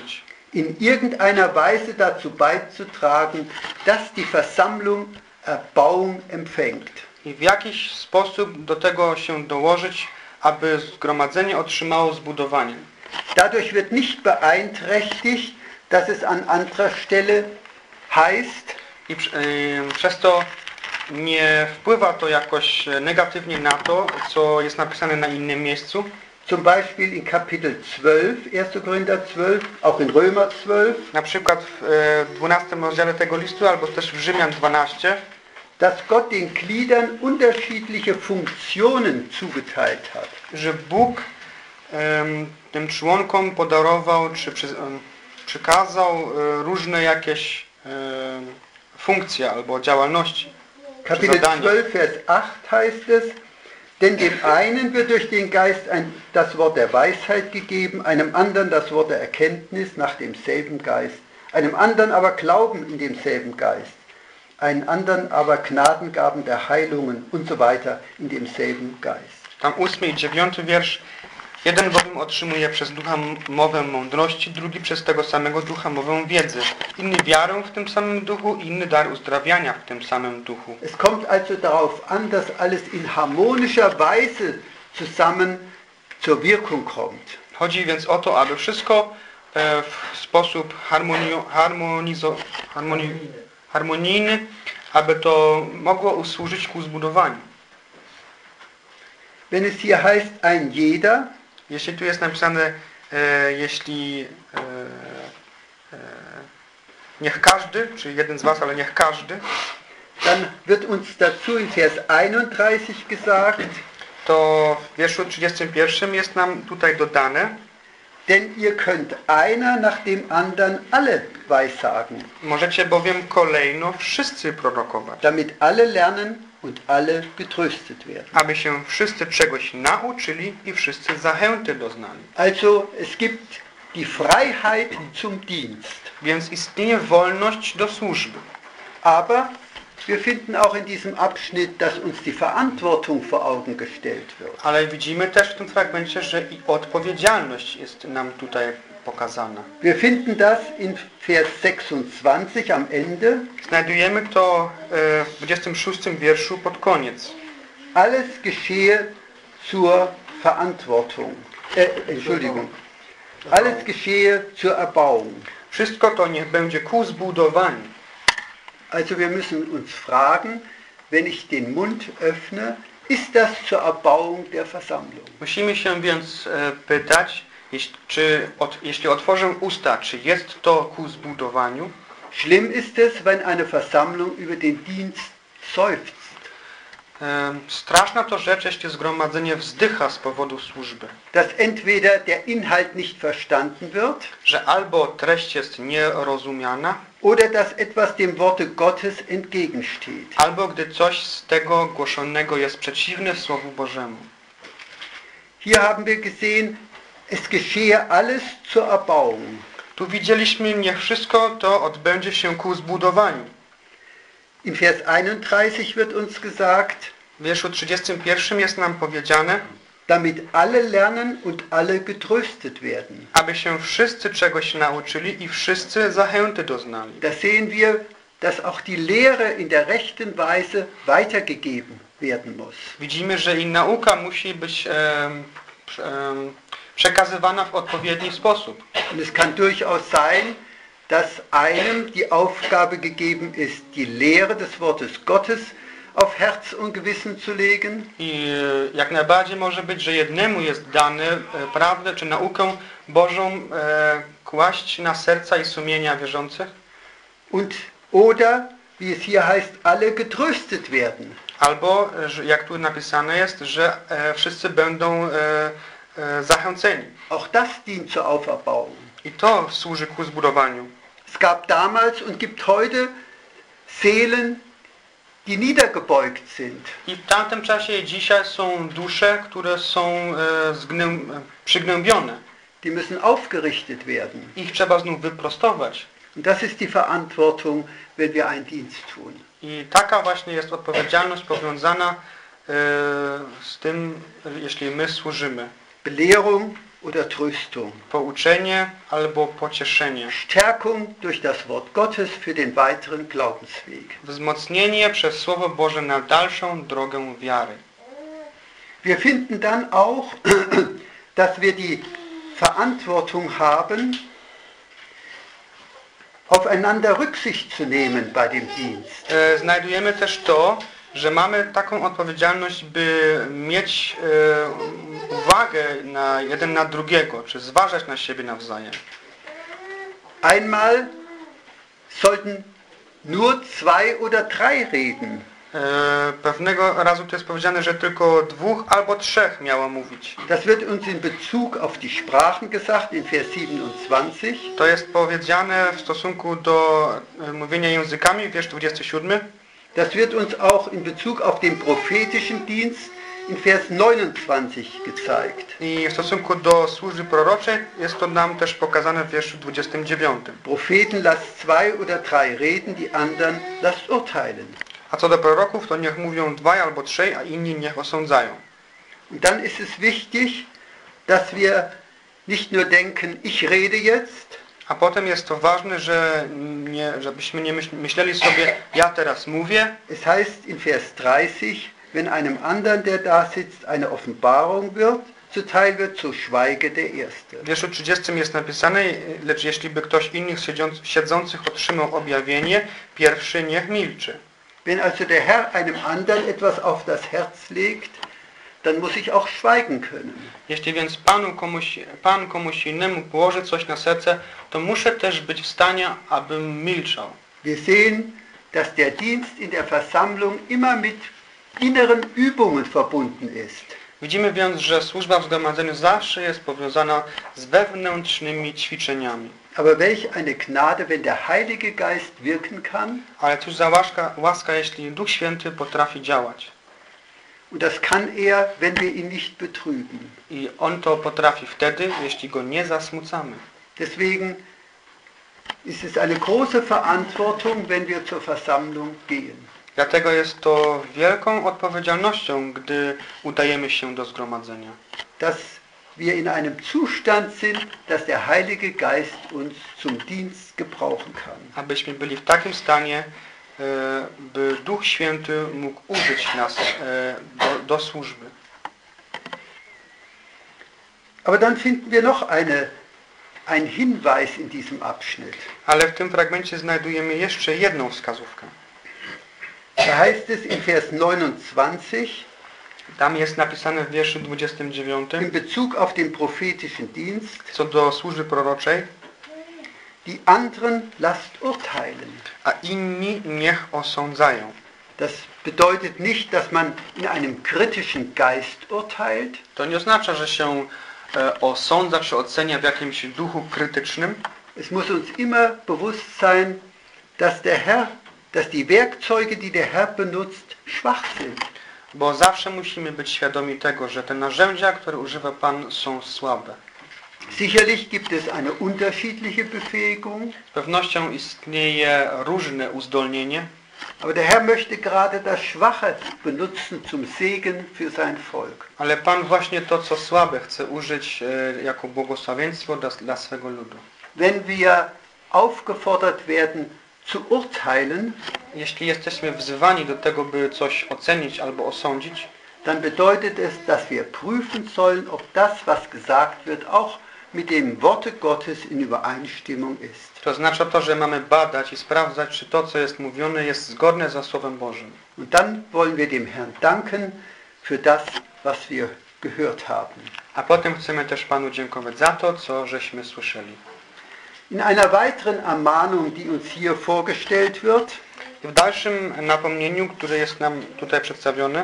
in irgendeiner Weise dazu beizutragen, dass die Versammlung Erbauung empfängt. I w jakiś sposób do tego się dołożyć, aby zgromadzenie otrzymało zbudowanie. Dadurch wird nicht beeinträchtigt, dass es an anderer Stelle heißt, I yy, przez to nie wpływa to jakoś negatywnie na to, co jest napisane na innym miejscu. zum Beispiel in Kapitel zwölf, erster Korinther zwölf, auch in Römer zwölf, Na przykład w yy, dwunastym rozdziale tego listu, albo też w Rzymian dwanaście, dass Gott den Gliedern unterschiedliche Funktionen zugeteilt hat. że Bóg ym, tym członkom podarował, czy przy, ym, przykazał y, różne jakieś y, funkcje albo działalności. Kapitel zwölf, Vers acht heißt es, denn dem einen wird durch den Geist ein, das Wort der Weisheit gegeben, einem anderen das Wort der Erkenntnis nach demselben Geist, einem anderen aber Glauben in demselben Geist, einen anderen aber Gnadengaben der Heilungen und so weiter in demselben Geist. Tam ósmy i dziewiąty wiersz. Jeden bowiem otrzymuje przez ducha mowę mądrości, drugi przez tego samego ducha mowę wiedzy, inny wiarę w tym samym duchu, inny dar uzdrawiania w tym samym duchu. Es kommt also darauf an, dass alles in harmonischer Weise zusammen zur Wirkung kommt. Chodzi więc o to, aby wszystko e, w sposób harmonio, harmonizo, harmoni, harmonijny, aby to mogło usłużyć ku zbudowaniu. Wenn es hier heißt, ein jeder, Jeśli tu jest napisane, e, jeśli e, e, niech każdy, czy jeden z was, ale niech każdy, dann wird uns dazu in Vers einunddreißig gesagt, to w wierszu trzydziestym pierwszym jest nam tutaj dodane, denn ihr könnt einer nach dem anderen alle weissagen, możecie bowiem kolejno wszyscy prorokować, damit alle lernen und alle getröstet werden. aby się wszyscy czegoś nauczyli i wszyscy zachęty doznali. Also es gibt die Freiheit zum Dienst. Więc istnieje wolność do służby. Aber wir finden auch in diesem Abschnitt, dass uns die Verantwortung vor Augen gestellt wird. Ale widzimy też w tym fragmencie, że i odpowiedzialność jest nam tutaj pokazana. Wir finden das in Vers sechsundzwanzig am Ende. Znajdujemy to w dwudziestym szóstym wierszu pod koniec. Alles geschehe zur Verantwortung. Äh, Entschuldigung. Alles geschehe zur Erbauung. Wszystko to niech będzie ku zbudowaniu. Also wir müssen uns fragen, wenn ich den Mund öffne, ist das zur Erbauung der Versammlung? Musimy się więc e, pytać, jeśli, czy od, jeśli otworzę usta, czy jest to ku zbudowaniu? Schlimm ist es, wenn eine Versammlung über den Dienst seufzt. E, straszna to rzecz, jeśli zgromadzenie wzdycha z powodu służby. Dass entweder der Inhalt nicht verstanden wird, Że albo treść jest nierozumiana, oder dass etwas dem Worte Gottes entgegensteht. albo gdy coś z tego głoszonego jest przeciwne Słowu Bożemu. Hier haben wir gesehen, es geschehe alles zur Erbauung. Tu widzieliśmy, niech wszystko to odbędzie się ku zbudowaniu. In Vers einunddreißig wird uns gesagt, W wierszu trzydziestym pierwszym jest nam powiedziane, damit alle lernen und alle getröstet werden. aby się wszyscy czegoś nauczyli i wszyscy zachęty doznali. Da sehen wir, dass auch die Lehre in der rechten Weise weitergegeben werden muss. Widzimy, że i nauka musi być e, e, przekazywana w odpowiedni sposób. Und es kann durchaus sein, dass einem die Aufgabe gegeben ist, die Lehre des Wortes Gottes auf Herz und Gewissen zu legen. I e, jak najbardziej może być, że jednemu jest dane e, prawdę czy naukę Bożą e, kłaść na serca i sumienia wierzących. Und oder, wie es hier heißt, alle getröstet werden. Albo, że, jak tu napisane jest, że e, wszyscy będą e, e, zachęceni. Auch das dient zur Auferbauung. I to służy ku zbudowaniu. Es gab damals und gibt heute Seelen, die niedergebeugt sind. I w tamtym czasie i dzisiaj są dusze, które są e, zgnę, przygnębione. Die müssen aufgerichtet werden. Ich trzeba znów wyprostować. Und das ist die Verantwortung, wenn wir einen Dienst tun. I taka właśnie jest odpowiedzialność powiązana e, z tym, jeśli my służymy. Belehrung, oder Tröstung. Pouczenie albo pocieszenie. Stärkung durch das Wort Gottes für den weiteren Glaubensweg. Wzmocnienie przez Słowo Boże na dalszą drogę wiary. Wir finden dann auch, dass wir die Verantwortung haben, aufeinander Rücksicht zu nehmen bei dem Dienst. E, Znajdujemy też to, że mamy taką odpowiedzialność, by mieć e, uwagę na jeden na drugiego, czy zważać na siebie nawzajem. Einmal sollten nur zwei oder drei reden. E, pewnego razu to jest powiedziane, że tylko dwóch albo trzech miało mówić. Das wird uns in Bezug auf die Sprachen gesagt, in Vers siebenundzwanzig. To jest powiedziane w stosunku do e, mówienia językami, wiersz dwudziesty siódmy. Das wird uns auch in Bezug auf den prophetischen Dienst in Vers neunundzwanzig gezeigt. I w stosunku do służby proroczej jest to nam też pokazane w wierszu dwudziestym dziewiątym. Propheten lasst zwei oder drei reden, die anderen lasst urteilen. A co do proroków, to niech mówią dwaj albo trzej, a inni niech osądzają. Und dann ist es wichtig, dass wir nicht nur denken, ich rede jetzt, A potem jest to ważne, że nie, żebyśmy nie myśleli sobie, ja teraz mówię. es heißt in Vers dreißig, wenn einem anderen, der da sitzt, eine Offenbarung wird, zuteil wird, so schweige der Erste. W wierszu trzydziestym jest napisane, lecz jeśli by ktoś innych siedzących otrzymał objawienie, pierwszy niech milczy. Wenn also der Herr einem anderen etwas auf das Herz legt, dann muss ich auch schweigen können. Jeśli więc Panu komuś, Pan komuś innemu położy coś na serce, to muszę też być w stanie, abym milczał. Wir sehen, dass der Dienst in der Versammlung immer mit inneren Übungen verbunden ist. Widzimy więc, że służba w zgromadzeniu zawsze jest powiązana z wewnętrznymi ćwiczeniami. Aber welch eine Gnade, wenn der Heilige Geist wirken kann. Ale cóż za łaska, łaska, jeśli Duch Święty potrafi działać. Und das kann er, wenn wir ihn nicht betrüben. I On to potrafi wtedy, jeśli Go nie zasmucamy. Deswegen ist es eine große Verantwortung, wenn wir zur Versammlung gehen. Dlatego jest to wielką odpowiedzialnością, gdy udajemy się do zgromadzenia. Dass wir in einem Zustand sind, dass der Heilige Geist uns zum Dienst gebrauchen kann. Abyśmy byli w takim stanie, by Duch Święty mógł użyć nas do, do służby. Aber dann finden wir noch eine, einen Hinweis in diesem Abschnitt. Ale w tym fragmencie znajdujemy jeszcze jedną wskazówkę. Da heißt es in Vers neunundzwanzig, tam jest napisane w wierszu dwudziestym dziewiątym, in Bezug auf den prophetischen Dienst, co do służby proroczej, die anderen lasst urteilen. A inni niech osądzają. Das bedeutet nicht, dass man in einem kritischen Geist urteilt. To nie oznacza, że się e, osądza czy ocenia w jakimś duchu krytycznym. Es muss uns immer bewusst sein, dass der Herr, dass die Werkzeuge, die der Herr benutzt, schwach sind. Bo zawsze musimy być świadomi tego, że te narzędzia, które używa Pan, są słabe. Sicherlich gibt es eine unterschiedliche Befähigung. Z pewnością istnieje różne uzdolnienie. Aber der Herr möchte gerade das Schwache benutzen zum Segen für sein Volk. Ale Pan właśnie to, co słabe, chce użyć e, jako błogosławieństwo dla, dla swego ludu. Wenn wir aufgefordert werden zu urteilen, jeśli jesteśmy wzywani do tego, by coś ocenić albo osądzić, dann bedeutet es, dass wir prüfen sollen, ob das, was gesagt wird, auch mit dem Worte Gottes in Übereinstimmung ist. To oznacza to, że mamy badać i sprawdzać, czy to, co jest mówione, jest zgodne ze Słowem Bożym. Und dann wollen wir dem Herrn danken für das, was wir gehört haben. A potem chcemy też Panu dziękować za to, co żeśmy słyszeli. In einer weiteren Ermahnung, die uns hier vorgestellt wird, w dalszym napomnieniu, które jest nam tutaj przedstawione,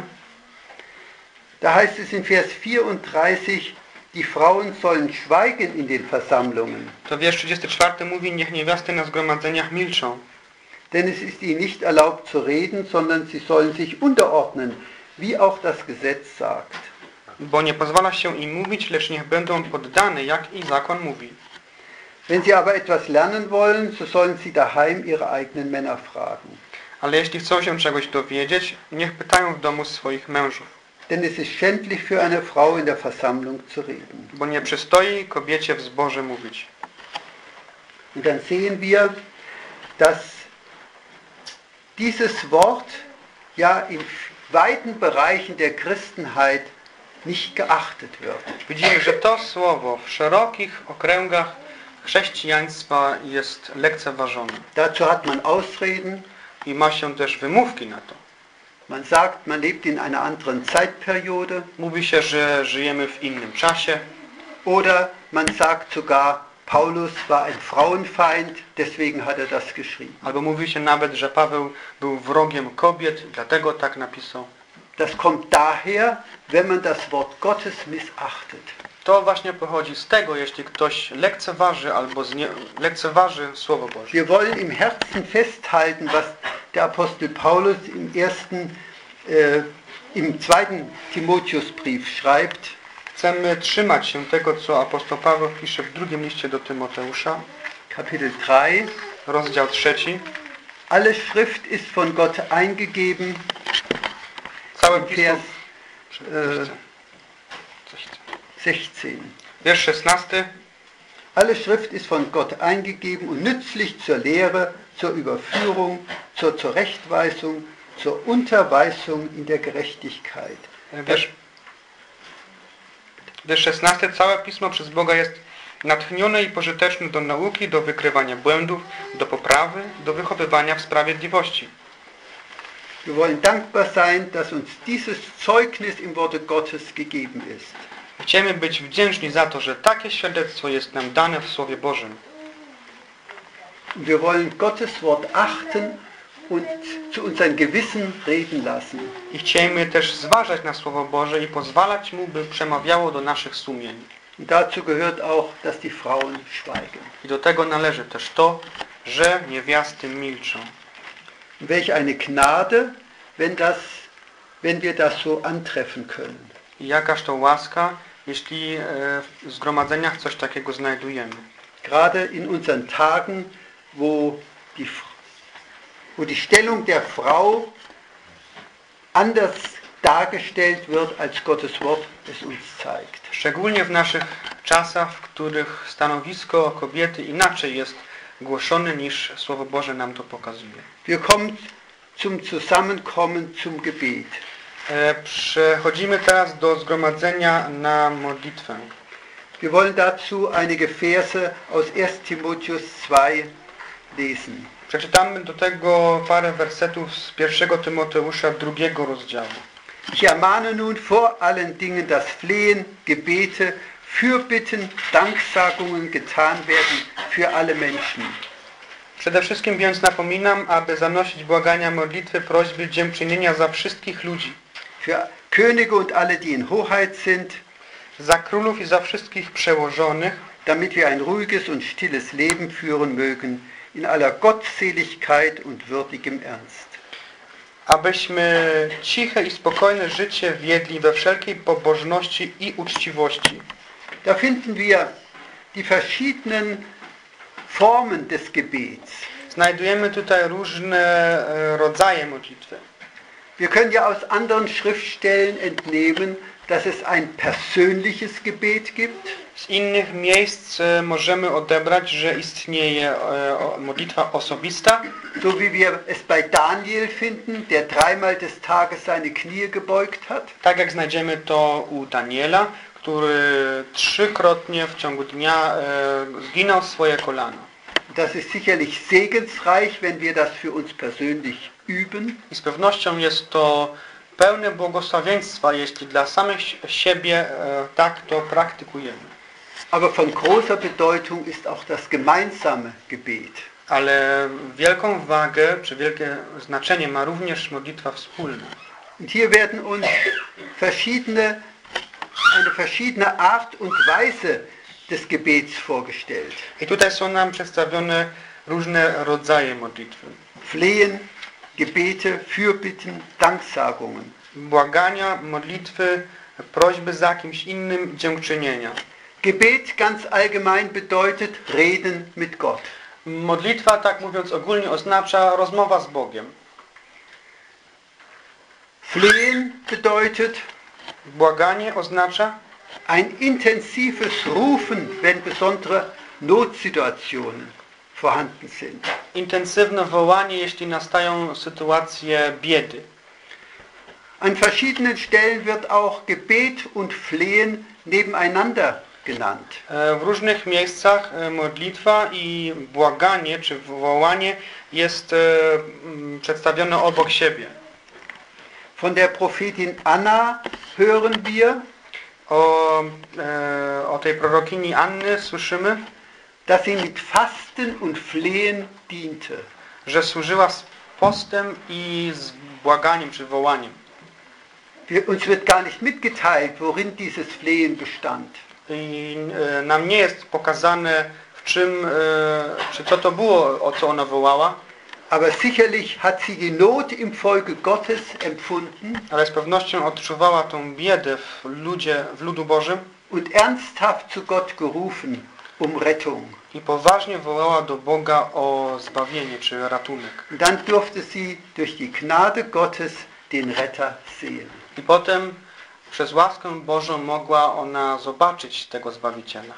da heißt es in Vers vierunddreißig, die Frauen sollen schweigen in den Versammlungen. To wiersz trzydziesty czwarty mówi, niech niewiasty na zgromadzeniach milczą. Denn es ist ihnen nicht erlaubt zu reden, sondern sie sollen sich unterordnen, wie auch das Gesetz sagt. Bo nie pozwala się im mówić, lecz niech będą poddane, jak i zakon mówi. Wenn sie aber etwas lernen wollen, so sollen sie daheim ihre eigenen Männer fragen. Ale jeśli chcą się czegoś dowiedzieć, niech pytają w domu swoich mężów. denn es ist schändlich für eine Frau in der Versammlung zu reden. Bo nie przystoi kobiecie w zborze mówić. Und dann sehen wir, dass dieses Wort ja in weiten Bereichen der Christenheit nicht geachtet wird. Widzimy, że to słowo w szerokich okręgach chrześcijaństwa jest lekceważone. Dazu hat man Ausreden. I ma się też wymówki na to. Man sagt, man lebt in einer anderen Zeitperiode. Mówi się, że żyjemy w innym czasie. Oder man sagt sogar, Paulus war ein Frauenfeind, deswegen hat er das geschrieben. Albo mówi się nawet, że Paweł był wrogiem kobiet, dlatego tak napisał. Das kommt daher, wenn man das Wort Gottes missachtet. To właśnie pochodzi z tego, jeśli ktoś lekceważy albo znie, lekceważy Słowo Boże. Wir wollen im Herzen festhalten, was der Apostel Paulus im ersten, äh, im zweiten Timotheusbrief schreibt. Chcemy trzymać się tego, co apostoł Paweł pisze w drugim liście do Tymoteusza. Kapitel drei. Rozdział trzeci. Alle Schrift ist von Gott eingegeben. Całe pismo. Vers Äh, sechzehn. Wiersz szesnasty. Alle Schrift ist von Gott eingegeben und nützlich zur Lehre, zur Überführung, zur Zurechtweisung, zur Unterweisung in der Gerechtigkeit. Wiersz, wiersz szesnasty. Całe pismo przez Boga jest natchnione i pożyteczne do nauki, do wykrywania błędów, do poprawy, do wychowywania w sprawiedliwości. Wir wollen dankbar sein, dass uns dieses Zeugnis im Worte Gottes gegeben ist. Chcemy być wdzięczni za to, że takie świadectwo jest nam dane w Słowie Bożym. Wir wollen Gottes Wort achten und zu unserem Gewissen reden lassen. I chcemy też zważać na Słowo Boże i pozwalać Mu, by przemawiało do naszych sumień. Und dazu gehört auch, dass die Frauen schweigen. I do tego należy też to, że niewiasty milczą. Welch eine Gnade, wenn, das, wenn wir das so antreffen können. I jakaż to łaska, jeśli w zgromadzeniach coś takiego znajdujemy. Gerade in unseren Tagen, wo die, wo die Stellung der Frau anders dargestellt wird, als Gottes Wort es uns zeigt. Szczególnie w naszych czasach, w których stanowisko kobiety inaczej jest głoszone, niż Słowo Boże nam to pokazuje. Wir kommen zum Zusammenkommen zum Gebet. Przechodzimy teraz do zgromadzenia na modlitwę. Wir wollen dazu einige Verse aus ersten Timotheus zwei lesen. Przeczytamy do tego parę wersetów z pierwszego Tymoteusza drugiego rozdziału. Ich ermahne nun vor allen Dingen, dass Flehen, Gebete, Fürbitten, Danksagungen getan werden für alle Menschen. Przede wszystkim więc napominam, aby zanosić błagania, modlitwy, prośby, dziękczynienia za wszystkich ludzi. Für Könige und alle, die in Hoheit sind, za królów i za wszystkich przełożonych, damit wir ein ruhiges und stilles Leben führen mögen, in aller Gottseligkeit und würdigem Ernst. Abyśmy ciche i spokojne życie wiedli we wszelkiej pobożności i uczciwości. Da finden wir die verschiedenen Formen des Gebets. Znajdujemy tutaj różne rodzaje modlitwy. Wir können ja aus anderen Schriftstellen entnehmen, dass es ein persönliches Gebet gibt. Z innych miejsc możemy odebrać, że istnieje modlitwa osobista. So wie wir es bei Daniel finden, der dreimal des Tages seine Knie gebeugt hat. Tak jak znajdziemy to u Daniela, który trzykrotnie w ciągu dnia zginął swoje kolana. Das ist sicherlich segensreich, wenn wir das für uns persönlich üben. I z pewnością jest to pełne błogosławieństwa, jeśli dla samych siebie tak to praktykujemy. Aber von großer Bedeutung ist auch das gemeinsame Gebet. Ale wielką wagę, czy wielkie znaczenie ma również modlitwa wspólna. Und hier werden uns verschiedene, eine verschiedene Art und Weise des Gebets vorgestellt. I tutaj są nam przedstawione różne rodzaje modlitwy. Flehen, Gebete, Fürbitten, Danksagungen. Błagania, modlitwy, prośby za kimś innym, dziękczynienia. Gebet ganz allgemein bedeutet Reden mit Gott. Modlitwa, tak mówiąc ogólnie, oznacza rozmowa z Bogiem. Flehen bedeutet Błaganie oznacza ein intensives Rufen, wenn besondere Notsituationen vorhanden sind. intensywne wołanie, jeśli nastają sytuacje biedy. An verschiedenen Stellen wird auch Gebet und Flehen nebeneinander genannt. E, W różnych miejscach e, modlitwa i błaganie czy wołanie jest e, m, przedstawione obok siebie. Von der Prophetin Anna hören wir, O, e, o tej prorokini Anny słyszymy, dass sie mit Fasten und Flehen diente. że służyła z postem i z błaganiem czy wołaniem. Wir, uns wird gar nicht mitgeteilt, worin dieses Flehen bestand. I e, nam nie jest pokazane, w czym, e, czy co to było, o co ona wołała, Aber sicherlich hat sie die Not im Volke Gottes empfunden ale z pewnością odczuwała tą biedę w ludzie, w ludu Bożym und ernsthaft zu Gott gerufen um Rettung. i poważnie wołała do Boga o zbawienie czy ratunek. Und dann durfte sie durch die Gnade Gottes den Retter sehen. I potem przez łaskę Bożą mogła ona zobaczyć tego Zbawiciela.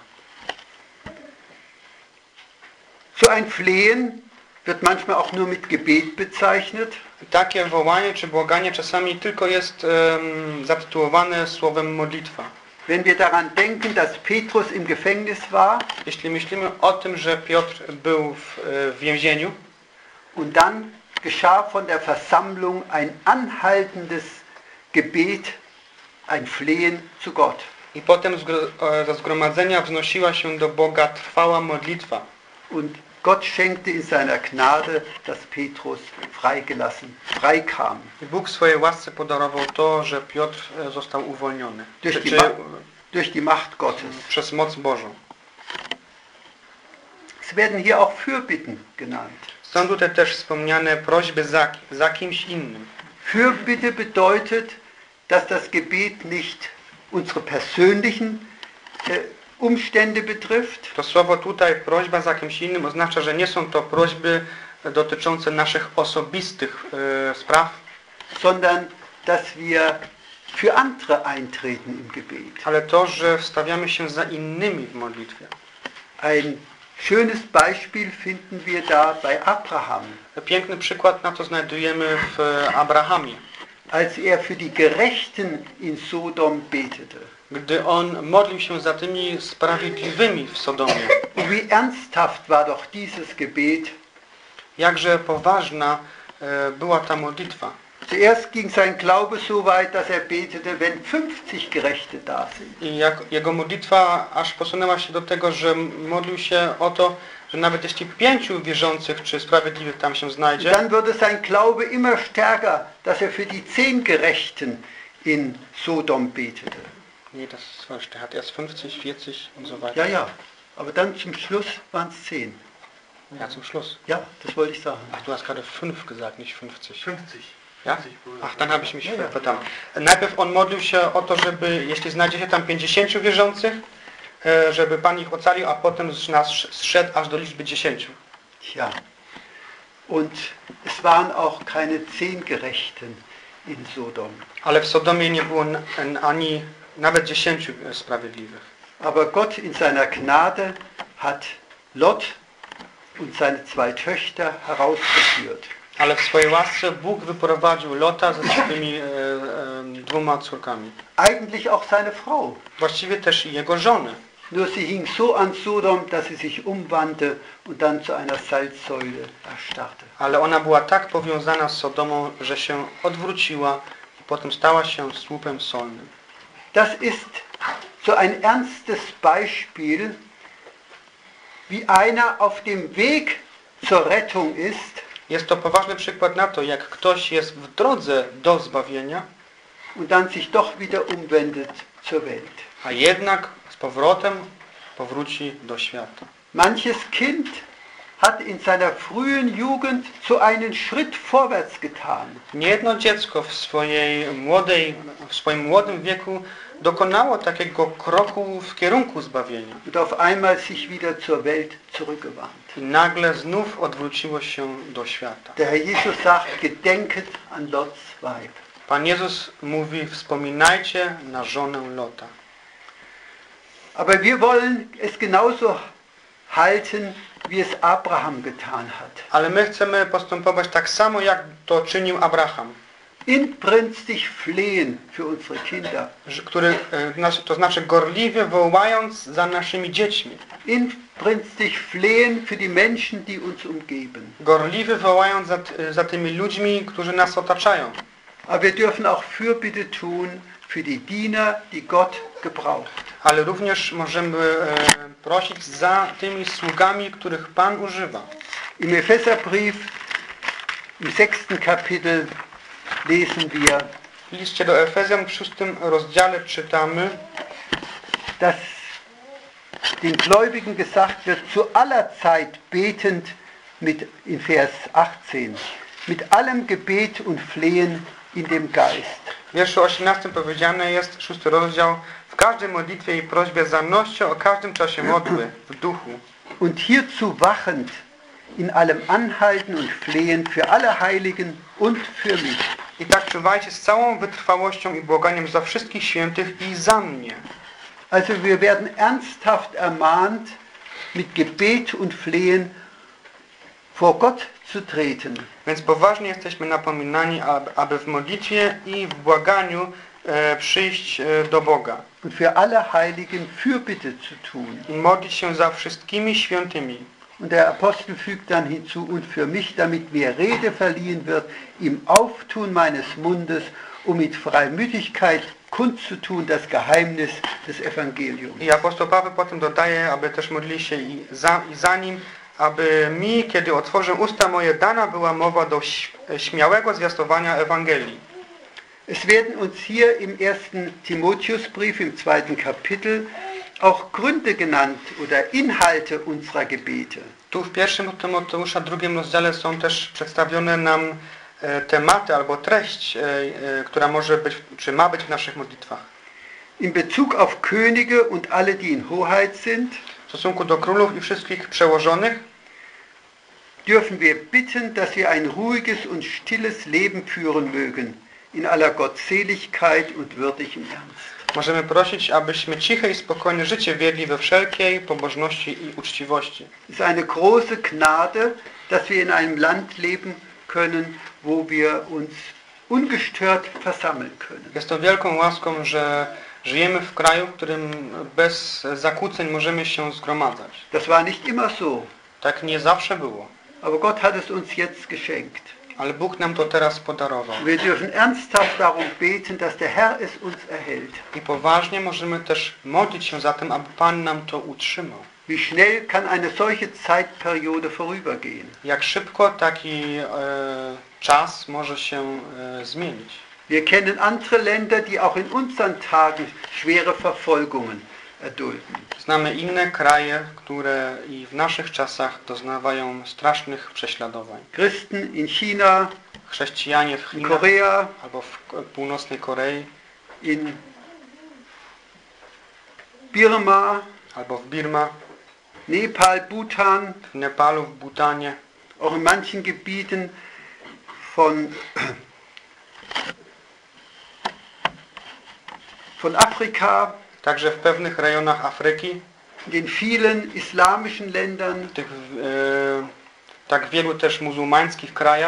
So ein Flehen wird manchmal auch nur mit Gebet bezeichnet. Takie wołanie czy błaganie czasami tylko jest um, zatytułowane słowem modlitwa. Wenn wir daran denken, dass Petrus im Gefängnis war Jeśli myślimy o tym, że Piotr był w, w więzieniu und dann geschah von der Versammlung ein anhaltendes Gebet, ein Flehen zu Gott. i potem ze zgromadzenia wznosiła się do Boga trwała modlitwa. Und Gott schenkte in seiner Gnade, dass Petrus freigelassen, freikam. I Bóg w swojej łasce podarował to, że Piotr został uwolniony. Durch Czy, die, czy, Ma durch die Macht Gottes. przez moc Bożą. Es werden hier auch Fürbitten genannt. Są tutaj też wspomniane prośby za, za kimś innym. Fürbitte bedeutet, dass das Gebet nicht unsere persönlichen äh, Umstände betrifft, To słowo tutaj, prośba za kimś innym, oznacza, że nie są to prośby dotyczące naszych osobistych e, spraw, sondern dass wir für andere eintreten im Gebet. ale to, że wstawiamy się za innymi w modlitwie. Ein schönes Beispiel finden wir da bei Abraham, Piękny przykład na to znajdujemy w Abrahamie, als er für die Gerechten in Sodom betete. gdy on modlił się za tymi sprawiedliwymi w Sodomie. Und wie ernsthaft war doch dieses Gebet. Jakże poważna e, była ta modlitwa. Zuerst ging sein Glaube so weit, dass er betete, wenn fünfzig Gerechte da sind. I jak, jego modlitwa aż posunęła się do tego, że modlił się o to, że nawet jeśli pięciu wierzących czy sprawiedliwych tam się znajdzie, Dann wurde sein Glaube immer stärker, dass er für die zehn Gerechten in Sodom betete. nee, das ist falsch, der hat erst fünfzig, vierzig und so weiter. Ja, ja, aber dann zum Schluss waren es zehn. Ja, zum Schluss. Ja, das wollte ich sagen. Ach, du hast gerade fünf gesagt, nicht fünfzig. fünfzig. Ja? fünfzig było. Ach, dann habe ich mich Ja, ja. vertan. Najpierw on modlił się o to, żeby, jeśli znajdzie się tam pięćdziesięciu wierzących, e, żeby Pan ich ocalił, a potem z nas zszedł aż do liczby dziesięciu. Ja, und es waren auch keine zehn Gerechten in Sodom. Ale w Sodomie nie było n- n- ani nawet dziesięciu sprawiedliwych. Aber Gott in seiner Gnade hat Lot und seine zwei Töchter herausgeführt. Ale w swojej łasce Bóg wyprowadził Lota ze swoimi e, e, dwoma córkami. Eigentlich auch seine Frau. Właściwie też i jego żonę. Nur sie hing so an Sodom, dass sie sich umwandte und dann zu einer Salzsäule erstarrte. Ale ona była tak powiązana z Sodomą, że się odwróciła i potem stała się słupem solnym. Das ist so ein ernstes Beispiel, wie einer auf dem Weg zur Rettung ist Jest to poważny przykład na to, jak ktoś jest w drodze do zbawienia, und dann sich doch wieder umwendet zur Welt. a jednak z powrotem powróci do świata. Manches Kind hat in seiner frühen Jugend so einen Schritt vorwärts getan. Niejedno dziecko w swojej młodej, w swoim młodym wieku dokonało takiego kroku w kierunku zbawienia. Und auf einmal sich wieder zur Welt zurückgewandt. I nagle znów odwróciło się do świata. Der Herr Jesus sagt, gedenket an Lots Weib. Pan Jezus mówi, wspominajcie na żonę Lota. Aber wir wollen es genauso halten, wie es Abraham getan hat. Ale my chcemy postępować tak samo, jak to czynił Abraham, Inbrünstig flehen für unsere Kinder. że- który, e, znaczy- to znaczy gorliwie wołając za naszymi dziećmi. Inbrünstig flehen für die Menschen, die uns umgeben. Gorliwie wołając za, t- za tymi ludźmi, którzy nas otaczają. Aber wir dürfen auch Fürbitte tun für die Diener, die Gott gebraucht. Ale również możemy e, prosić za tymi sługami, których Pan używa. Im Epheserbrief, im sechsten Kapitel, lesen wir, W liście do Efezjan w szóstym rozdziale czytamy, dass den Gläubigen gesagt wird, zu aller Zeit betend, mit, in Vers achtzehn, mit allem Gebet und Flehen in dem Geist. w wierszu osiemnastym powiedziane jest, szósty rozdział, w każdej modlitwie i prośbie za nością o każdym czasie modły, w duchu. Und hierzu wachend, in allem Anhalten und Flehen für alle Heiligen und für mich. I tak czuwajcie z całą wytrwałością i błaganiem za wszystkich świętych i za mnie. Also wir werden ernsthaft ermahnt, mit Gebet und Flehen vor Gott zu treten. Więc poważnie jesteśmy napominani, aby- aby w modlitwie i w błaganiu e, przyjść e, do Boga. Und für alle Heiligen Fürbitte zu tun. I modlić się za wszystkimi świętymi. Und der Apostel fügt dann hinzu, und für mich, damit mir Rede verliehen wird im Auftun meines Mundes, um mit Freimütigkeit kundzutun das Geheimnis des Evangeliums. I apostoł Paweł potem dodaje, aby też modlili się i za, i za nim, aby mi, kiedy otworzę usta moje, dana była mowa do ś- śmiałego zwiastowania Ewangelii. Es werden uns hier im ersten Timotheusbrief, im zweiten Kapitel, auch Gründe genannt oder Inhalte unserer Gebete. Tu w pierwszym Tymoteusza, drugim rozdziale są też przedstawione nam e, tematy albo treść, e, e, która może być, czy ma być w naszych modlitwach. In Bezug auf Könige und alle, die in Hoheit sind, W stosunku do królów i wszystkich przełożonych dürfen wir bitten, dass wir ein ruhiges und stilles Leben führen mögen, in aller Gottseligkeit und würdigem Ernst. możemy prosić, abyśmy ciche i spokojne życie wiedli we wszelkiej pobożności i uczciwości. Es ist eine große Gnade, dass wir in einem Land leben können, wo wir uns ungestört versammeln können. Jest to wielką łaską, że żyjemy w kraju, w którym bez zakłóceń możemy się zgromadzać. Das war nicht immer so, Tak nie zawsze było, aber Gott hat es uns jetzt geschenkt. ale Bóg nam to teraz podarował. Wir dürfen ernsthaft darum beten, dass der Herr es uns erhält. I poważnie możemy też modlić się za tym, aby Pan nam to utrzymał. Wie schnell kann eine solche Zeitperiode vorübergehen? Jak szybko taki e, czas może się e, zmienić. Wir kennen andere Länder, die auch in unseren Tagen schwere Verfolgungen erdulden. Znamy inne kraje, które i w naszych czasach doznawają strasznych prześladowań. Christen in China, Chrześcijanie w in Chinach Korea, albo w K- północnej Korei, in Birma, albo w Birma, Nepal, Bhutan, w Nepalu, w Bhutanie, auch in manchen Gebieten von, von Afrika, także w pewnych rejonach Afryki, in den vielen islamischen Ländern, w tych e, tak wielu też muzułmańskich krajach.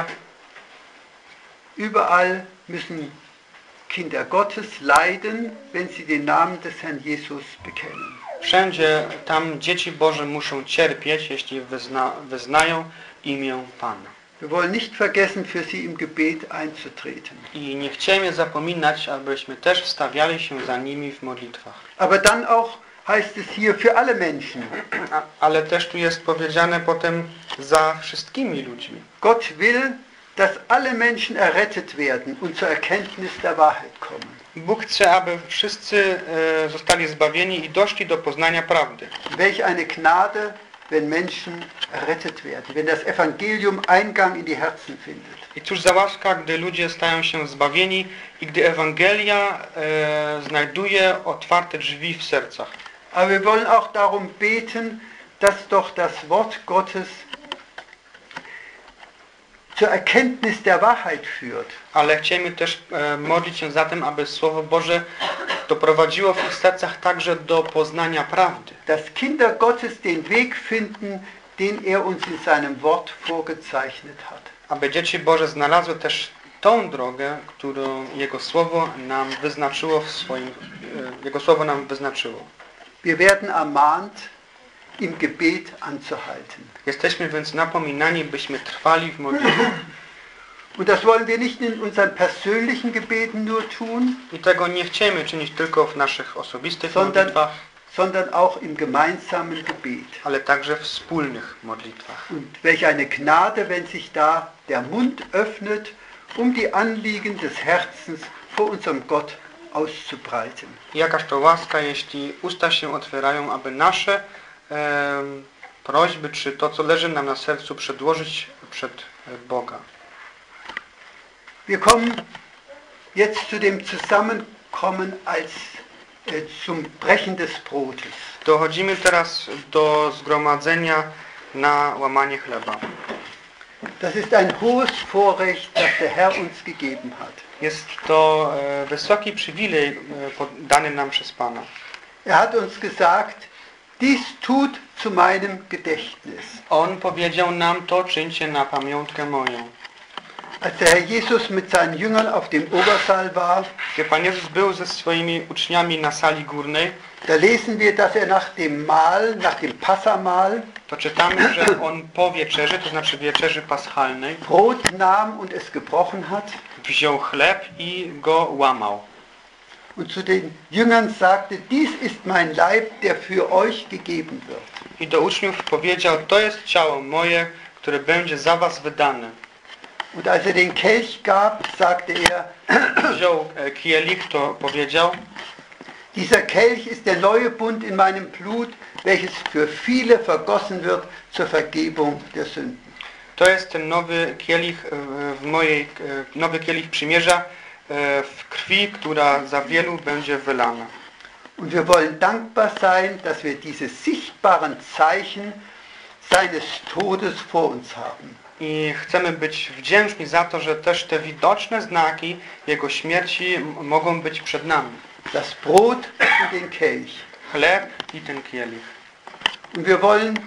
überall müssen Kinder Gottes leiden, wenn sie den Namen des Herrn Jesus bekennen. Wszędzie tam dzieci Boże muszą cierpieć, jeśli wyzna, wyznają imię Pana. Wir wollen nicht vergessen, für sie im Gebet einzutreten. I nie chcemy zapominać, abyśmy też wstawiali się za nimi w modlitwach. Aber dann auch heißt es hier für alle Menschen. A, ale też tu jest powiedziane potem za wszystkimi ludźmi. Gott will, dass alle Menschen errettet werden und zur Erkenntnis der Wahrheit kommen. Bóg chce, aby wszyscy e, zostali zbawieni i doszli do poznania prawdy. Welch eine Gnade, wenn Menschen errettet werden, wenn das Evangelium Eingang in die Herzen findet. I cóż za łaska, gdy ludzie stają się zbawieni i gdy Ewangelia e, znajduje otwarte drzwi w sercach. Aber wir wollen auch darum beten, dass doch das Wort Gottes zur Erkenntnis der Wahrheit führt. Ale chcemy też e, modlić się za tym, aby Słowo Boże doprowadziło w ich sercach także do poznania prawdy. Dass Kinder Gottes den Weg finden, den er uns in seinem Wort vorgezeichnet hat. Aby dzieci Boże znalazły też tą drogę, którą Jego Słowo nam wyznaczyło w swoim, e, Jego Słowo nam wyznaczyło. Wir werden ermahnt, im Gebet anzuhalten. Jesteśmy więc napominani, byśmy trwali w modlitwie. Und das wollen wir nicht in unseren persönlichen Gebeten nur tun, I tego nie chcemy czynić tylko w naszych osobistych sondern, modlitwach, sondern auch im gemeinsamen Gebet. ale także w wspólnych modlitwach. Und welch eine Gnade, wenn sich da der Mund öffnet, um die Anliegen des Herzens vor unserem Gott auszubreiten. Jakaż to łaska, jeśli usta się otwierają, aby nasze e, prośby, czy to, co leży nam na sercu, przedłożyć przed Boga. Wir kommen jetzt zu dem Zusammenkommen als äh, zum Brechen des Brotes. Dochodzimy teraz do zgromadzenia na łamanie chleba. Das ist ein hohes Vorrecht, das der Herr uns gegeben hat. Jest to e, wysoki przywilej e, dany nam przez Pana. Er hat uns gesagt, dies tut zu meinem Gedächtnis. On powiedział nam, to czyńcie na pamiątkę moją. Als der Herr Jesus mit seinen Jüngern auf dem Obersaal war, Gdy Pan Jezus był ze swoimi uczniami na sali górnej, da lesen wir, dass er nach dem Mahl, nach dem Passamahl, to czytamy, że On po wieczerzy, to znaczy wieczerzy paschalnej, Brot nahm und es gebrochen hat wziął chleb i go łamał. und zu den Jüngern sagte, dies ist mein Leib, der für euch gegeben wird. I do uczniów powiedział, to jest ciało moje, które będzie za was wydane. Und als er den Kelch gab, sagte er, Wziął e, kielich, to powiedział, dieser Kelch ist der neue Bund in meinem Blut, welches für viele vergossen wird zur Vergebung der Sünden. to jest ten nowy kielich e, w mojej, e, nowy kielich przymierza e, w krwi, która za wielu będzie wylana. Und wir wollen dankbar sein, dass wir diese sichtbaren Zeichen seines Todes vor uns haben. I chcemy być wdzięczni za to, że też te widoczne znaki Jego śmierci m- mogą być przed nami. Das Brot und den Kelch. Chleb i ten kielich. Und wir wollen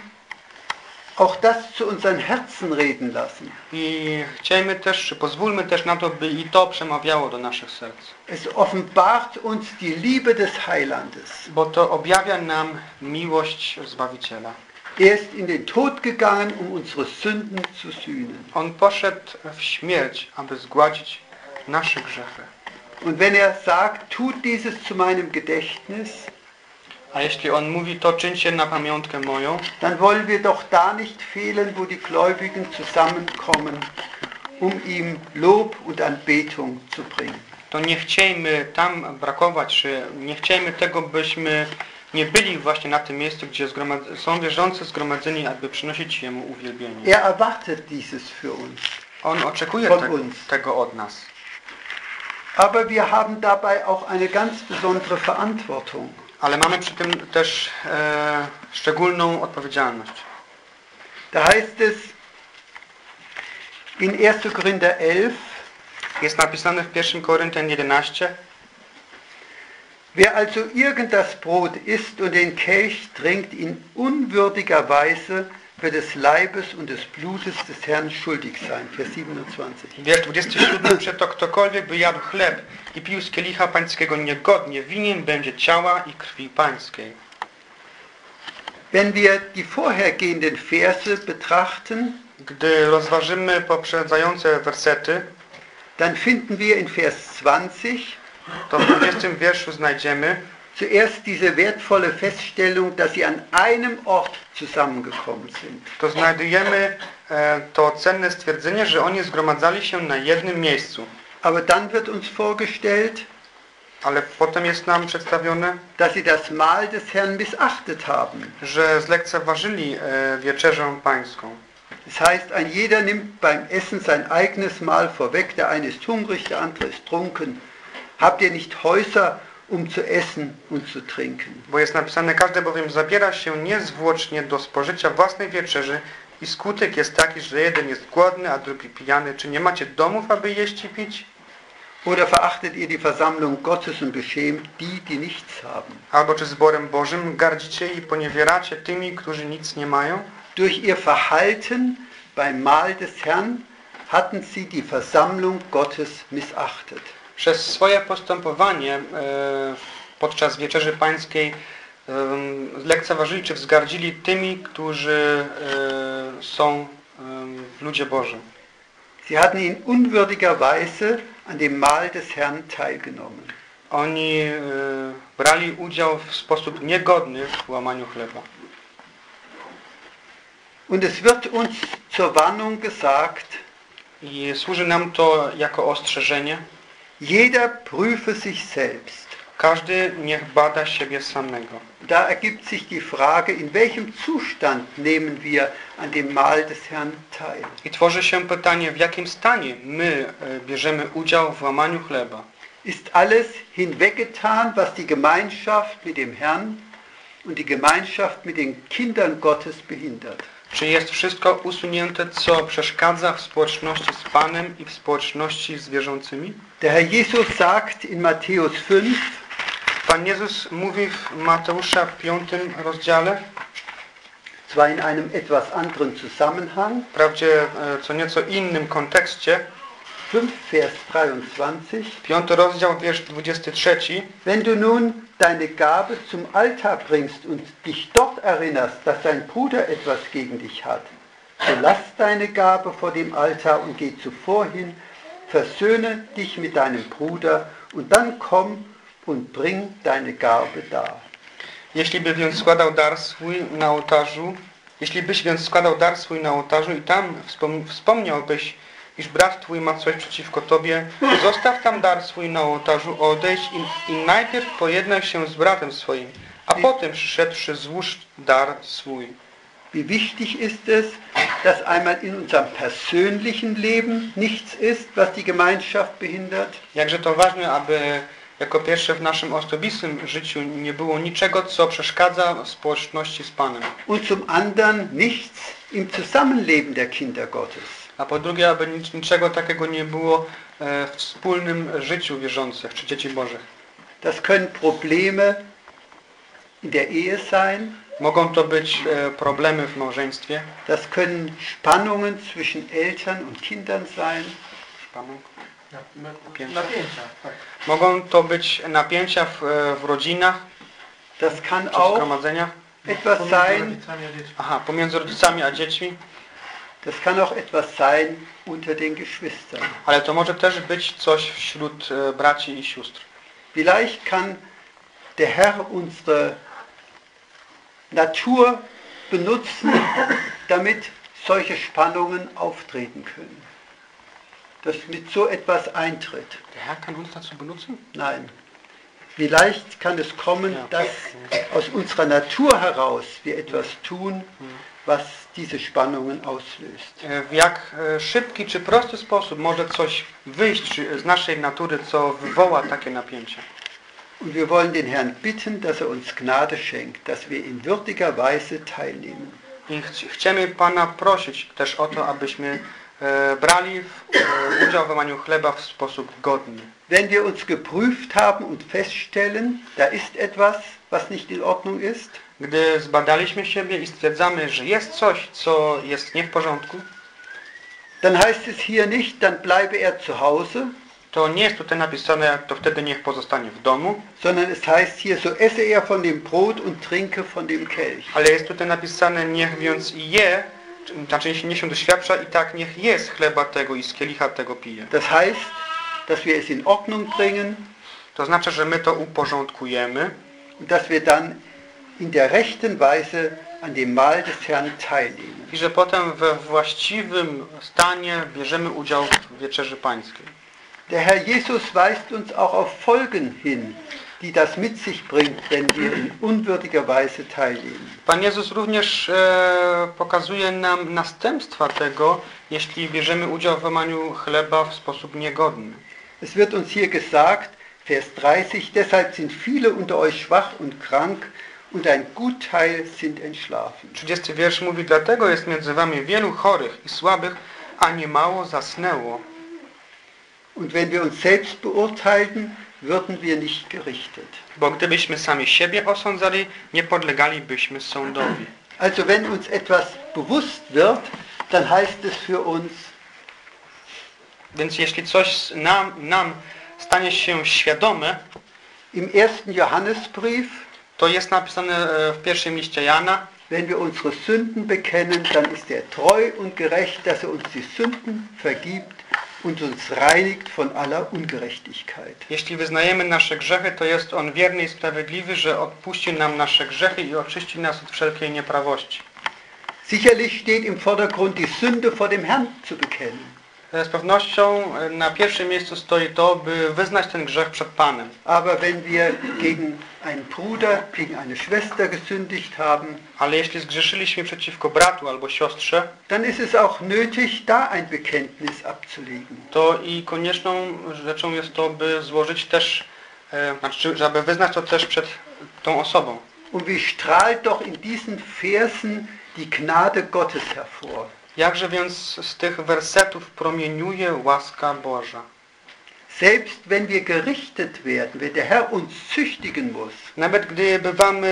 auch das zu unseren Herzen reden lassen. I chciejmy też, czy pozwólmy też na to, by i to przemawiało do naszych serc. Es offenbart uns die Liebe des Heilandes. Bo to objawia nam miłość Zbawiciela. Er ist in den Tod gegangen, um unsere Sünden zu sühnen. On poszedł w śmierć, aby zgładzić nasze grzechy. Und wenn er sagt, tut dieses zu meinem Gedächtnis, A jeśli On mówi, to czyńcie na pamiątkę moją, dann wollen wir doch da nicht fehlen, wo die Gläubigen zusammenkommen, um ihm Lob und Anbetung zu bringen. to nie chciejmy tam brakować, czy nie chciejmy tego, byśmy nie byli właśnie na tym miejscu, gdzie zgromad- są wierzący zgromadzeni, aby przynosić Jemu uwielbienie. Er erwartet dieses für uns. On oczekuje Von tego, uns. tego od nas. Aber wir haben dabei auch eine ganz besondere Verantwortung. Ale mamy przy tym też e, szczególną odpowiedzialność. Da heißt es in erster Korinther elf, Jest napisane w pierwszym Koryntian jedenaście. wer also irgend das Brot isst und den Kelch trinkt in unwürdiger Weise, wird des Leibes und des Blutes des Herrn schuldig sein. Vers siebenundzwanzig. Wiersz dwudziesty siódmy. Przeto ktokolwiek by jadł chleb i pił z kielicha pańskiego niegodnie, winien będzie ciała i krwi pańskiej. Wenn wir die vorhergehenden Verse betrachten, Gdy rozważymy poprzedzające wersety, dann finden wir in Vers zwanzig to w dwudziestym wierszu znajdziemy zuerst diese wertvolle Feststellung, dass sie an einem Ort zusammengekommen sind. to znajdujemy e, to cenne stwierdzenie, że oni zgromadzali się na jednym miejscu. Aber dann wird uns vorgestellt, Ale potem jest nam przedstawione, dass sie das Mahl des Herrn missachtet haben. że zlekceważyli e, wieczerzę pańską. Das heißt, ein jeder nimmt beim Essen sein eigenes Mahl vorweg, der eine ist hungrig, der andere ist trunken. Habt ihr nicht Häuser, um zu essen und zu trinken? Bo jest napisane, każdy bowiem zabiera się niezwłocznie do spożycia własnej wieczerzy, I skutek jest taki, że jeden jest głodny, a drugi pijany. Czy nie macie domów, aby jeść i pić? Oder verachtet ihr die Versammlung Gottes und beschämt die, die nichts haben? Albo czy zborem Bożym gardzicie i poniewieracie tymi, którzy nic nie mają? Durch ihr Verhalten beim Mahl des Herrn hatten sie die Versammlung Gottes missachtet. Przez swoje postępowanie e, podczas Wieczerzy Pańskiej e, lekceważyli czy wzgardzili tymi, którzy e, są e, ludzie Boży. Sie hatten in unwürdiger Weise an dem Mahl des Herrn teilgenommen. Oni e, brali udział w sposób niegodny w łamaniu chleba. Und es wird uns zur Warnung gesagt, I służy nam to jako ostrzeżenie. jeder prüfe sich selbst. Każdy niech bada siebie samego. Da ergibt sich die Frage, in welchem Zustand nehmen wir an dem Mahl des Herrn teil? I tworzy się pytanie, w jakim stanie my e, bierzemy udział w łamaniu chleba. Ist alles hinweggetan, was die Gemeinschaft mit dem Herrn und die Gemeinschaft mit den Kindern Gottes behindert? Czy jest wszystko usunięte, co przeszkadza w społeczności z Panem i w społeczności z wierzącymi? Der Herr Jesus sagt in Matthäus fünf, Pan Jezus mówi w Mateusza w piątym rozdziale, zwar in einem etwas anderen Zusammenhang, wprawdzie e, co nieco innym kontekście, fünf Vers dreiundzwanzig, piąty rozdział, wiersz dwudziesty trzeci. wenn du nun deine Gabe zum Altar bringst und dich dort erinnerst, dass dein Bruder etwas gegen dich hat, so lass deine Gabe vor dem Altar und geh zuvor hin, versöhne dich mit deinem Bruder und dann komm und bring deine Gabe dar. Jeśli by więc składał dar swój na ołtarzu, jeśli byś więc składał dar swój na ołtarzu i tam wspom wspomniałbyś, iż brat twój ma coś przeciwko tobie, zostaw tam dar swój na ołtarzu, odejdź i, i najpierw pojednaj się z bratem swoim, a potem przyszedłszy złóż dar swój. Wie wichtig ist es, dass einmal in unserem persönlichen Leben nichts ist, was die Gemeinschaft behindert? Jakże to ważne, aby jako pierwsze w naszym osobistym życiu nie było niczego, co przeszkadza w społeczności z Panem. Und zum anderen nichts im Zusammenleben der Kinder Gottes. A po drugie, aby nic, niczego takiego nie było e, w wspólnym życiu wierzących czy dzieci Bożych. Das können Probleme in der Ehe sein. Mogą to być e, problemy w małżeństwie. Das können Spannungen zwischen Eltern und Kindern sein. Spannung. Napięcia. Napięcia, tak. Mogą to być napięcia w, e, w rodzinach, Das kann czy w auch zgromadzeniach. etwas Pomiędzy sein, rodzicami a dziećmi. Aha, pomiędzy rodzicami a dziećmi. das kann auch etwas sein unter den Geschwistern. Ale to może też być coś wśród e, braci i sióstr. Vielleicht kann der Herr unsere Natur benutzen, damit solche Spannungen auftreten können. Dass mit so etwas eintritt. Der Herr kann uns dazu benutzen? Nein. Vielleicht kann es kommen, Ja. dass aus unserer Natur heraus wir etwas tun, was diese Spannungen auslöst. E, W jak e, szybki czy prosty sposób może coś wyjść czy z naszej natury, co wywoła takie napięcie. Und wir wollen den Herrn bitten, dass er uns Gnade schenkt, dass wir in würdiger Weise teilnehmen. I ch chcemy Pana prosić też o to, abyśmy e, brali w, e, udział w łamaniu chleba w sposób godny. Wenn wir uns geprüft haben und feststellen, da ist etwas, was nicht in Ordnung ist, Gdy zbadaliśmy siebie i stwierdzamy, że jest coś, co jest nie w porządku, dann heißt es hier nicht, dann bleibe er zu Hause, to nie jest tutaj napisane, to wtedy niech pozostanie w domu, sondern es heißt hier, so esse er von dem Brot und trinke von dem Kelch. ale jest tutaj napisane, niech więc i je, czy- znaczy jeśli nie się doświadcza, i tak niech je z chleba tego i z kielicha tego pije. Das heißt, dass wir es in Ordnung bringen To znaczy, że my to uporządkujemy und dass wir dann in der rechten Weise an dem Mahl des Herrn teilnehmen. i że potem we właściwym stanie bierzemy udział w Wieczerzy Pańskiej. Der Herr Jesus weist uns auch auf Folgen hin, die das mit sich bringt, wenn wir in unwürdiger Weise teilnehmen. Pan Jezus również e, pokazuje nam następstwa tego, jeśli bierzemy udział w łamaniu chleba w sposób niegodny. Es wird uns hier gesagt, Vers dreißig, deshalb sind viele unter euch schwach und krank und ein Gutteil sind entschlafen. trzydziesty wiersz mówi, dlatego jest między wami wielu chorych i słabych, a niemało zasnęło. Und wenn wir uns selbst beurteilten, würden wir nicht gerichtet. Bo gdybyśmy sami siebie osądzali, nie podlegalibyśmy sądowi. Also wenn uns etwas bewusst wird, dann heißt es für uns, Więc jeśli coś nam, nam stanie się świadome, im ersten Johannesbrief, to jest napisane w pierwszym liście Jana, wenn wir unsere Sünden bekennen, dann ist er treu und gerecht, dass er uns die Sünden vergibt und uns reinigt von aller Ungerechtigkeit. jeśli wyznajemy nasze grzechy, to jest On wierny i sprawiedliwy, że odpuści nam nasze grzechy i oczyści nas od wszelkiej nieprawości. Sicherlich steht im Vordergrund die Sünde vor dem Herrn zu bekennen. Z pewnością na pierwszym miejscu stoi to, by wyznać ten grzech przed Panem. Aber wenn wir gegen einen Bruder, gegen eine Schwester gesündigt haben, Ale jeśli zgrzeszyliśmy przeciwko bratu albo siostrze, dann ist es auch nötig, da ein Bekenntnis abzulegen. to i konieczną rzeczą jest to, by złożyć też, e, znaczy, żeby wyznać to też przed tą osobą. Und wie strahlt doch in diesen Versen die Gnade Gottes hervor. Jakże więc z tych wersetów promieniuje łaska Boża. Selbst wenn wir gerichtet werden, wenn der Herr uns züchtigen muss, Nawet gdy bywamy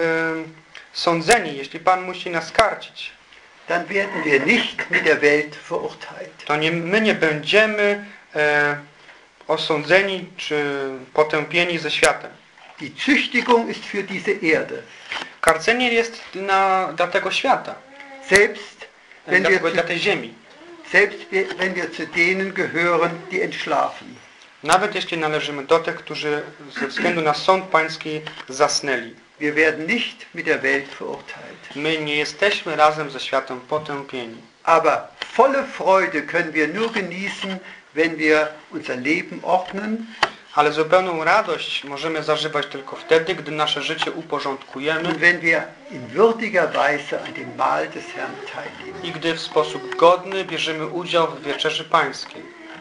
e, sądzeni, jeśli Pan musi nas karcić, dann werden wir nicht mit der Welt verurteilt. to nie, my nie będziemy e, osądzeni czy potępieni ze światem. Die Züchtigung ist für diese Erde. Karcenie jest na, dla tego świata, Selbst wenn, dla, wir tego, zu, dla tej ziemi. selbst wenn wir zu denen gehören, die entschlafen. Nawet jeśli należymy do tych, którzy ze względu na sąd pański zasnęli. Wir werden nicht mit der Welt verurteilt. My nie jesteśmy razem ze światem potępieni. Aber volle Freude können wir nur genießen, wenn wir unser Leben ordnen Ale zupełną radość możemy zażywać tylko wtedy, gdy nasze życie uporządkujemy und wenn wir in würdiger Weise an dem Mahl des Herrn teilnehmen. i gdy w sposób godny bierzemy udział w wieczerzy pańskiej.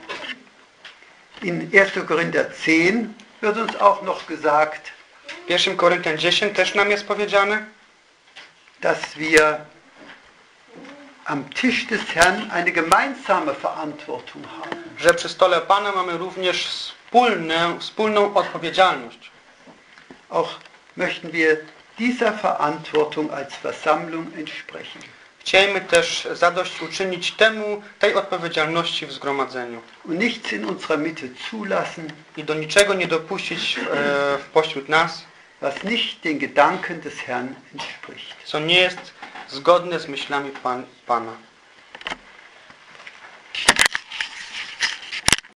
In erster Korinther zehn wird uns auch noch gesagt, W pierwszym Koryntian dziesięć też nam jest powiedziane, dass wir am Tisch des Herrn eine gemeinsame Verantwortung haben. że przy stole Pana mamy również wspólne, wspólną odpowiedzialność. Auch möchten wir dieser Verantwortung als Versammlung entsprechen. Chcielibyśmy też zadośćuczynić temu, tej odpowiedzialności w zgromadzeniu. Und nichts in unserer Mitte zulassen, I do niczego nie dopuścić e, pośród nas, was nicht den Gedanken des Herrn entspricht. co nie jest zgodne z myślami Pan, Pana.